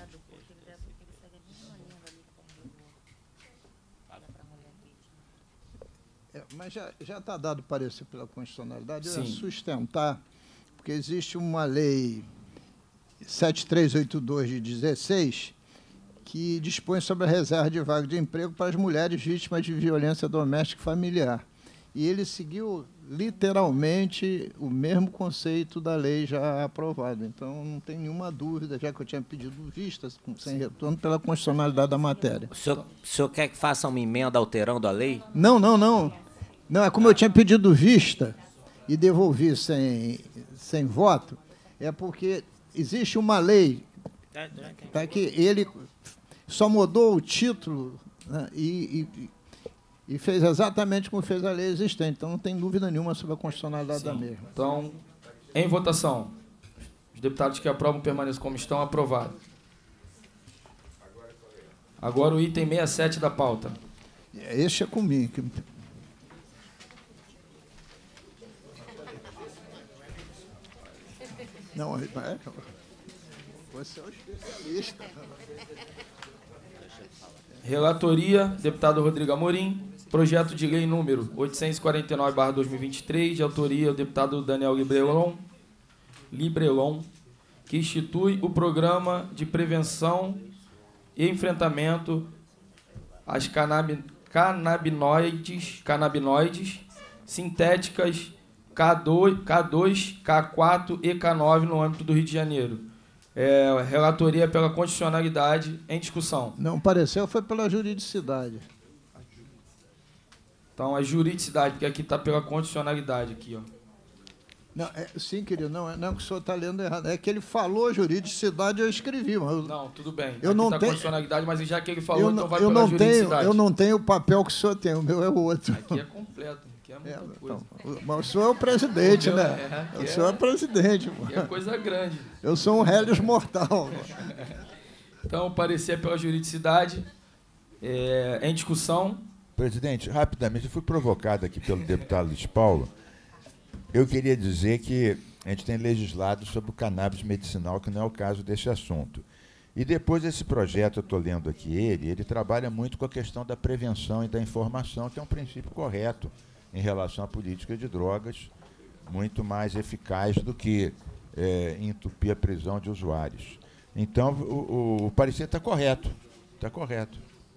É, mas já está dado parecer pela constitucionalidade. Eu Sim. ia sustentar, porque existe uma lei sete três oito dois de dezesseis que dispõe sobre a reserva de vaga de emprego para as mulheres vítimas de violência doméstica e familiar. E ele seguiu literalmente o mesmo conceito da lei já aprovada. Então, não tem nenhuma dúvida, já que eu tinha pedido vistas, sem retorno, pela constitucionalidade da matéria. O senhor, o senhor quer que faça uma emenda alterando a lei? Não, não, não. Não, é como eu tinha pedido vista e devolvi sem, sem voto, é porque existe uma lei tá, que ele só mudou o título, né, e, e, e fez exatamente como fez a lei existente. Então, não tem dúvida nenhuma sobre a constitucionalidade Sim. da mesma. Então, em votação, os deputados que aprovam permaneçam como estão, aprovado. Agora o item sessenta e sete da pauta. Este é comigo. Não, é, você é o especialista. Relatoria, deputado Rodrigo Amorim. Projeto de lei número oitocentos e quarenta e nove barra dois mil e vinte e três, de autoria do deputado Daniel Librelon, Librelon, que institui o Programa de Prevenção e Enfrentamento às canabi, canabinoides, canabinoides sintéticas K dois, K dois, K quatro e K nove no âmbito do Rio de Janeiro. É, relatoria pela constitucionalidade em discussão. Não pareceu, foi pela juridicidade. Então, a juridicidade, porque aqui está pela constitucionalidade. Aqui, ó. Não, é, sim, querido, não é, não é que o senhor está lendo errado. É que ele falou juridicidade, eu escrevi. Mas eu, não, tudo bem. Eu aqui não está tenho, a constitucionalidade, mas já que ele falou, eu então vai eu pela não juridicidade. Tenho, eu não tenho o papel que o senhor tem, o meu é o outro. Aqui é completo, aqui é muita é, coisa. Então, mas o senhor é o presidente, o meu, né? É, o senhor é, é presidente. Aqui é coisa grande. Eu sou um rélios mortal. Então, parecer pela juridicidade, é, em discussão. Presidente, rapidamente, eu fui provocado aqui pelo deputado Luiz Paulo. Eu queria dizer que a gente tem legislado sobre o cannabis medicinal, que não é o caso desse assunto. E depois desse projeto, eu estou lendo aqui ele, ele trabalha muito com a questão da prevenção e da informação, que é um princípio correto em relação à política de drogas, muito mais eficaz do que é, entupir a prisão de usuários. Então, o, o, o parecer está correto, está correto.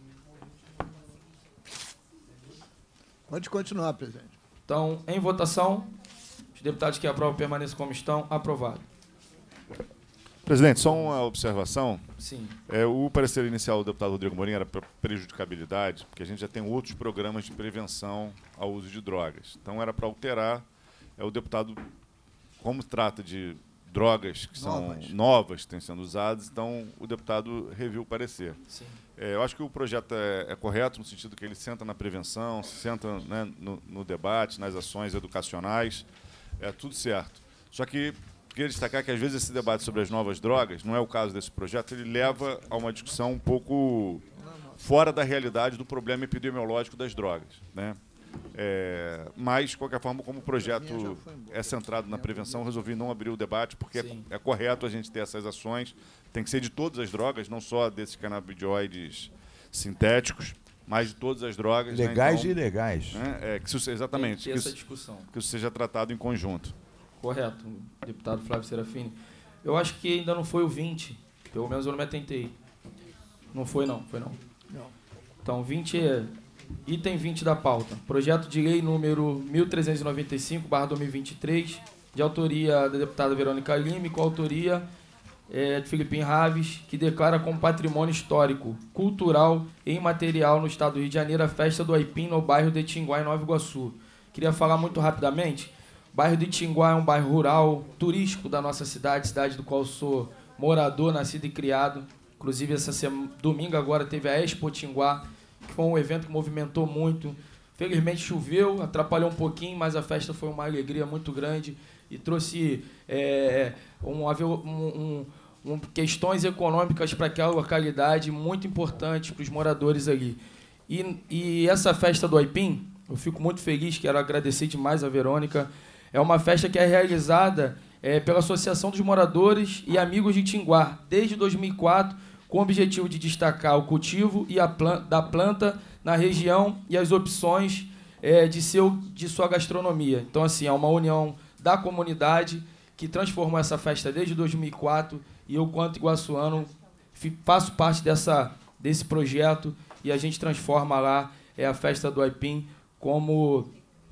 Pode continuar, presidente. Então, em votação, os deputados que aprovam permaneçam como estão, aprovado. Presidente, só uma observação. Sim. É, o parecer inicial do deputado Rodrigo Amorim era para prejudicabilidade, porque a gente já tem outros programas de prevenção ao uso de drogas. Então, era para alterar. É, o deputado, como trata de drogas que são novas, novas que têm sendo usadas, então o deputado reviu o parecer. Sim. É, eu acho que o projeto é, é correto no sentido que ele senta na prevenção, se senta, né, no, no debate, nas ações educacionais, é tudo certo. Só que queria destacar que às vezes esse debate sobre as novas drogas, não é o caso desse projeto, ele leva a uma discussão um pouco fora da realidade do problema epidemiológico das drogas, né? É, mas, de qualquer forma, como o projeto é centrado na prevenção, resolvi não abrir o debate, porque é, é correto a gente ter essas ações. Tem que ser de todas as drogas, não só desses canabinoides sintéticos, mas de todas as drogas. Legais, né? Então, e ilegais. Né? É, que isso, exatamente. Tem que ter que essa isso, discussão. Que isso seja tratado em conjunto. Correto, deputado Flávio Serafini. Eu acho que ainda não foi o vinte, pelo menos eu não me atentei. Não foi, não, foi não. Não. Então, vinte é... Item vinte da pauta. Projeto de lei número mil trezentos e noventa e cinco barra dois mil e vinte e três, de autoria da deputada Verônica Lima e coautoria é, de Filipinho Raves, que declara como patrimônio histórico, cultural e imaterial no estado do Rio de Janeiro a festa do Aipim no bairro de Tinguá, em Nova Iguaçu. Queria falar muito rapidamente. O bairro de Tinguá é um bairro rural, turístico da nossa cidade, cidade do qual sou morador, nascido e criado. Inclusive, essa semana, domingo agora teve a Expo Tinguá, que foi um evento que movimentou muito Felizmente choveu, atrapalhou um pouquinho, mas a festa foi uma alegria muito grande e trouxe é, um, um, um, questões econômicas para aquela localidade muito importantes para os moradores ali. E, e essa festa do Aipim, eu fico muito feliz, quero agradecer demais a Verônica. É uma festa que é realizada é, pela Associação dos Moradores e Amigos de Tinguá, desde dois mil e quatro, com o objetivo de destacar o cultivo e a planta, da planta na região e as opções é, de, seu, de sua gastronomia. Então, assim, é uma união da comunidade que transformou essa festa desde dois mil e quatro e eu, quanto iguaçuano, faço parte dessa, desse projeto e a gente transforma lá é, a festa do Aipim como,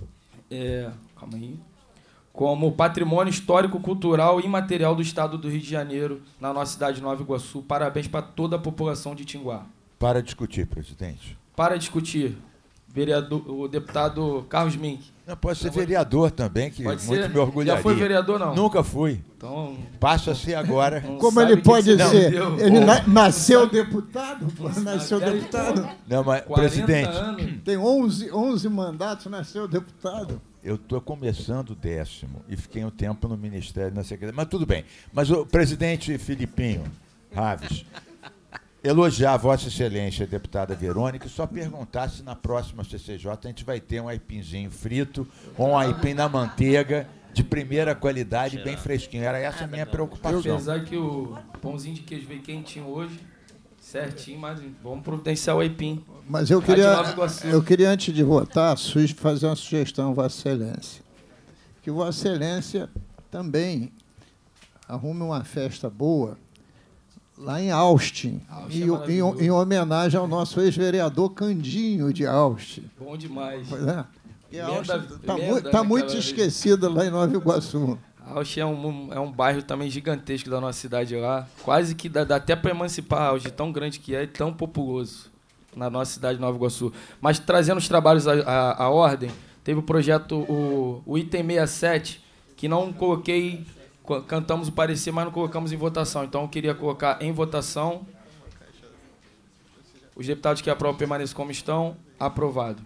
é, calma aí, como patrimônio histórico, cultural e imaterial do estado do Rio de Janeiro, na nossa cidade de Nova Iguaçu. Parabéns para toda a população de Tinguá. Para discutir, presidente. Para discutir, vereador, o deputado Carlos Mink. Não, pode ser vereador também, que pode muito ser. me orgulharia. Já foi vereador, não? Nunca fui. Então, passa a ser agora. Como ele pode que ser? Não, ele na, nasceu deputado? Pô, nasceu deputado. Não, mas, presidente, anos. Tem onze, onze mandatos, nasceu deputado. Eu estou começando o décimo e fiquei um tempo no Ministério, na Secretaria. Mas tudo bem. Mas o presidente Filipinho Raves, elogiar a Vossa Excelência, a deputada Verônica, e só perguntar se na próxima C C J a gente vai ter um aipinzinho frito ou um aipim na manteiga de primeira qualidade, bem fresquinho. Era essa a minha preocupação. Apesar que o pãozinho de queijo veio quentinho hoje, certinho, mas vamos providenciar o aipim. Mas eu queria, eu queria, antes de votar, fazer uma sugestão, Vossa Excelência. Que Vossa Excelência também arrume uma festa boa lá em Austin, Austin em, é em, em homenagem ao nosso ex-vereador Candinho de Austin. Bom demais. Pois é. Está tá lenda, mu tá muito região. esquecida lá em Nova Iguaçu. Austin é um, é um bairro também gigantesco da nossa cidade lá. Quase que dá, dá até para emancipar Austin, tão grande que é e tão populoso na nossa cidade de Nova Iguaçu. Mas trazendo os trabalhos à, à, à ordem, teve o projeto, o, o item sessenta e sete, que não coloquei, cantamos o parecer, mas não colocamos em votação. Então eu queria colocar em votação. Os deputados que aprovam permaneçam como estão. Aprovado.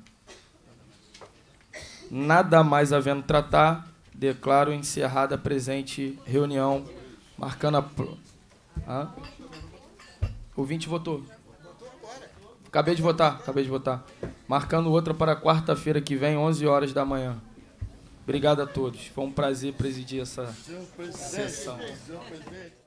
Nada mais havendo tratar, declaro encerrada a presente reunião, marcando a... Hã? O vinte votou. Acabei de votar, acabei de votar. Marcando outra para quarta-feira que vem, onze horas da manhã. Obrigado a todos. Foi um prazer presidir essa sessão.